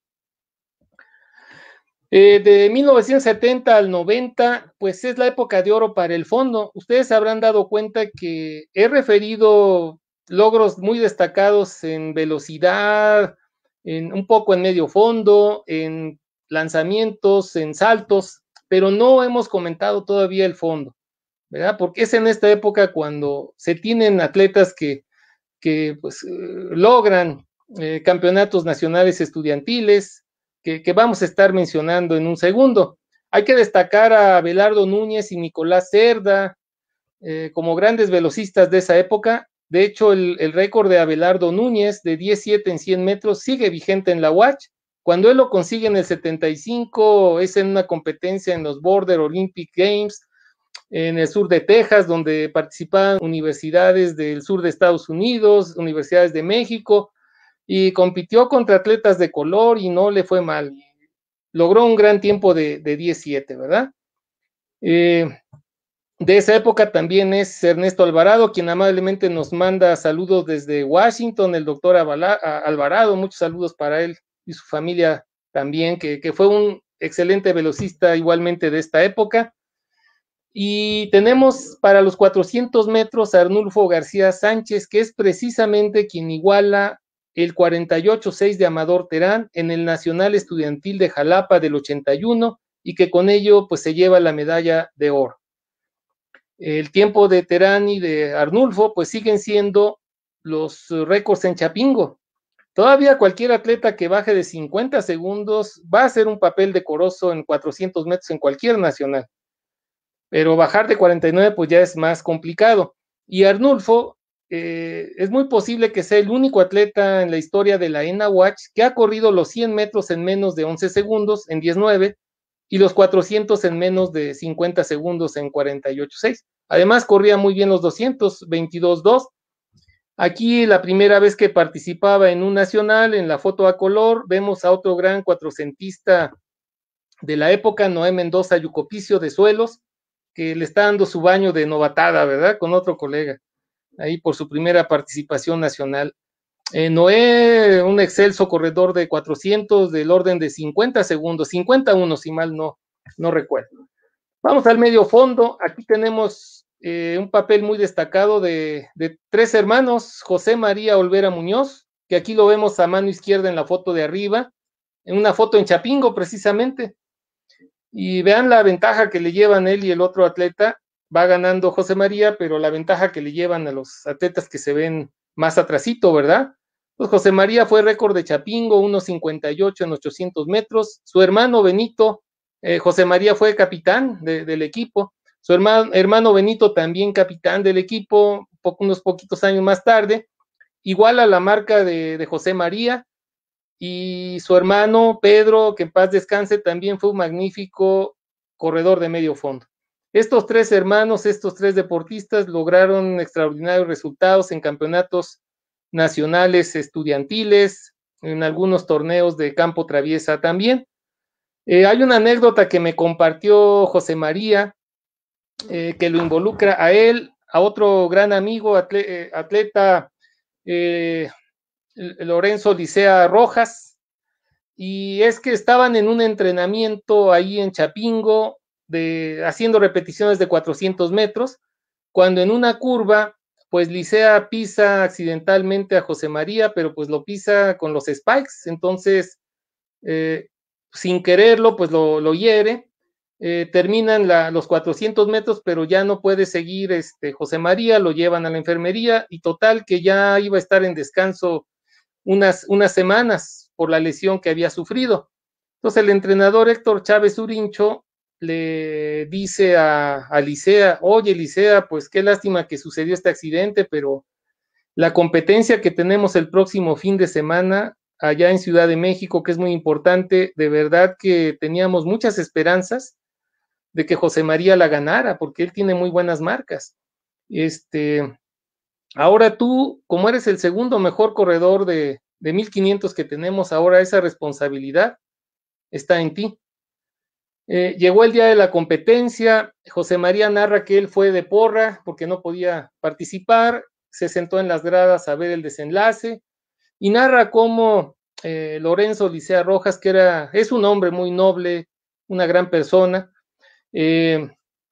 Eh, de mil novecientos setenta al noventa, pues es la época de oro para el fondo. Ustedes se habrán dado cuenta que he referido logros muy destacados en velocidad, en un poco en medio fondo, en lanzamientos, en saltos, pero no hemos comentado todavía el fondo, ¿verdad? Porque es en esta época cuando se tienen atletas que, que pues, eh, logran eh, campeonatos nacionales estudiantiles, que, que vamos a estar mencionando en un segundo. Hay que destacar a Abelardo Núñez y Nicolás Cerda eh, como grandes velocistas de esa época. De hecho, el, el récord de Abelardo Núñez de diez siete en cien metros sigue vigente en la U A C H. Cuando él lo consigue en el setenta y cinco, es en una competencia en los Border Olympic Games en el sur de Texas, donde participaban universidades del sur de Estados Unidos, universidades de México, y compitió contra atletas de color y no le fue mal. Logró un gran tiempo de, de diez siete, ¿verdad? Eh, de esa época también es Ernesto Alvarado, quien amablemente nos manda saludos desde Washington, el doctor Alvarado, muchos saludos para él y su familia también, que, que fue un excelente velocista igualmente de esta época. Y tenemos para los cuatrocientos metros a Arnulfo García Sánchez, que es precisamente quien iguala el cuarenta y ocho seis de Amador Terán en el Nacional Estudiantil de Jalapa del ochenta y uno, y que con ello pues se lleva la medalla de oro. El tiempo de Terán y de Arnulfo pues siguen siendo los récords en Chapingo. Todavía cualquier atleta que baje de cincuenta segundos va a hacer un papel decoroso en cuatrocientos metros en cualquier nacional, pero bajar de cuarenta y nueve pues ya es más complicado. Y Arnulfo eh, es muy posible que sea el único atleta en la historia de la ENAWACH que ha corrido los cien metros en menos de once segundos, en diez nueve, y los cuatrocientos en menos de cincuenta segundos, en cuarenta y ocho seis. Además, corría muy bien los doscientos, veintidós dos. Aquí, la primera vez que participaba en un nacional, en la foto a color, vemos a otro gran cuatrocentista de la época, Noé Mendoza Yucopicio de Suelos, que le está dando su baño de novatada, ¿verdad? Con otro colega, ahí por su primera participación nacional. Eh, Noé, un excelso corredor de cuatrocientos del orden de cincuenta segundos, cincuenta y uno, si mal no, no recuerdo. Vamos al medio fondo. Aquí tenemos eh, un papel muy destacado de, de tres hermanos, José María Olvera Muñoz, que aquí lo vemos a mano izquierda en la foto de arriba, en una foto en Chapingo precisamente. Y vean la ventaja que le llevan él y el otro atleta. Va ganando José María, pero la ventaja que le llevan a los atletas que se ven más atrasito, ¿verdad? Pues José María fue récord de Chapingo, uno cincuenta y ocho en ochocientos metros. Su hermano Benito, eh, José María fue capitán de, del equipo. Su hermano, hermano Benito también capitán del equipo, poco, unos poquitos años más tarde. Igual a la marca de, de José María. Y su hermano Pedro, que en paz descanse, también fue un magnífico corredor de medio fondo. Estos tres hermanos, estos tres deportistas lograron extraordinarios resultados en campeonatos nacionales estudiantiles, en algunos torneos de campo traviesa también. Eh, hay una anécdota que me compartió José María, eh, que lo involucra a él, a otro gran amigo, atleta, atleta eh, Lorenzo Licea Rojas, y es que estaban en un entrenamiento ahí en Chapingo, de, haciendo repeticiones de cuatrocientos metros, cuando en una curva, pues Licea pisa accidentalmente a José María, pero pues lo pisa con los spikes, entonces, eh, sin quererlo, pues lo, lo hiere, eh, terminan la, los cuatrocientos metros, pero ya no puede seguir este, José María, lo llevan a la enfermería, y total que ya iba a estar en descanso unas, unas semanas por la lesión que había sufrido. Entonces el entrenador Héctor Chávez Urincho le dice a, a Licea, oye Licea, pues qué lástima que sucedió este accidente, pero la competencia que tenemos el próximo fin de semana allá en Ciudad de México, que es muy importante, de verdad que teníamos muchas esperanzas de que José María la ganara, porque él tiene muy buenas marcas. Este, ahora tú, como eres el segundo mejor corredor de, de mil quinientos que tenemos, ahora esa responsabilidad está en ti. Eh, llegó el día de la competencia, José María narra que él fue de porra porque no podía participar, se sentó en las gradas a ver el desenlace y narra cómo eh, Lorenzo Licea Rojas, que era, es un hombre muy noble, una gran persona, eh,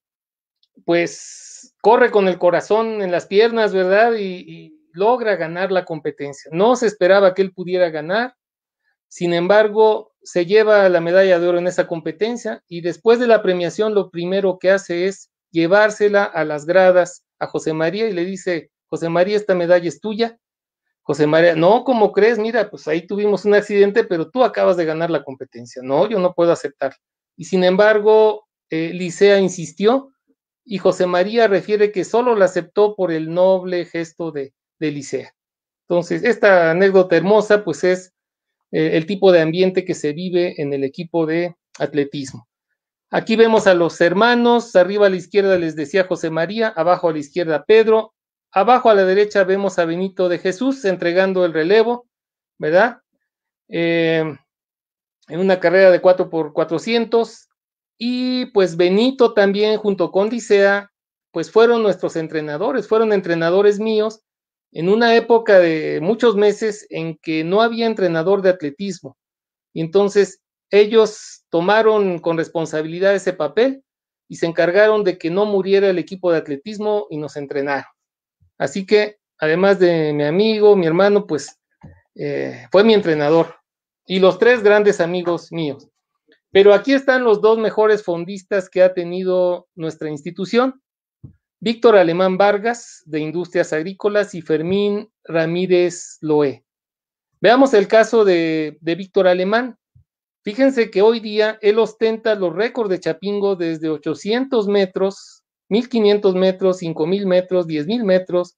pues corre con el corazón en las piernas, ¿verdad? Y, y logra ganar la competencia. No se esperaba que él pudiera ganar, sin embargo, se lleva la medalla de oro en esa competencia y después de la premiación lo primero que hace es llevársela a las gradas a José María y le dice, José María, esta medalla es tuya. José María, no, ¿cómo crees? Mira, pues ahí tuvimos un accidente, pero tú acabas de ganar la competencia. No, yo no puedo aceptar. Y sin embargo, eh, Licea insistió y José María refiere que solo la aceptó por el noble gesto de, de Licea. Entonces, esta anécdota hermosa, pues es eh, el tipo de ambiente que se vive en el equipo de atletismo. Aquí vemos a los hermanos, arriba a la izquierda les decía José María, abajo a la izquierda Pedro, abajo a la derecha vemos a Benito de Jesús entregando el relevo, ¿verdad? Eh, en una carrera de cuatro por cuatrocientos, y pues Benito también junto con Licea, pues fueron nuestros entrenadores, fueron entrenadores míos en una época de muchos meses en que no había entrenador de atletismo, y entonces ellos tomaron con responsabilidad ese papel y se encargaron de que no muriera el equipo de atletismo y nos entrenaron. Así que, además de mi amigo, mi hermano, pues eh, fue mi entrenador y los tres grandes amigos míos. Pero aquí están los dos mejores fondistas que ha tenido nuestra institución, Víctor Alemán Vargas, de Industrias Agrícolas, y Fermín Ramírez Loé. Veamos el caso de, de Víctor Alemán. Fíjense que hoy día él ostenta los récords de Chapingo desde ochocientos metros, mil quinientos metros, cinco mil metros, diez mil metros,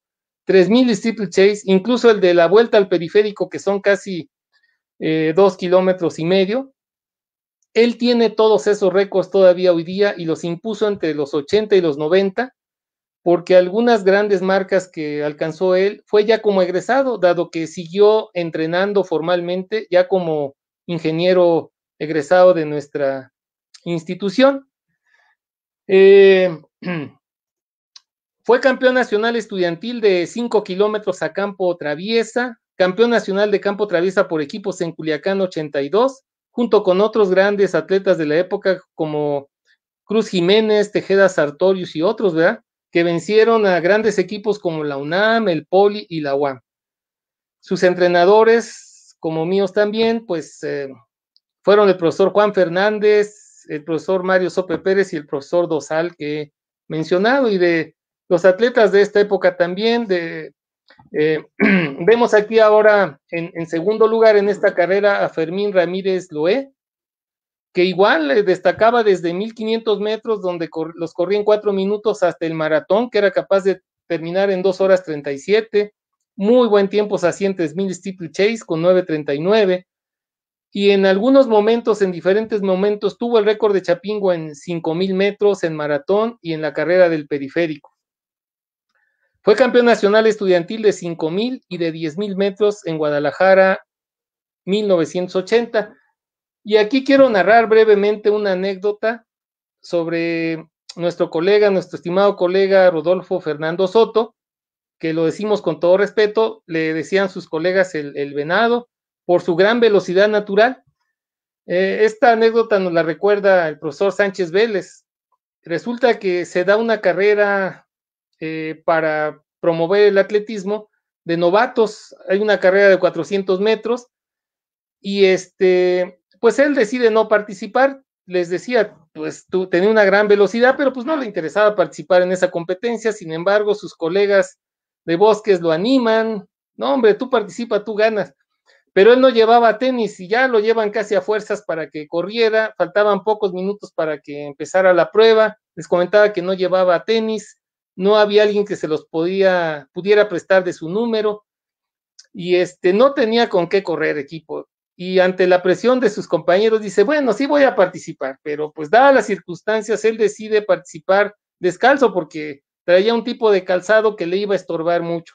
tres mil steeplechase, incluso el de la vuelta al periférico, que son casi eh, dos kilómetros y medio. Él tiene todos esos récords todavía hoy día y los impuso entre los ochenta y los noventa, porque algunas grandes marcas que alcanzó él fue ya como egresado, dado que siguió entrenando formalmente ya como ingeniero egresado de nuestra institución. Eh, fue campeón nacional estudiantil de cinco kilómetros a campo traviesa, campeón nacional de campo traviesa por equipos en Culiacán ochenta y dos, junto con otros grandes atletas de la época como Cruz Jiménez, Tejeda Sartorius y otros, ¿verdad?, que vencieron a grandes equipos como la UNAM, el Poli y la U A M. Sus entrenadores, como míos también, pues eh, fueron el profesor Juan Fernández, el profesor Mario Sope Pérez y el profesor Dosal, que he mencionado, y de los atletas de esta época también. De, eh, vemos aquí ahora en, en segundo lugar en esta carrera a Fermín Ramírez Loé, que igual eh, destacaba desde mil quinientos metros, donde cor los corría en cuatro minutos, hasta el maratón, que era capaz de terminar en dos horas treinta y siete. Muy buen tiempo se hacía en tres mil steeplechase con nueve treinta y nueve. Y en algunos momentos, en diferentes momentos, tuvo el récord de Chapingo en cinco mil metros, en maratón y en la carrera del periférico. Fue campeón nacional estudiantil de cinco mil y de diez mil metros en Guadalajara, mil novecientos ochenta. Y aquí quiero narrar brevemente una anécdota sobre nuestro colega, nuestro estimado colega Rodolfo Fernando Soto, que lo decimos con todo respeto, le decían sus colegas el, el venado, por su gran velocidad natural. Eh, esta anécdota nos la recuerda el profesor Sánchez Vélez. Resulta que se da una carrera eh, para promover el atletismo de novatos. Hay una carrera de cuatrocientos metros y este, pues él decide no participar. Les decía, pues tú, tenía una gran velocidad, pero pues no le interesaba participar en esa competencia. Sin embargo, sus colegas de Bosques lo animan. No, hombre, tú participa, tú ganas. Pero él no llevaba tenis y ya lo llevan casi a fuerzas para que corriera. Faltaban pocos minutos para que empezara la prueba. Les comentaba que no llevaba tenis, no había alguien que se los podía, pudiera prestar de su número, y este, no tenía con qué correr equipo. Y ante la presión de sus compañeros dice, bueno, sí voy a participar, pero pues dadas las circunstancias, él decide participar descalzo porque traía un tipo de calzado que le iba a estorbar mucho.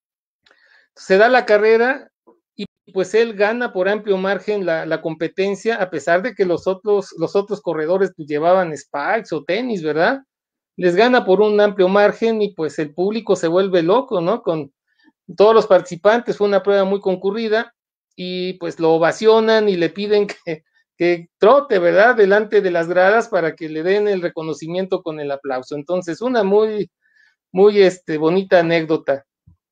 Se da la carrera y pues él gana por amplio margen la, la competencia, a pesar de que los otros, los otros corredores pues llevaban spikes o tenis, ¿verdad? Les gana por un amplio margen y pues el público se vuelve loco, ¿no? Con todos los participantes, fue una prueba muy concurrida y pues lo ovacionan y le piden que, que trote, ¿verdad?, delante de las gradas para que le den el reconocimiento con el aplauso. Entonces, una muy, muy este, bonita anécdota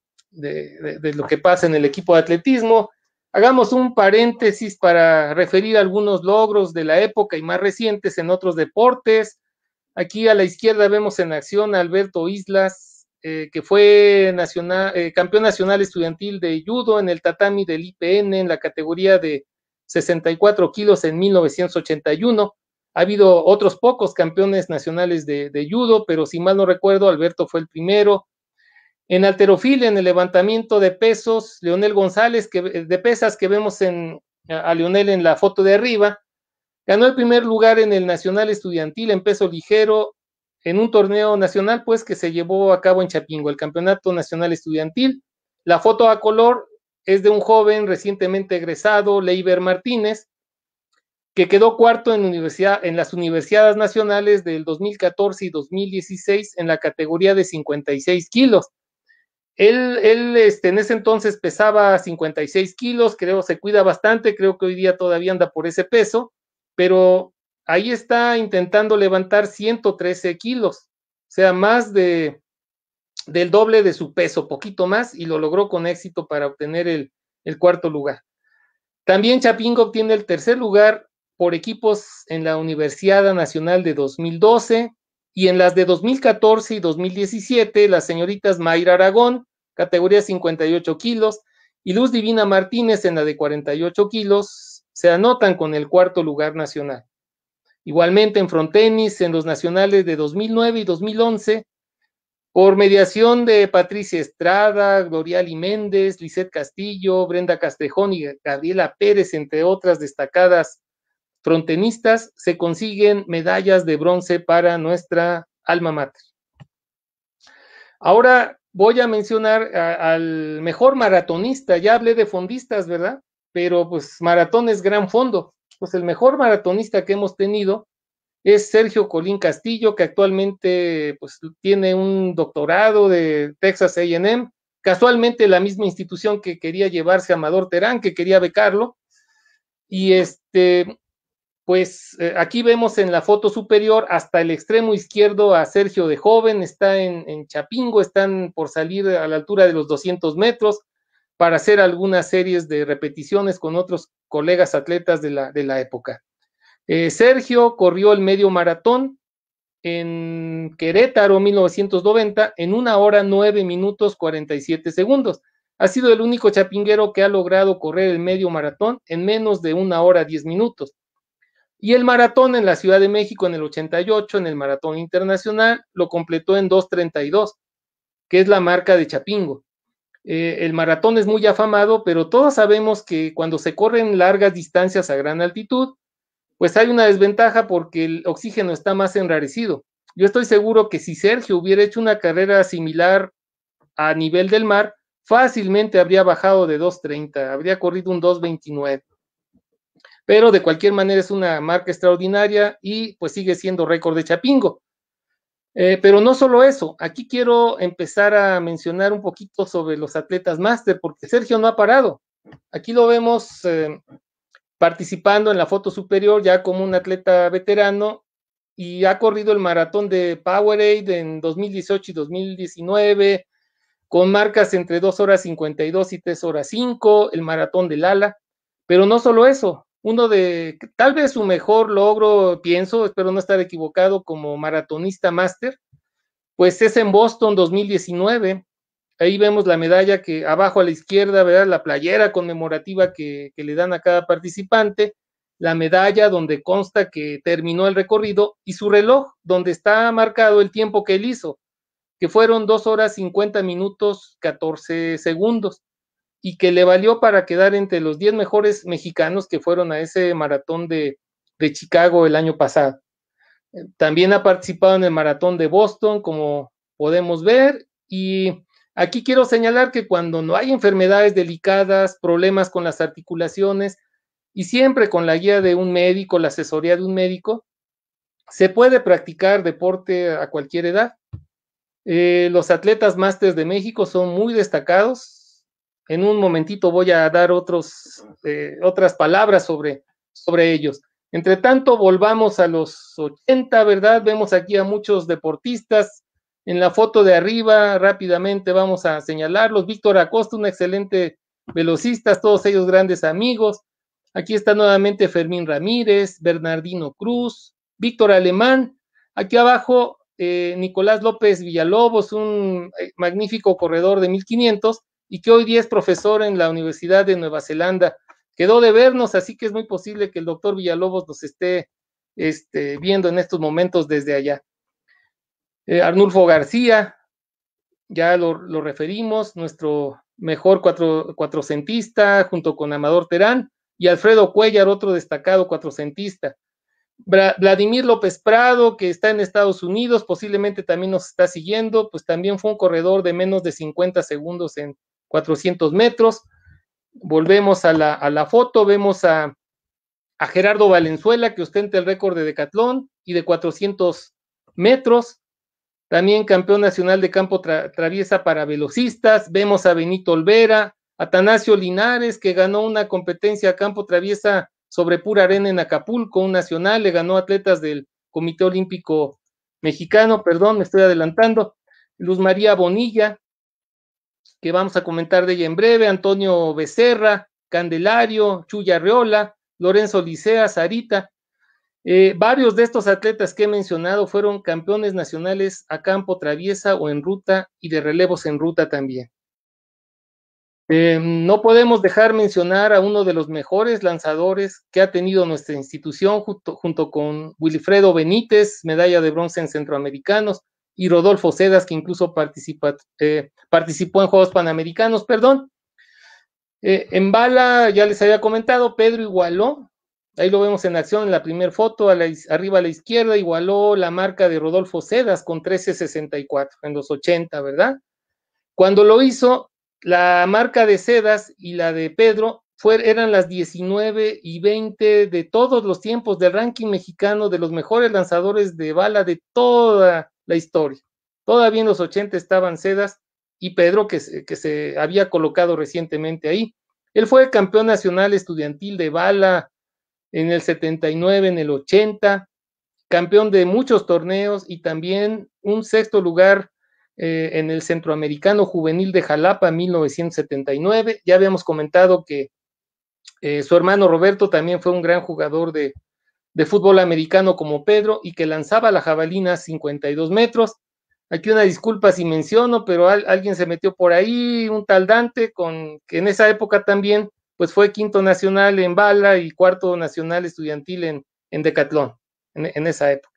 de, de, de lo que pasa en el equipo de atletismo. Hagamos un paréntesis para referir algunos logros de la época y más recientes en otros deportes. Aquí a la izquierda vemos en acción a Alberto Islas, eh, que fue nacional, eh, campeón nacional estudiantil de judo en el tatami del I P N en la categoría de sesenta y cuatro kilos en mil novecientos ochenta y uno. Ha habido otros pocos campeones nacionales de, de judo, pero si mal no recuerdo, Alberto fue el primero. En halterofilia, en el levantamiento de pesos, Leonel González, que, de pesas, que vemos en, a Leonel en la foto de arriba, ganó el primer lugar en el nacional estudiantil en peso ligero en un torneo nacional, pues, que se llevó a cabo en Chapingo, el Campeonato Nacional Estudiantil. La foto a color es de un joven recientemente egresado, Leiber Martínez, que quedó cuarto en, universidad, en las universidades nacionales del dos mil catorce y dos mil dieciséis en la categoría de cincuenta y seis kilos. Él, él este, en ese entonces pesaba cincuenta y seis kilos, creo se cuida bastante, creo que hoy día todavía anda por ese peso, pero ahí está intentando levantar ciento trece kilos, o sea, más de, del doble de su peso, poquito más, y lo logró con éxito para obtener el, el cuarto lugar. También Chapingo obtiene el tercer lugar por equipos en la Universidad Nacional de dos mil doce, y en las de dos mil catorce y dos mil diecisiete, las señoritas Mayra Aragón, categoría cincuenta y ocho kilos, y Luz Divina Martínez en la de cuarenta y ocho kilos, se anotan con el cuarto lugar nacional. Igualmente en frontenis, en los nacionales de dos mil nueve y dos mil once, por mediación de Patricia Estrada, Gloriali Méndez, Lisette Castillo, Brenda Castrejón y Gabriela Pérez, entre otras destacadas frontenistas, se consiguen medallas de bronce para nuestra alma mater. Ahora voy a mencionar a, al mejor maratonista. Ya hablé de fondistas, ¿verdad? Pero pues maratón es gran fondo. Pues el mejor maratonista que hemos tenido es Sergio Colín Castillo, que actualmente pues tiene un doctorado de Texas A and M, casualmente la misma institución que quería llevarse a Amador Terán, que quería becarlo. Y este, pues eh, aquí vemos en la foto superior hasta el extremo izquierdo a Sergio de joven, está en, en Chapingo, están por salir a la altura de los doscientos metros para hacer algunas series de repeticiones con otros colegas atletas de la, de la época. Eh, Sergio corrió el medio maratón en Querétaro mil novecientos noventa en una hora nueve minutos cuarenta y siete segundos. Ha sido el único chapinguero que ha logrado correr el medio maratón en menos de una hora diez minutos. Y el maratón en la Ciudad de México en el ochenta y ocho, en el maratón internacional, lo completó en dos treinta y dos, que es la marca de Chapingo. Eh, el maratón es muy afamado, pero todos sabemos que cuando se corren largas distancias a gran altitud, pues hay una desventaja porque el oxígeno está más enrarecido. Yo estoy seguro que si Sergio hubiera hecho una carrera similar a nivel del mar, fácilmente habría bajado de dos treinta, habría corrido un dos veintinueve. Pero de cualquier manera es una marca extraordinaria y pues sigue siendo récord de Chapingo. Eh, pero no solo eso, aquí quiero empezar a mencionar un poquito sobre los atletas máster, porque Sergio no ha parado. Aquí lo vemos eh, participando en la foto superior ya como un atleta veterano y ha corrido el maratón de Powerade en dos mil dieciocho y dos mil diecinueve con marcas entre dos horas cincuenta y dos y tres horas cinco, el maratón del Ala, pero no solo eso, uno de, tal vez su mejor logro, pienso, espero no estar equivocado, como maratonista máster, pues es en Boston dos mil diecinueve. Ahí vemos la medalla que abajo a la izquierda, ¿verdad? La playera conmemorativa que, que le dan a cada participante, la medalla donde consta que terminó el recorrido y su reloj donde está marcado el tiempo que él hizo, que fueron dos horas cincuenta minutos catorce segundos y que le valió para quedar entre los diez mejores mexicanos que fueron a ese maratón de, de Chicago el año pasado. También ha participado en el maratón de Boston, como podemos ver, y aquí quiero señalar que cuando no hay enfermedades delicadas, problemas con las articulaciones, y siempre con la guía de un médico, la asesoría de un médico, se puede practicar deporte a cualquier edad. Eh, los atletas másters de México son muy destacados. En un momentito voy a dar otros, eh, otras palabras sobre, sobre ellos. Entre tanto, volvamos a los ochenta, ¿verdad? Vemos aquí a muchos deportistas. En la foto de arriba, rápidamente vamos a señalarlos. Víctor Acosta, un excelente velocista, todos ellos grandes amigos. Aquí está nuevamente Fermín Ramírez, Bernardino Cruz, Víctor Alemán. Aquí abajo, eh, Nicolás López Villalobos, un magnífico corredor de mil quinientos y que hoy día es profesor en la Universidad de Nueva Zelanda. Quedó de vernos, así que es muy posible que el doctor Villalobos nos esté este, viendo en estos momentos desde allá. Eh, Arnulfo García, ya lo, lo referimos, nuestro mejor cuatro, cuatrocentista junto con Amador Terán, y Alfredo Cuellar, otro destacado cuatrocentista. Bra Vladimir López Prado, que está en Estados Unidos, posiblemente también nos está siguiendo, pues también fue un corredor de menos de cincuenta segundos en cuatrocientos metros. Volvemos a la, a la foto, vemos a, a Gerardo Valenzuela, que ostenta el récord de decatlón y de cuatrocientos metros. También campeón nacional de campo tra traviesa para velocistas. Vemos a Benito Olvera, Atanasio Linares, que ganó una competencia a campo traviesa sobre pura arena en Acapulco, un nacional, le ganó atletas del Comité Olímpico Mexicano, perdón, me estoy adelantando. Luz María Bonilla, que vamos a comentar de ella en breve, Antonio Becerra, Candelario, Chuya Arreola, Lorenzo Licea, Sarita. Eh, varios de estos atletas que he mencionado fueron campeones nacionales a campo traviesa o en ruta y de relevos en ruta también. Eh, no podemos dejar mencionar a uno de los mejores lanzadores que ha tenido nuestra institución junto, junto con Wilfredo Benítez, medalla de bronce en Centroamericanos, y Rodolfo Sedas, que incluso participa, eh, participó en Juegos Panamericanos, perdón. Eh, en bala, ya les había comentado, Pedro igualó, ahí lo vemos en acción en la primera foto, a la, arriba a la izquierda, igualó la marca de Rodolfo Sedas con trece sesenta y cuatro en los ochenta, ¿verdad? Cuando lo hizo, la marca de Sedas y la de Pedro fue, eran las diecinueve y veinte de todos los tiempos del ranking mexicano de los mejores lanzadores de bala de toda la historia. Todavía en los ochenta estaban Sedas y Pedro, que, que se había colocado recientemente ahí. Él fue campeón nacional estudiantil de bala en el setenta y nueve, en el ochenta, campeón de muchos torneos y también un sexto lugar eh, en el Centroamericano Juvenil de Jalapa, mil novecientos setenta y nueve. Ya habíamos comentado que eh, su hermano Roberto también fue un gran jugador de, de fútbol americano como Pedro y que lanzaba la jabalina a cincuenta y dos metros. Aquí una disculpa si menciono, pero al, alguien se metió por ahí, un tal Dante, con, que en esa época también pues fue quinto nacional en bala y cuarto nacional estudiantil en, en decatlón, en, en esa época.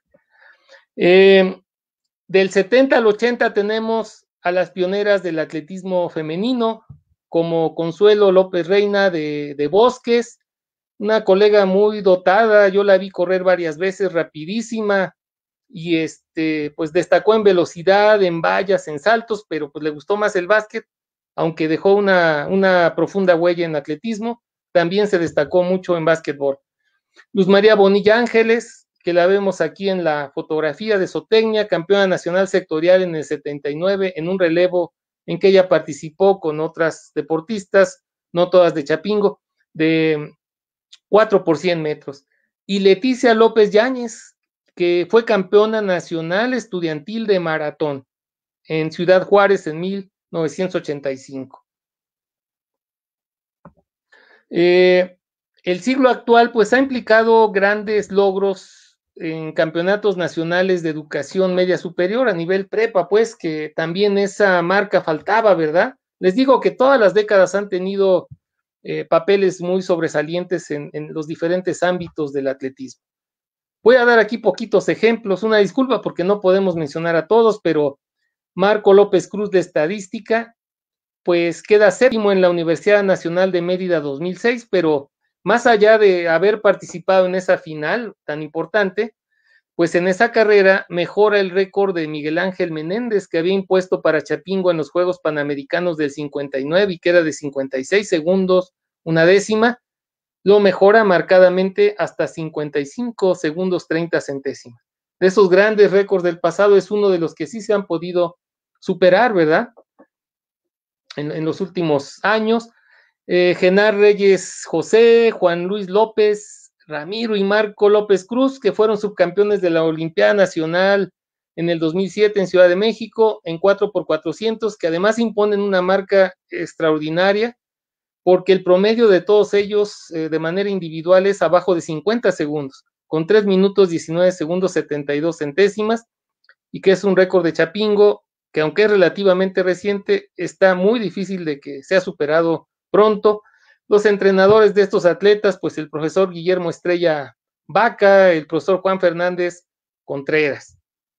Eh, del setenta al ochenta tenemos a las pioneras del atletismo femenino, como Consuelo López Reina de, de Bosques, una colega muy dotada, yo la vi correr varias veces, rapidísima, y este, pues destacó en velocidad, en vallas, en saltos, pero pues le gustó más el básquet, aunque dejó una, una profunda huella en atletismo, también se destacó mucho en básquetbol. Luz María Bonilla Ángeles, que la vemos aquí en la fotografía de Zootecnia, campeona nacional sectorial en el setenta y nueve, en un relevo en que ella participó con otras deportistas, no todas de Chapingo, de cuatro por cien metros. Y Leticia López Yáñez, que fue campeona nacional estudiantil de maratón en Ciudad Juárez en mil novecientos ochenta y cinco. Eh, el siglo actual pues ha implicado grandes logros en campeonatos nacionales de educación media superior a nivel prepa, pues que también esa marca faltaba, ¿verdad? Les digo que todas las décadas han tenido eh, papeles muy sobresalientes en, en los diferentes ámbitos del atletismo. Voy a dar aquí poquitos ejemplos, una disculpa porque no podemos mencionar a todos, pero Marco López Cruz de Estadística, pues queda séptimo en la Universidad Nacional de Mérida dos mil seis, pero más allá de haber participado en esa final tan importante, pues en esa carrera mejora el récord de Miguel Ángel Menéndez, que había impuesto para Chapingo en los Juegos Panamericanos del cincuenta y nueve y queda de cincuenta y seis segundos, una décima, lo mejora marcadamente hasta cincuenta y cinco segundos treinta centésimas. De esos grandes récords del pasado es uno de los que sí se han podido superar, ¿verdad? En, en los últimos años. Eh, Genar Reyes José, Juan Luis López, Ramiro y Marco López Cruz, que fueron subcampeones de la Olimpiada Nacional en el dos mil siete en Ciudad de México, en cuatro por cuatrocientos, que además imponen una marca extraordinaria, porque el promedio de todos ellos eh, de manera individual es abajo de cincuenta segundos, con tres minutos diecinueve segundos setenta y dos centésimas, y que es un récord de Chapingo, que aunque es relativamente reciente, está muy difícil de que sea superado pronto. Los entrenadores de estos atletas, pues el profesor Guillermo Estrella Vaca, el profesor Juan Fernández Contreras.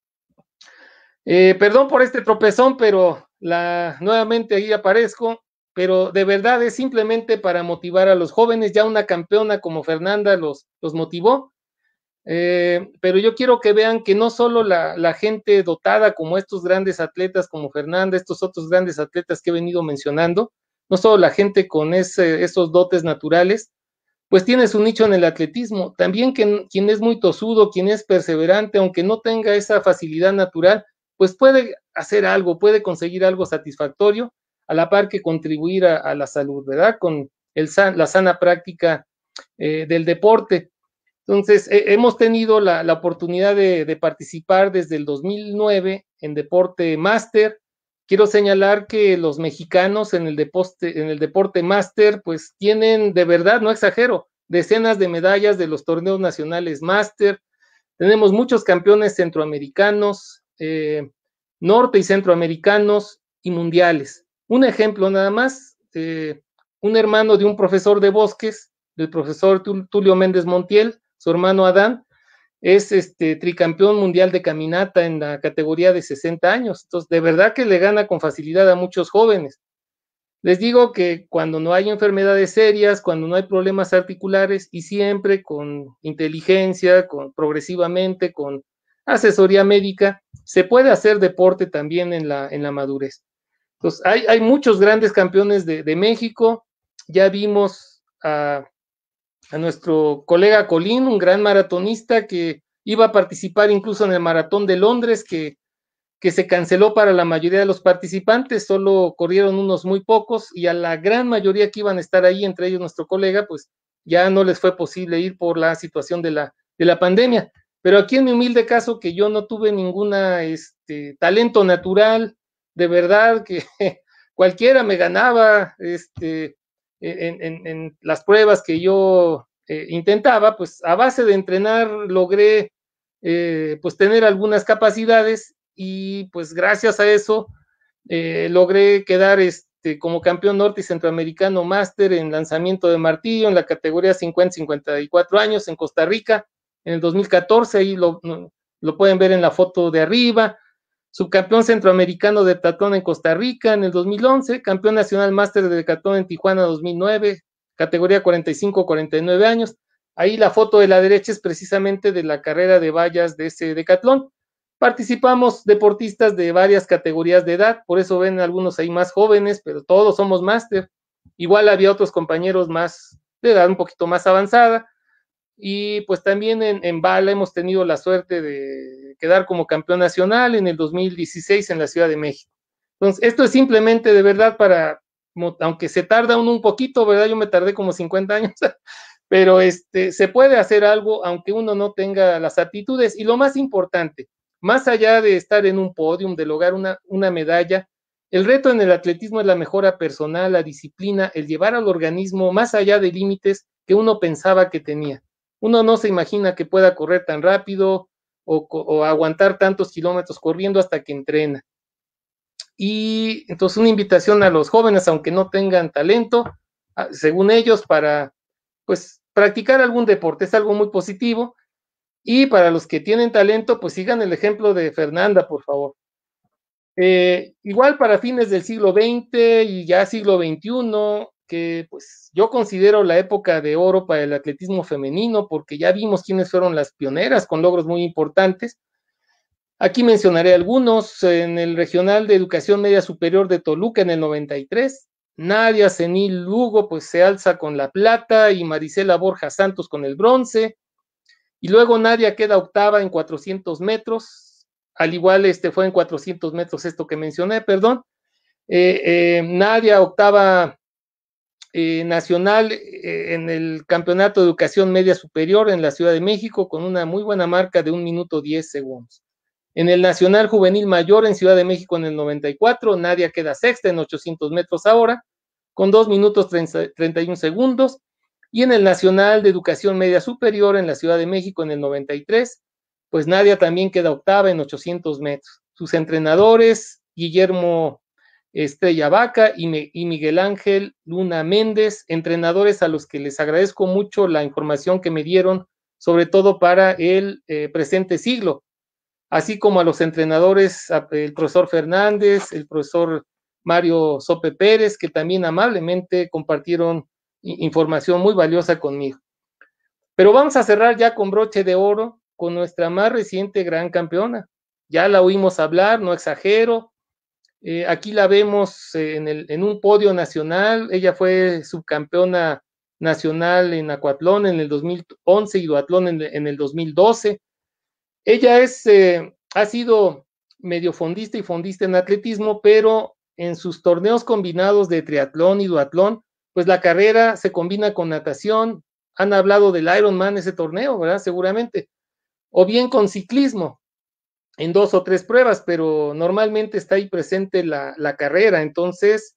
Eh, perdón por este tropezón, pero la, nuevamente ahí aparezco, pero de verdad es simplemente para motivar a los jóvenes. Ya una campeona como Fernanda los, los motivó, eh, pero yo quiero que vean que no solo la, la gente dotada como estos grandes atletas como Fernanda, estos otros grandes atletas que he venido mencionando, no solo la gente con ese, esos dotes naturales, pues tiene su nicho en el atletismo. También que, quien es muy tosudo, quien es perseverante, aunque no tenga esa facilidad natural, pues puede hacer algo, puede conseguir algo satisfactorio, a la par que contribuir a, a la salud, ¿verdad? Con el san, la sana práctica eh, del deporte. Entonces, eh, hemos tenido la, la oportunidad de, de participar desde el dos mil nueve en deporte máster. Quiero señalar que los mexicanos en el deporte, en el deporte máster, pues tienen, de verdad, no exagero, decenas de medallas de los torneos nacionales máster. Tenemos muchos campeones centroamericanos, eh, norte y centroamericanos y mundiales. Un ejemplo nada más, eh, un hermano de un profesor de Bosques, del profesor Tulio Méndez Montiel, su hermano Adán, es este tricampeón mundial de caminata en la categoría de sesenta años. Entonces, de verdad que le gana con facilidad a muchos jóvenes. Les digo que cuando no hay enfermedades serias, cuando no hay problemas articulares, y siempre con inteligencia, con progresivamente, con asesoría médica, se puede hacer deporte también en la, en la madurez. Entonces, hay, hay muchos grandes campeones de, de México. Ya vimos a, a nuestro colega Colín, un gran maratonista que iba a participar incluso en el maratón de Londres, que que se canceló para la mayoría de los participantes, solo corrieron unos muy pocos, y a la gran mayoría que iban a estar ahí, entre ellos nuestro colega, pues ya no les fue posible ir por la situación de la, de la pandemia. Pero aquí en mi humilde caso, que yo no tuve ninguna este, talento natural, de verdad que cualquiera me ganaba este, en, en, en las pruebas que yo eh, intentaba, pues a base de entrenar logré eh, pues tener algunas capacidades, y pues gracias a eso eh, logré quedar este, como campeón norte y centroamericano máster en lanzamiento de martillo en la categoría cincuenta a cincuenta y cuatro años en Costa Rica en el dos mil catorce, ahí lo, lo pueden ver en la foto de arriba. Subcampeón centroamericano de decatlón en Costa Rica en el dos mil once, campeón nacional máster de decatlón en Tijuana dos mil nueve, categoría cuarenta y cinco a cuarenta y nueve años. Ahí la foto de la derecha es precisamente de la carrera de vallas de ese decatlón. Participamos deportistas de varias categorías de edad, por eso ven algunos ahí más jóvenes, pero todos somos máster. Igual había otros compañeros más de edad un poquito más avanzada, y pues también en, en bala hemos tenido la suerte de quedar como campeón nacional en el dos mil dieciséis en la Ciudad de México. Entonces, esto es simplemente de verdad para, aunque se tarda uno un poquito, ¿verdad? Yo me tardé como cincuenta años, pero este, se puede hacer algo aunque uno no tenga las aptitudes, y lo más importante, más allá de estar en un podium, de lograr una, una medalla, el reto en el atletismo es la mejora personal, la disciplina, el llevar al organismo más allá de límites que uno pensaba que tenía. Uno no se imagina que pueda correr tan rápido o, o aguantar tantos kilómetros corriendo hasta que entrena. Y entonces una invitación a los jóvenes, aunque no tengan talento, según ellos, para pues practicar algún deporte, es algo muy positivo. Y para los que tienen talento, pues sigan el ejemplo de Fernanda, por favor. Eh, igual para fines del siglo veinte y ya siglo veintiuno, que pues yo considero la época de oro para el atletismo femenino, porque ya vimos quiénes fueron las pioneras con logros muy importantes. Aquí mencionaré algunos. En el Regional de Educación Media Superior de Toluca en el noventa y tres, Nadia Senil Lugo pues se alza con la plata, y Marisela Borja Santos con el bronce. Y luego Nadia queda octava en cuatrocientos metros, al igual este fue en cuatrocientos metros esto que mencioné, perdón. Eh, eh, Nadia octava eh, nacional eh, en el Campeonato de Educación Media Superior en la Ciudad de México con una muy buena marca de un minuto diez segundos. En el Nacional Juvenil Mayor en Ciudad de México en el noventa y cuatro, Nadia queda sexta en ochocientos metros ahora, con dos minutos treinta y un segundos. Y en el Nacional de Educación Media Superior en la Ciudad de México en el noventa y tres, pues Nadia también queda octava en ochocientos metros. Sus entrenadores, Guillermo Estrella Vaca y, me, y Miguel Ángel Luna Méndez, entrenadores a los que les agradezco mucho la información que me dieron, sobre todo para el eh, presente siglo, así como a los entrenadores, el profesor Fernández, el profesor Mario Sope Pérez, que también amablemente compartieron información muy valiosa conmigo. Pero vamos a cerrar ya con broche de oro con nuestra más reciente gran campeona. Ya la oímos hablar, no exagero. Eh, aquí la vemos en, el, en un podio nacional. Ella fue subcampeona nacional en acuatlón en el dos mil once y duatlón en, en el dos mil doce. Ella es, eh, ha sido medio fondista y fondista en atletismo, pero en sus torneos combinados de triatlón y duatlón, pues la carrera se combina con natación. Han hablado del Ironman, ese torneo, ¿verdad? Seguramente. O bien con ciclismo, en dos o tres pruebas, pero normalmente está ahí presente la, la carrera. Entonces,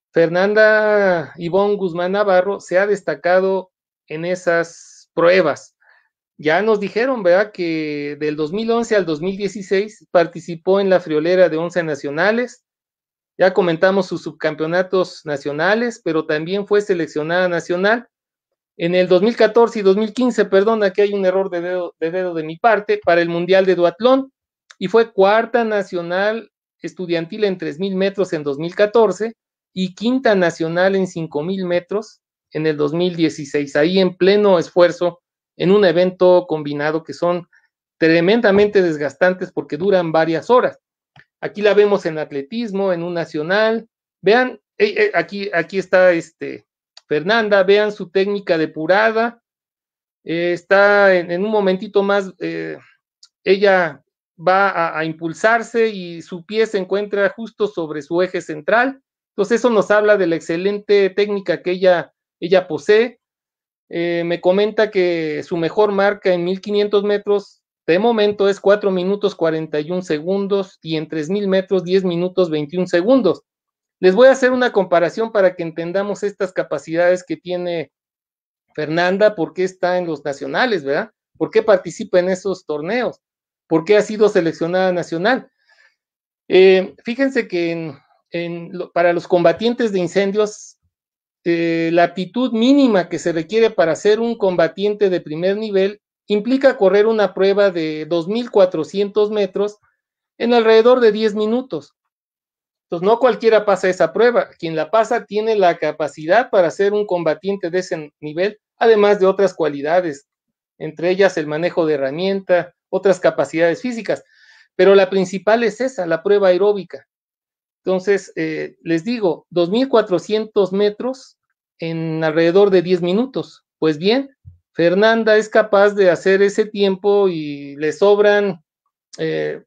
Fernanda Ivonne Guzmán Navarro se ha destacado en esas pruebas. Ya nos dijeron, ¿verdad?, que del dos mil once al dos mil dieciséis participó en la friolera de once nacionales. Ya comentamos sus subcampeonatos nacionales, pero también fue seleccionada nacional. En el dos mil catorce y dos mil quince, perdón, aquí hay un error de dedo, de dedo de mi parte, para el Mundial de Duatlón, y fue cuarta nacional estudiantil en tres mil metros en dos mil catorce y quinta nacional en cinco mil metros en el dos mil dieciséis, ahí en pleno esfuerzo en un evento combinado que son tremendamente desgastantes porque duran varias horas. Aquí la vemos en atletismo, en un nacional. Vean, eh, eh, aquí, aquí está este, Fernanda, vean su técnica depurada. Eh, está en, en un momentito más, eh, ella va a, a impulsarse y su pie se encuentra justo sobre su eje central. Entonces eso nos habla de la excelente técnica que ella, ella posee. Eh, me comenta que su mejor marca en mil quinientos metros de momento es cuatro minutos cuarenta y un segundos y en tres mil metros diez minutos veintiún segundos. Les voy a hacer una comparación para que entendamos estas capacidades que tiene Fernanda, por qué está en los nacionales, ¿verdad? ¿Por qué participa en esos torneos? ¿Por qué ha sido seleccionada nacional? Eh, fíjense que en, en, para los combatientes de incendios, eh, la aptitud mínima que se requiere para ser un combatiente de primer nivel implica correr una prueba de dos mil cuatrocientos metros en alrededor de diez minutos. Entonces, no cualquiera pasa esa prueba. Quien la pasa tiene la capacidad para ser un combatiente de ese nivel, además de otras cualidades, entre ellas el manejo de herramienta, otras capacidades físicas. Pero la principal es esa, la prueba aeróbica. Entonces, eh, les digo, dos mil cuatrocientos metros en alrededor de diez minutos. Pues bien, Fernanda es capaz de hacer ese tiempo y le sobran eh,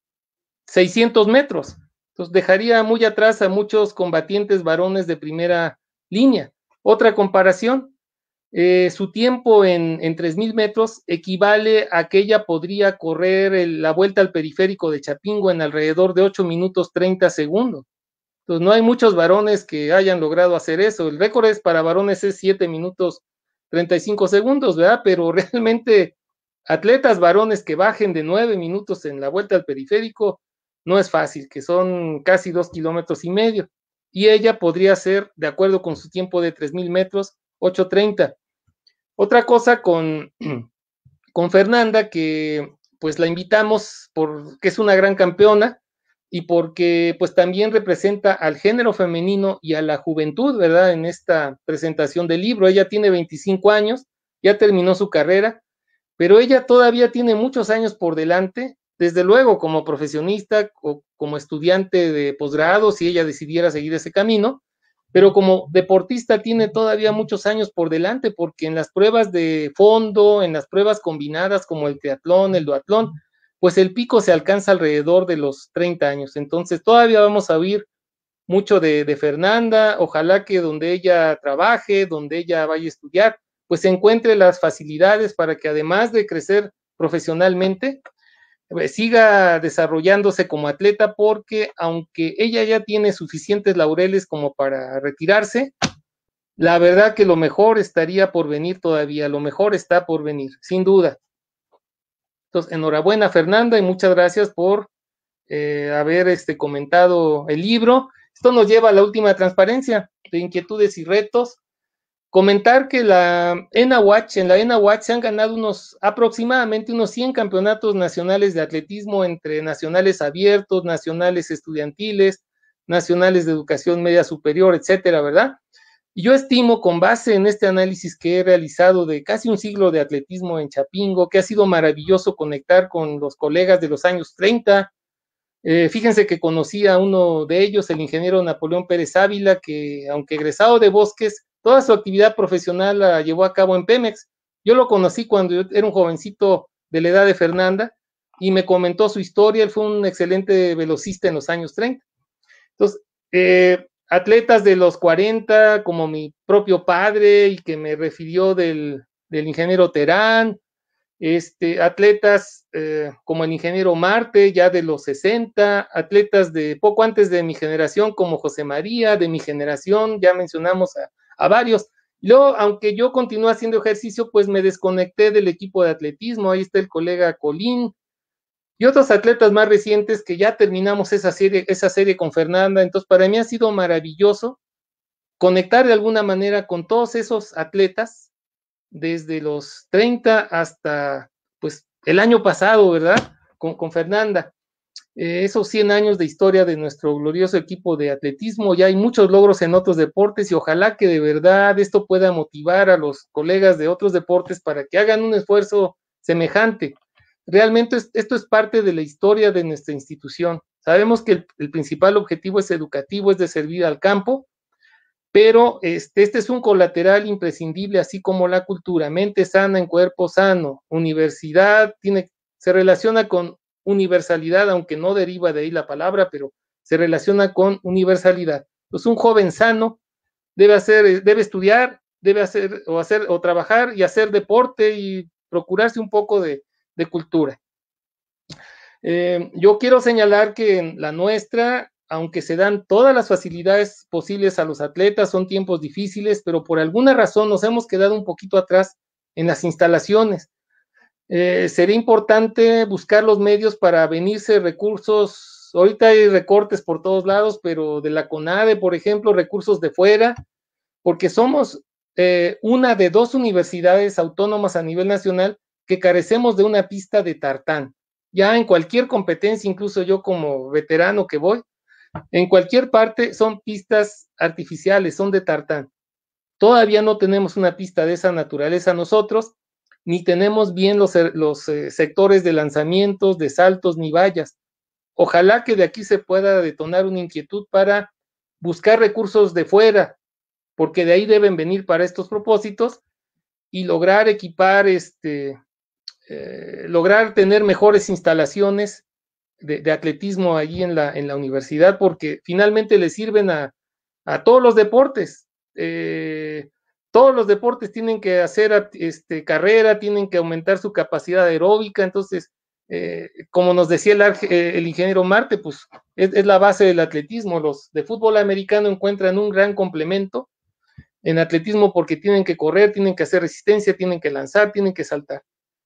seiscientos metros. Entonces, dejaría muy atrás a muchos combatientes varones de primera línea. Otra comparación, eh, su tiempo en, en tres mil metros equivale a que ella podría correr el, la vuelta al periférico de Chapingo en alrededor de ocho minutos treinta segundos. Entonces, no hay muchos varones que hayan logrado hacer eso. El récord es para varones es siete minutos treinta y cinco segundos, ¿verdad? Pero realmente atletas varones que bajen de nueve minutos en la vuelta al periférico no es fácil, que son casi dos kilómetros y medio. Y ella podría ser, de acuerdo con su tiempo de tres mil metros, ocho treinta. Otra cosa con, con Fernanda, que pues la invitamos porque es una gran campeona y porque pues también representa al género femenino y a la juventud, ¿verdad? En esta presentación del libro. Ella tiene veinticinco años, ya terminó su carrera, pero ella todavía tiene muchos años por delante, desde luego como profesionista o como estudiante de posgrado, si ella decidiera seguir ese camino, pero como deportista tiene todavía muchos años por delante, porque en las pruebas de fondo, en las pruebas combinadas como el triatlón, el duatlón, pues el pico se alcanza alrededor de los treinta años. Entonces todavía vamos a oír mucho de, de Fernanda. Ojalá que donde ella trabaje, donde ella vaya a estudiar, pues encuentre las facilidades para que además de crecer profesionalmente, pues siga desarrollándose como atleta, porque aunque ella ya tiene suficientes laureles como para retirarse, la verdad que lo mejor estaría por venir todavía, lo mejor está por venir, sin duda. Entonces, enhorabuena Fernanda y muchas gracias por eh, haber este, comentado el libro. Esto nos lleva a la última transparencia de inquietudes y retos. Comentar que la ENAWatch, en la ENAWatch se han ganado unos aproximadamente unos cien campeonatos nacionales de atletismo entre nacionales abiertos, nacionales estudiantiles, nacionales de educación media superior, etcétera, ¿verdad? Y yo estimo, con base en este análisis que he realizado de casi un siglo de atletismo en Chapingo, que ha sido maravilloso conectar con los colegas de los años treinta. Eh, fíjense que conocí a uno de ellos, el ingeniero Napoleón Pérez Ávila, que aunque egresado de Bosques, toda su actividad profesional la llevó a cabo en Pemex. Yo lo conocí cuando yo era un jovencito de la edad de Fernanda y me comentó su historia. Él fue un excelente velocista en los años treinta. Entonces, eh, atletas de los cuarenta, como mi propio padre, y que me refirió del, del ingeniero Terán, este, atletas eh, como el ingeniero Marte, ya de los sesenta, atletas de poco antes de mi generación, como José María, de mi generación, ya mencionamos a, a varios. Luego, aunque yo continué haciendo ejercicio, pues me desconecté del equipo de atletismo. Ahí está el colega Colín y otros atletas más recientes que ya terminamos esa serie, esa serie con Fernanda. Entonces, para mí ha sido maravilloso conectar de alguna manera con todos esos atletas desde los treinta hasta, pues, el año pasado, ¿verdad? Con, con Fernanda. Eh, esos cien años de historia de nuestro glorioso equipo de atletismo, ya hay muchos logros en otros deportes y ojalá que de verdad esto pueda motivar a los colegas de otros deportes para que hagan un esfuerzo semejante. Realmente esto es parte de la historia de nuestra institución. Sabemos que el, el principal objetivo es educativo, es de servir al campo, pero este, este es un colateral imprescindible, así como la cultura, mente sana en cuerpo sano, universidad, tiene, se relaciona con universalidad, aunque no deriva de ahí la palabra, pero se relaciona con universalidad. Pues un joven sano debe hacer, debe estudiar, debe hacer o hacer o trabajar y hacer deporte y procurarse un poco de, de cultura. Eh, yo quiero señalar que en la nuestra, aunque se dan todas las facilidades posibles a los atletas, son tiempos difíciles, pero por alguna razón nos hemos quedado un poquito atrás en las instalaciones. Eh, sería importante buscar los medios para venirse recursos. Ahorita hay recortes por todos lados, pero de la CONADE, por ejemplo, recursos de fuera, porque somos eh, una de dos universidades autónomas a nivel nacional que carecemos de una pista de tartán. Ya en cualquier competencia, incluso yo como veterano que voy, en cualquier parte son pistas artificiales, son de tartán. Todavía no tenemos una pista de esa naturaleza nosotros, ni tenemos bien los, los eh, sectores de lanzamientos, de saltos, ni vallas. Ojalá que de aquí se pueda detonar una inquietud para buscar recursos de fuera, porque de ahí deben venir para estos propósitos y lograr equipar, este, eh, lograr tener mejores instalaciones de, de atletismo allí en la, en la universidad, porque finalmente le sirven a, a todos los deportes. Eh, todos los deportes tienen que hacer este, carrera, tienen que aumentar su capacidad aeróbica, entonces, eh, como nos decía el, el ingeniero Marte, pues es, es la base del atletismo. Los de fútbol americano encuentran un gran complemento en atletismo porque tienen que correr, tienen que hacer resistencia, tienen que lanzar, tienen que saltar.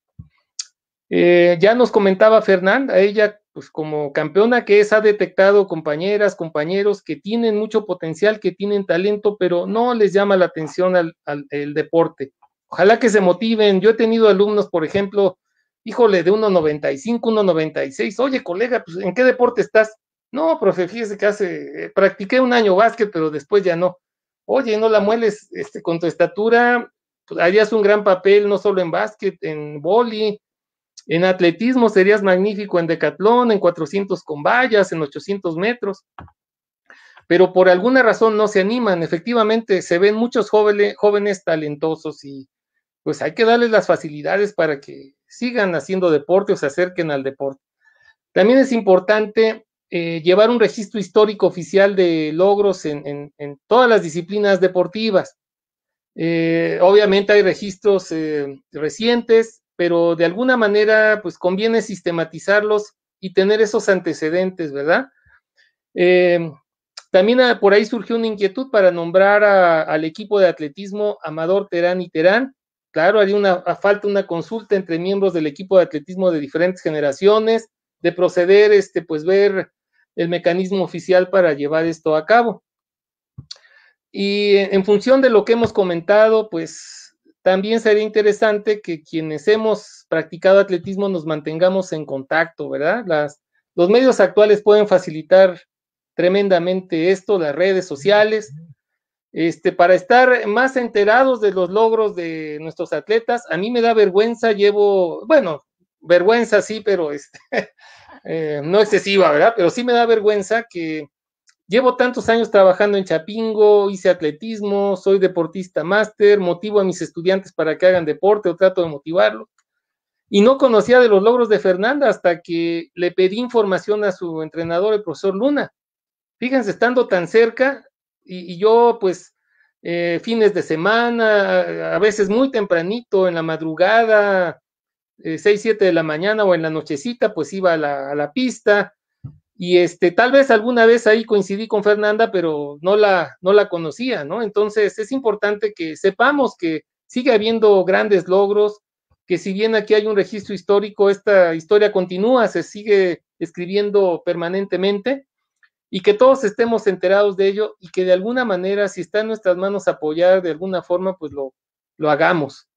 Eh, ya nos comentaba Fernanda, ella pues como campeona que es, ha detectado compañeras, compañeros que tienen mucho potencial, que tienen talento, pero no les llama la atención al, al el deporte. Ojalá que se motiven. Yo he tenido alumnos, por ejemplo, híjole, de uno noventa y cinco, uno noventa y seis, oye colega, pues ¿en qué deporte estás? No, profe, fíjese que hace, eh, practiqué un año básquet, pero después ya no. Oye, no la mueles este, con tu estatura, pues harías un gran papel, no solo en básquet, en vóley, en atletismo serías magnífico en decatlón, en cuatrocientos con vallas, en ochocientos metros, pero por alguna razón no se animan. Efectivamente, se ven muchos jóvenes, jóvenes talentosos y pues hay que darles las facilidades para que sigan haciendo deporte o se acerquen al deporte. También es importante eh, llevar un registro histórico oficial de logros en, en, en todas las disciplinas deportivas. Eh, obviamente hay registros eh, recientes, pero de alguna manera pues conviene sistematizarlos y tener esos antecedentes, ¿verdad? Eh, también a, por ahí surgió una inquietud para nombrar a, al equipo de atletismo Amador Terán y Terán. Claro, haría una, a falta una consulta entre miembros del equipo de atletismo de diferentes generaciones, de proceder, este, pues ver el mecanismo oficial para llevar esto a cabo. Y en función de lo que hemos comentado, pues también sería interesante que quienes hemos practicado atletismo nos mantengamos en contacto, ¿verdad? Las, los medios actuales pueden facilitar tremendamente esto, las redes sociales, este, para estar más enterados de los logros de nuestros atletas. A mí me da vergüenza, llevo, bueno, vergüenza sí, pero este, eh, no excesiva, ¿verdad? Pero sí me da vergüenza que llevo tantos años trabajando en Chapingo, hice atletismo, soy deportista máster, motivo a mis estudiantes para que hagan deporte o trato de motivarlos. Y no conocía de los logros de Fernanda hasta que le pedí información a su entrenador, el profesor Luna. Fíjense, estando tan cerca, y, y yo pues eh, fines de semana, a veces muy tempranito, en la madrugada, eh, seis, siete de la mañana o en la nochecita, pues iba a la, a la pista. Y este, tal vez alguna vez ahí coincidí con Fernanda, pero no la, no la conocía, ¿no? Entonces es importante que sepamos que sigue habiendo grandes logros, que si bien aquí hay un registro histórico, esta historia continúa, se sigue escribiendo permanentemente, y que todos estemos enterados de ello, y que de alguna manera, si está en nuestras manos apoyar de alguna forma, pues lo, lo hagamos.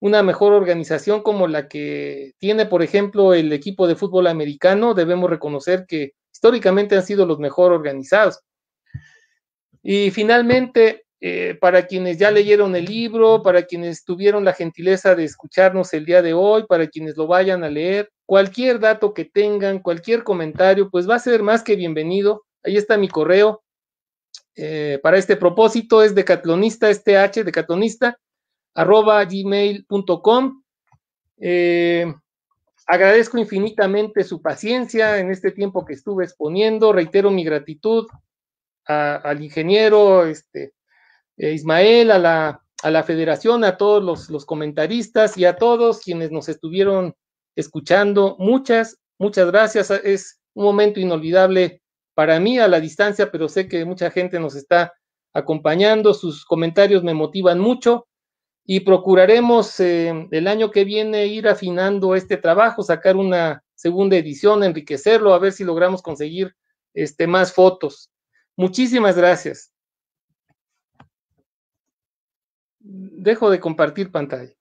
una mejor organización como la que tiene, por ejemplo, el equipo de fútbol americano. Debemos reconocer que históricamente han sido los mejor organizados. Y finalmente, eh, para quienes ya leyeron el libro, para quienes tuvieron la gentileza de escucharnos el día de hoy, para quienes lo vayan a leer, cualquier dato que tengan, cualquier comentario, pues va a ser más que bienvenido. Ahí está mi correo. Eh, para este propósito es decatlonista, este H, decatlonista, arroba gmail punto com. Eh, agradezco infinitamente su paciencia en este tiempo que estuve exponiendo. Reitero mi gratitud a, al ingeniero este, eh, Ismael, a la, a la federación, a todos los, los comentaristas y a todos quienes nos estuvieron escuchando. Muchas, muchas gracias. Es un momento inolvidable para mí a la distancia, pero sé que mucha gente nos está acompañando. Sus comentarios me motivan mucho. Y procuraremos eh, el año que viene ir afinando este trabajo, sacar una segunda edición, enriquecerlo, a ver si logramos conseguir este, más fotos. Muchísimas gracias. Dejo de compartir pantalla.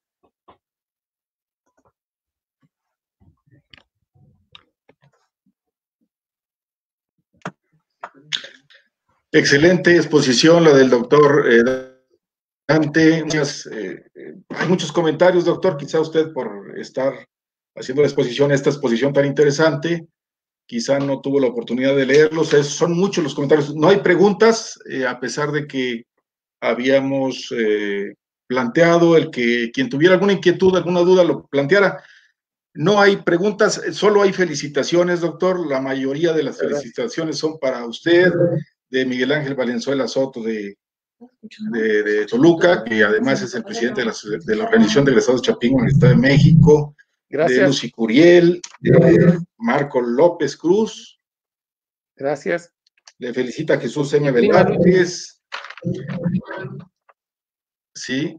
Excelente exposición la del doctor eh, Dante. Muchas, eh, hay muchos comentarios, doctor, quizá usted por estar haciendo la exposición, esta exposición tan interesante, quizá no tuvo la oportunidad de leerlos. Es, son muchos los comentarios. No hay preguntas, eh, a pesar de que habíamos eh, planteado el que quien tuviera alguna inquietud, alguna duda, lo planteara. No hay preguntas, solo hay felicitaciones, doctor. La mayoría de las felicitaciones son para usted, de Miguel Ángel Valenzuela Soto, de De, de Toluca, que además es el presidente de la, de la Organización de Egresados Chapingo en el Estado de México. Gracias. De Lucy Curiel, de Marco López Cruz. Gracias. Le felicita a Jesús M. Velázquez. Sí.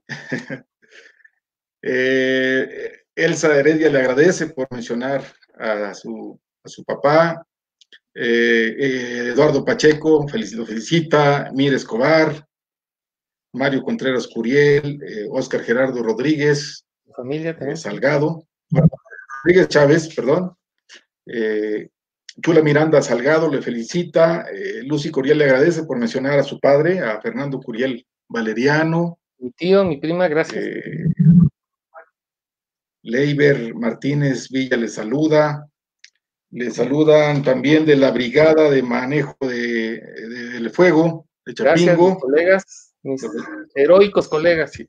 eh, Elsa Heredia le agradece por mencionar a su, a su papá. Eh, eh, Eduardo Pacheco felic, lo felicita. Mira Escobar. Mario Contreras Curiel, eh, Oscar Gerardo Rodríguez, familia, eh, Salgado, Rodríguez Chávez, perdón, eh, Chula Miranda Salgado le felicita, eh, Lucy Curiel le agradece por mencionar a su padre, a Fernando Curiel Valeriano. Mi tío, mi prima, gracias. Eh, Leiber Martínez Villa le saluda, le saludan también de la Brigada de Manejo de, de, del Fuego de Chapingo. Gracias, colegas. Mis heroicos colegas. Sí.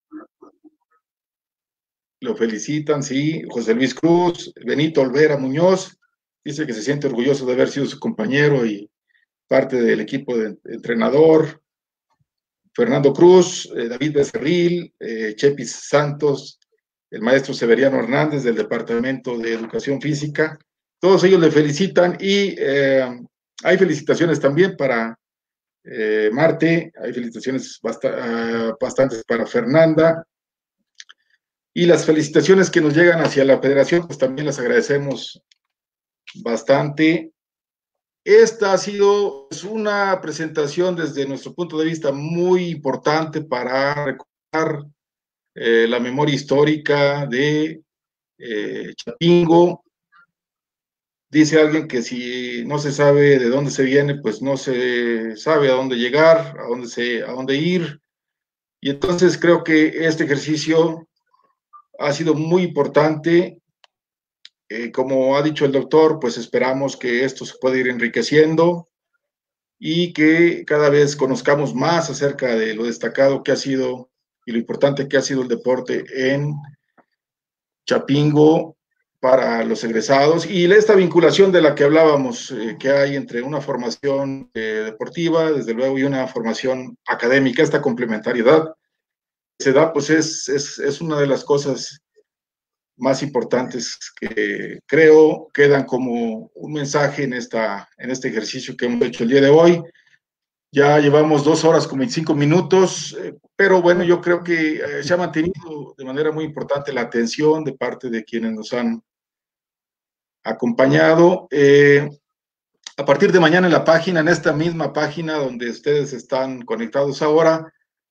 Lo felicitan, sí. José Luis Cruz, Benito Olvera Muñoz, dice que se siente orgulloso de haber sido su compañero y parte del equipo de entrenador. Fernando Cruz, eh, David Becerril, eh, Chepis Santos, el maestro Severiano Hernández del Departamento de Educación Física. Todos ellos le felicitan y eh, hay felicitaciones también para Eh, Marte, hay felicitaciones bast uh, bastantes para Fernanda, y las felicitaciones que nos llegan hacia la federación, pues también las agradecemos bastante. Esta ha sido pues, una presentación desde nuestro punto de vista muy importante para recordar eh, la memoria histórica de eh, Chapingo. Dice alguien que si no se sabe de dónde se viene, pues no se sabe a dónde llegar, a dónde, se, a dónde ir. Y entonces creo que este ejercicio ha sido muy importante. Eh, como ha dicho el doctor, pues esperamos que esto se pueda ir enriqueciendo y que cada vez conozcamos más acerca de lo destacado que ha sido y lo importante que ha sido el deporte en Chapingo para los egresados, y esta vinculación de la que hablábamos, eh, que hay entre una formación eh, deportiva, desde luego, y una formación académica, esta complementariedad que se da, pues es, es, es una de las cosas más importantes que creo quedan como un mensaje en, esta, en este ejercicio que hemos hecho el día de hoy. Ya llevamos dos horas con veinticinco minutos, eh, pero bueno, yo creo que eh, se ha mantenido de manera muy importante la atención de parte de quienes nos han acompañado. Eh, a partir de mañana en la página, en esta misma página donde ustedes están conectados ahora,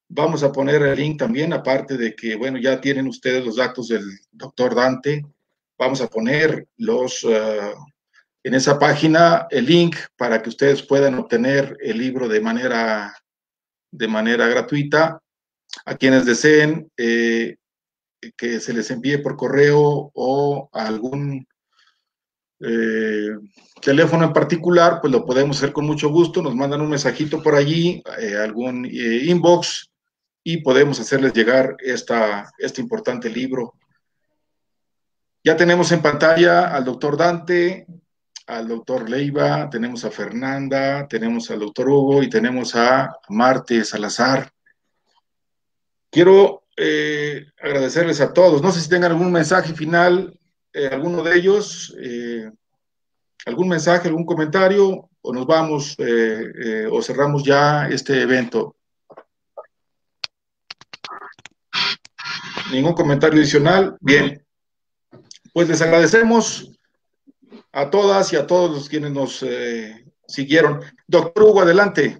Vamos a poner el link también, aparte de que, bueno, ya tienen ustedes los datos del doctor Dante. Vamos a poner los, uh, en esa página el link para que ustedes puedan obtener el libro de manera, de manera gratuita. A quienes deseen eh, que se les envíe por correo o a algún eh, teléfono en particular, pues lo podemos hacer con mucho gusto. Nos mandan un mensajito por allí, eh, algún eh, inbox, y podemos hacerles llegar esta, este importante libro. Ya tenemos en pantalla al doctor Dante, al doctor Leiva, tenemos a Fernanda, tenemos al doctor Hugo y tenemos a Marte Salazar. Quiero eh, agradecerles a todos. No sé si tengan algún mensaje final, eh, alguno de ellos, eh, algún mensaje, algún comentario, o nos vamos eh, eh, o cerramos ya este evento. Ningún comentario adicional. Bien, pues les agradecemos a todas y a todos los quienes nos eh, siguieron. Doctor Hugo, adelante.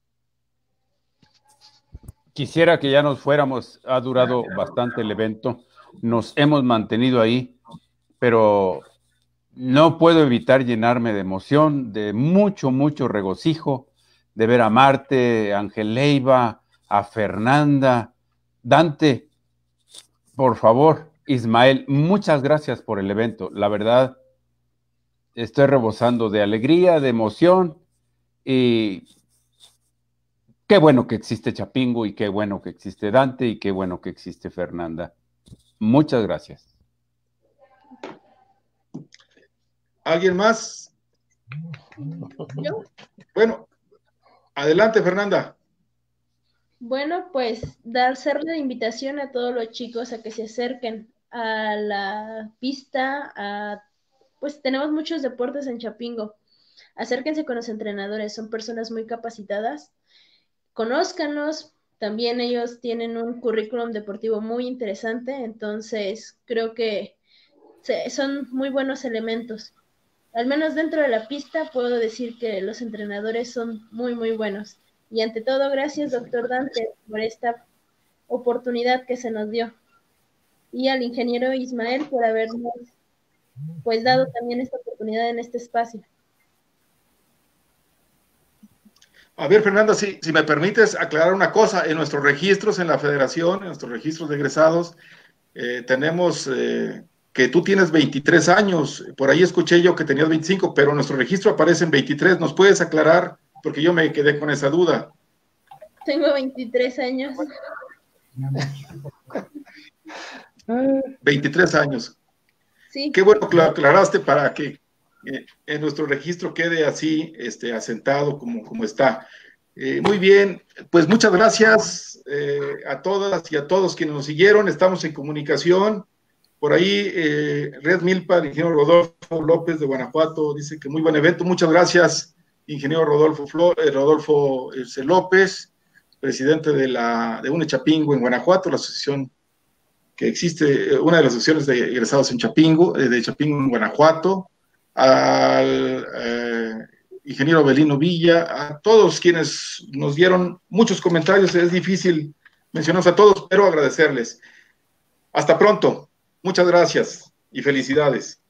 Quisiera que ya nos fuéramos, ha durado bastante el evento, nos hemos mantenido ahí, pero no puedo evitar llenarme de emoción, de mucho, mucho regocijo, de ver a Marte, a Ángel Leiva, a Fernanda, Dante. Por favor, Ismael, muchas gracias por el evento. La verdad, estoy rebosando de alegría, de emoción, y qué bueno que existe Chapingo, y qué bueno que existe Dante, y qué bueno que existe Fernanda. Muchas gracias. ¿Alguien más? ¿Yo? Bueno, adelante, Fernanda. Bueno, pues darse la invitación a todos los chicos a que se acerquen a la pista, a, pues tenemos muchos deportes en Chapingo. Acérquense con los entrenadores, son personas muy capacitadas. Conózcanlos, también ellos tienen un currículum deportivo muy interesante, entonces creo que se, son muy buenos elementos. Al menos dentro de la pista puedo decir que los entrenadores son muy, muy buenos. Y ante todo, gracias, doctor Dante, por esta oportunidad que se nos dio. Y al ingeniero Ismael por habernos pues dado también esta oportunidad en este espacio. A ver, Fernanda, si, si me permites aclarar una cosa, en nuestros registros en la federación, en nuestros registros de egresados, eh, tenemos eh, que tú tienes veintitrés años, por ahí escuché yo que tenías veinticinco, pero en nuestro registro aparecen veintitrés, ¿nos puedes aclarar? Porque yo me quedé con esa duda. Tengo veintitrés años. veintitrés años. Sí. Qué bueno que lo aclaraste para que eh, en nuestro registro quede así, este, asentado como, como está. Eh, muy bien, pues muchas gracias eh, a todas y a todos quienes nos siguieron. Estamos en comunicación. Por ahí, eh, Red Milpa, el ingeniero Rodolfo López de Guanajuato, dice que muy buen evento. Muchas gracias, ingeniero Rodolfo, Flo, eh, Rodolfo C. López, presidente de la de UNE Chapingo en Guanajuato, la asociación que existe, una de las asociaciones de egresados en Chapingo, eh, de Chapingo en Guanajuato, al eh, ingeniero Belino Villa, a todos quienes nos dieron muchos comentarios. Es difícil mencionarlos a todos, pero agradecerles. Hasta pronto. Muchas gracias y felicidades.